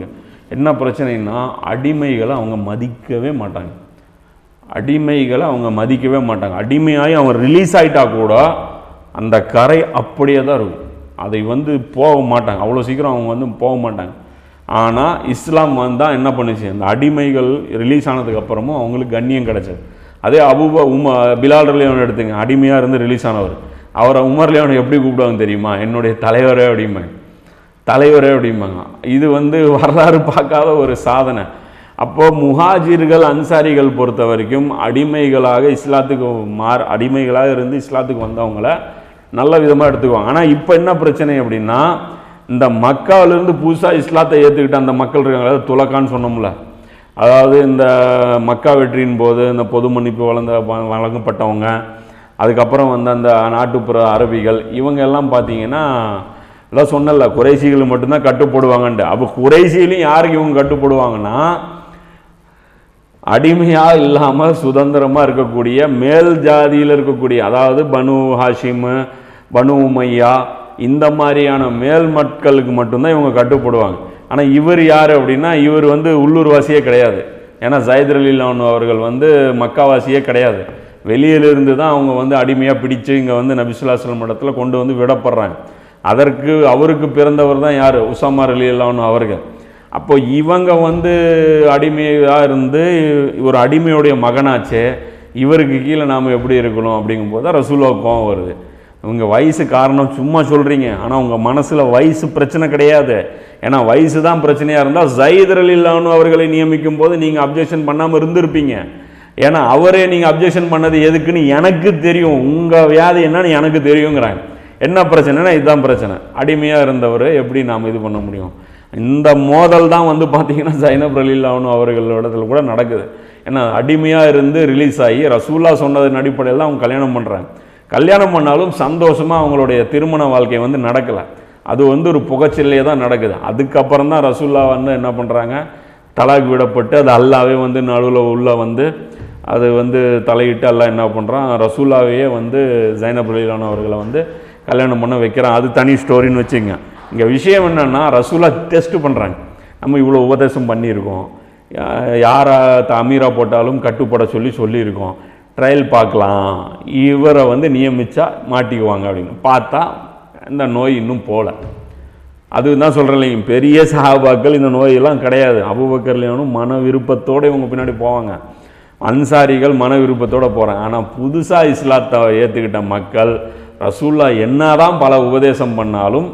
என்ன பிரச்சனைன்னா அடிமைகளை அவங்க மதிக்கவே மாட்டாங்க. அடிமைகளை அவங்க மதிக்கவே மாட்டாங்க. அடிமையாகி அவங்க ரிலீஸ் ஆகிட்டா கூட அந்த கரை அப்படியே தான் இருக்கும். அதை வந்து போக மாட்டாங்க, அவ்வளோ சீக்கிரம் அவங்க வந்து போக மாட்டாங்க. ஆனால் இஸ்லாம் வந்தால் என்ன பண்ணுச்சு, அந்த அடிமைகள் ரிலீஸ் ஆனதுக்கப்புறமும் அவங்களுக்கு கண்ணியம் கிடச்சது. அதே அபூப உம பிலால் ரலியல்லாஹு அன்ஹு எடுத்துங்க, அடிமையாக இருந்து ரிலீஸ் ஆனவர். அவரை உமர் ரலியல்லாஹு அன்ஹு எப்படி கூப்பிடுவாங்க தெரியுமா? என்னுடைய தலைவரே அப்படிம்பாங்க, தலைவரே அப்படிம்பாங்க. இது வந்து வரலாறு பார்க்காத ஒரு சாதனை. அப்போது முஹாஜிர்கள் அன்சாரிகள் பொறுத்த வரைக்கும் அடிமைகளாக இஸ்லாத்துக்கு மாற அடிமைகளாக இருந்து இஸ்லாத்துக்கு வந்தவங்கள நல்ல விதமாக எடுத்துக்குவாங்க. ஆனால் இப்போ என்ன பிரச்சனை அப்படின்னா, இந்த மக்காவிலிருந்து புதுசாக இஸ்லாத்தை ஏற்றுக்கிட்ட அந்த மக்கள் இருக்காங்களா, துலக்கான்னு சொன்னோம்ல, அதாவது இந்த மக்கா வெற்றியின் போது இந்த பொது மன்னிப்பு வழங்க வழங்கப்பட்டவங்க, அதுக்கப்புறம் வந்து அந்த நாட்டுப்புற அரபிகள், இவங்க எல்லாம் பார்த்தீங்கன்னா எல்லாம் சொன்னல குறைசிகள் மட்டும்தான் கட்டுப்படுவாங்கன்ட்டு. அப்போ குறைசியிலையும் யாருக்கு இவங்க கட்டுப்படுவாங்கன்னா, அடிமையாக இல்லாமல் சுதந்திரமாக இருக்கக்கூடிய மேல் ஜாதியில் இருக்கக்கூடிய, அதாவது பனு ஹாஷிம், பனு உமையா, இந்த மாதிரியான மேல் மக்களுக்கு மட்டும்தான் இவங்க கட்டுப்படுவாங்க. ஆனால் இவர் யார் அப்படின்னா, இவர் வந்து உள்ளூர்வாசியே கிடையாது. ஏன்னா ஜயத் ரலியல்லாஹு அன்ஹு அவர்கள் வந்து மக்காவாசியே கிடையாது. வெளியிலிருந்து தான் அவங்க வந்து அடிமையாக பிடிச்சு இங்கே வந்து நபி ஸல்லல்லாஹு அலைஹி வஸல்லம் இடத்துல கொண்டு வந்து விடப்படுறாங்க. அதற்கு அவருக்கு பிறந்தவர் தான் யார், உஸாமா ரலியல்லாஹு அன்ஹு அவர்கள். அப்போ இவங்க வந்து அடிமையாக இருந்து ஒரு அடிமையுடைய மகனாச்சே, இவருக்கு கீழே நாம் எப்படி இருக்கணும் அப்படிங்கும்போது தான் ரசூலுல்லாஹ் கோவம் வருது. இவங்க வயசு காரணம் சும்மா சொல்கிறீங்க, ஆனால் உங்கள் மனசில் வயசு பிரச்சனை கிடையாது. ஏன்னா வயசு தான் பிரச்சனையாக இருந்தால் ஜயத் ரலியல்லாஹு அன்ஹு அவர்களை நியமிக்கும் போது நீங்கள் அப்ஜெக்ஷன் பண்ணாமல் இருந்திருப்பீங்க. ஏன்னா அவரே நீங்கள் அப்ஜெக்ஷன் பண்ணது எதுக்குன்னு எனக்கு தெரியும், உங்கள் வியாதி என்னன்னு எனக்கு தெரியுங்கிறாங்க. என்ன பிரச்சனைனா இதுதான் பிரச்சனை. அடிமையாக இருந்தவர் எப்படி நாம் இது பண்ண முடியும்? இந்த மோதல் தான் வந்து பார்த்தீங்கன்னா ஜைனப் ரலியல்லாஹு அன்ஹு அவர்களிடத்துல கூட நடக்குது. ஏன்னா அடிமையாக இருந்து ரிலீஸ் ஆகி ரசூலுல்லாஹ் சொன்னதன் அடிப்படையில் தான் அவங்க கல்யாணம் பண்ணுறாங்க. கல்யாணம் பண்ணாலும் சந்தோஷமாக அவங்களுடைய திருமண வாழ்க்கை வந்து நடக்கலை. அது வந்து ஒரு புகைச்சிலையே தான் நடக்குது. அதுக்கப்புறம் தான் ரசூலுல்லாஹ் வந்து என்ன பண்ணுறாங்க, தலாக் விடப்பட்டு அது அல்லாவே வந்து நடுவில் உள்ள வந்து அது வந்து தலையிட்டு அல்லாஹ் என்ன பண்ணுறான், ரசூலுல்லாஹ்வையே வந்து ஜைனப் ரலியல்லாஹு அன்ஹு அவர்களை வந்து கல்யாணம் பண்ண வைக்கிறான். அது தனி ஸ்டோரின்னு வச்சுங்க. இங்கே விஷயம் என்னென்னா, ரசூலுல்லாஹ் டெஸ்ட் பண்ணுறாங்க. நம்ம இவ்வளோ உபதேசம் பண்ணியிருக்கோம், யாரை அமீரா போட்டாலும் கட்டுப்பட சொல்லி சொல்லியிருக்கோம், ட்ரையல் பார்க்கலாம், இவரை வந்து நியமித்தா மாட்டிக்குவாங்க அப்படின்னு பார்த்தா இந்த நோய் இன்னும் போகல. அதுதான் சொல்கிறேன் இல்லைங்க, பெரிய சஹாபாக்கள் இந்த நோயெல்லாம் கிடையாது. அபூபக்கர் ரலியல்லாஹு மன விருப்பத்தோடு இவங்க பின்னாடி போவாங்க, அன்சாரிகள் மன விருப்பத்தோடு போகிறாங்க. ஆனால் புதுசாக இஸ்லாத்தை ஏற்றுக்கிட்ட மக்கள் ரசூலுல்லாஹ் என்னதான் பல உபதேசம் பண்ணாலும்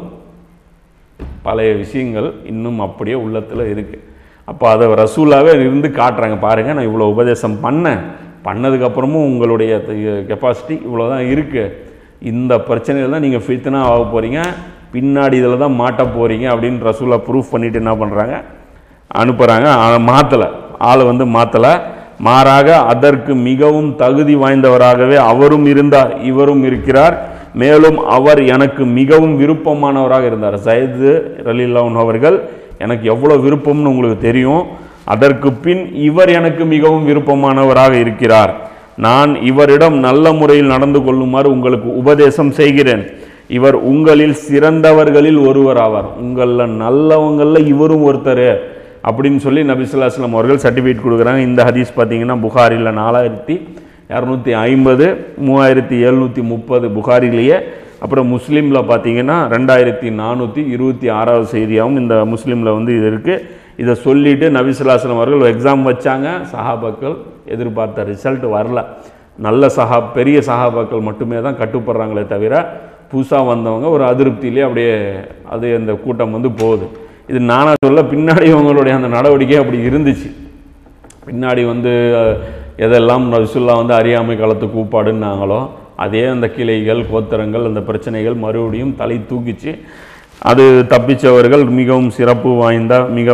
பழைய விஷயங்கள் இன்னும் அப்படியே உள்ளத்தில் இருக்குது. அப்போ அதை ரசூலுல்லாஹ்வே இருந்து காட்டுறாங்க, பாருங்கள் நான் இவ்வளோ உபதேசம் பண்ணேன், பண்ணதுக்கப்புறமும் உங்களுடைய கெப்பாசிட்டி இவ்வளோ தான் இருக்குது, இந்த பிரச்சனையில் தான் நீங்கள் ஃபித்னா ஆக போகிறீங்க, பின்னாடி இதில் தான் மாட்ட போகிறீங்க அப்படின்னு ரசூலுல்லாஹ் ப்ரூஃப் பண்ணிவிட்டு என்ன பண்ணுறாங்க, அனுப்புகிறாங்க. மாற்றலை, ஆளை வந்து மாற்றலை, மாறாக அதற்கு மிகவும் தகுதி வாய்ந்தவராகவே அவரும் இருந்தார், இவரும் இருக்கிறார், மேலும் அவர் எனக்கு மிகவும் விருப்பமானவராக இருந்தார். ஜயத் ரலியல்லாஹு அன்ஹு அவர்கள் எனக்கு எவ்வளோ விருப்பம்னு உங்களுக்கு தெரியும். அதற்கு பின் இவர் எனக்கு மிகவும் விருப்பமானவராக இருக்கிறார். நான் இவரிடம் நல்ல முறையில் நடந்து கொள்ளுமாறு உங்களுக்கு உபதேசம் செய்கிறேன். இவர் உங்களில் சிறந்தவர்களில் ஒருவர் ஆவார். உங்களில் நல்லவங்களில் இவரும் ஒருத்தர் அப்படின்னு சொல்லி நபி ஸல்லல்லாஹு அலைஹி வஸல்லம் அவர்கள் சர்டிஃபிகேட் கொடுக்குறாங்க. இந்த ஹதீஸ் பார்த்தீங்கன்னா புகாரியில் நாலாயிரத்தி இரநூத்தி ஐம்பது மூவாயிரத்தி எழுநூற்றி முப்பது புகாரிலேயே, அப்புறம் முஸ்லீமில் பார்த்தீங்கன்னா ரெண்டாயிரத்தி நானூற்றி இருபத்தி ஆறாவது செய்தியாகவும் இந்த முஸ்லீமில் வந்து இது இருக்குது. இதை சொல்லிவிட்டு நபி ஸல்லல்லாஹு அலைஹி வஸல்லம் அவர்கள் எக்ஸாம் வச்சாங்க. சஹாபாக்கள் எதிர்பார்த்த ரிசல்ட் வரல. நல்ல சஹா பெரிய சஹாபாக்கள் மட்டுமே தான் கட்டுப்படுறாங்களே தவிர புதுசாக வந்தவங்க ஒரு அதிருப்தியிலே அப்படியே அது அந்த கூட்டம் வந்து போகுது. இது நானாக சொல்ல, பின்னாடி இவங்களுடைய அந்த நடவடிக்கை அப்படி இருந்துச்சு. பின்னாடி வந்து எதெல்லாம் ரசூலுல்லாஹ் வந்து அறியாமை காலத்து கூப்பாடுன்னாங்களோ அதே அந்த கிளைகள் கோத்திரங்கள் அந்த பிரச்சனைகள் மறுபடியும் தலை தூக்கிச்சு. அது தப்பிச்சவர்கள் மிகவும் சிறப்பு வாய்ந்த மிக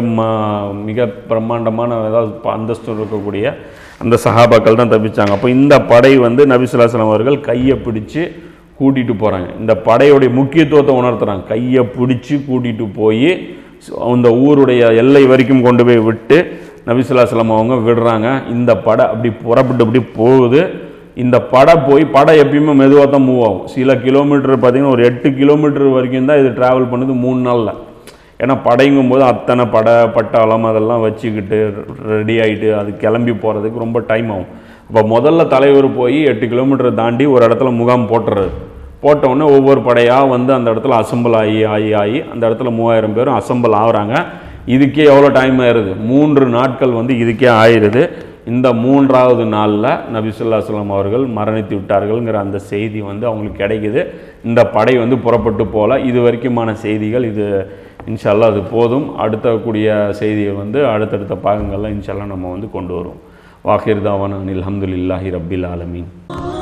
மிக பிரம்மாண்டமான ஏதாவது அந்தஸ்து இருக்கக்கூடிய அந்த சஹாபாக்கள் தான் தப்பிச்சாங்க. அப்போ இந்த படை வந்து நபி ஸல்லல்லாஹு அலைஹி வஸல்லம் அவர்கள் கையை பிடிச்சி கூட்டிகிட்டு போகிறாங்க. இந்த படையுடைய முக்கியத்துவத்தை உணர்த்துறாங்க. கையை பிடிச்சி கூட்டிகிட்டு போய் அந்த ஊருடைய எல்லை வரைக்கும் கொண்டு போய் விட்டு நபி ஸல்லல்லாஹு அலைஹி வஸல்லம் அவங்க விடுறாங்க. இந்த படை அப்படி புறப்பட்டு அப்படி போகுது. இந்த படை போய் படை எப்பயுமே மெதுவாக தான் மூவ் ஆகும். சில கிலோமீட்டர் பார்த்திங்கன்னா ஒரு எட்டு கிலோமீட்டர் வரைக்கும் தான் இது ட்ராவல் பண்ணுது மூணு நாளில். ஏன்னா படைங்கும் போது அத்தனை படை பட்டாளம் அதெல்லாம் வச்சுக்கிட்டு ரெடி ஆகிட்டு அது கிளம்பி போகிறதுக்கு ரொம்ப டைம் ஆகும். இப்போ முதல்ல தலைவர் போய் எட்டு கிலோமீட்டரை தாண்டி ஒரு இடத்துல முகாம் போட்டுறது, போட்டவுடனே ஒவ்வொரு படையாக வந்து அந்த இடத்துல அசம்பிள் ஆகி ஆகி ஆகி அந்த இடத்துல மூவாயிரம் பேரும் அசம்பிள் ஆகுறாங்க. இதுக்கே எவ்வளோ டைம் ஆயிடுது, மூன்று நாட்கள் வந்து இதுக்கே ஆயிடுது. இந்த மூன்றாவது நாளில் நபி ஸல்லல்லாஹு அலைஹி வஸல்லம் அவர்கள் மரணித்து விட்டார்கள்ங்கிற அந்த செய்தி வந்து அவங்களுக்கு கிடைக்குது. இந்த படை வந்து புறப்பட்டு போகல. இது வரைக்குமான செய்திகள் இது இன்ஷா அல்லாஹ் அது போதும். அடுத்த கூடிய செய்தியை வந்து அடுத்தடுத்த பாகங்கள்லாம் இன்ஷா அல்லாஹ் நம்ம வந்து கொண்டு வருவோம். வாஹிர் தாவானா அனில் ஹம்துலில்லாஹி ரப்பில் ஆலமீன்.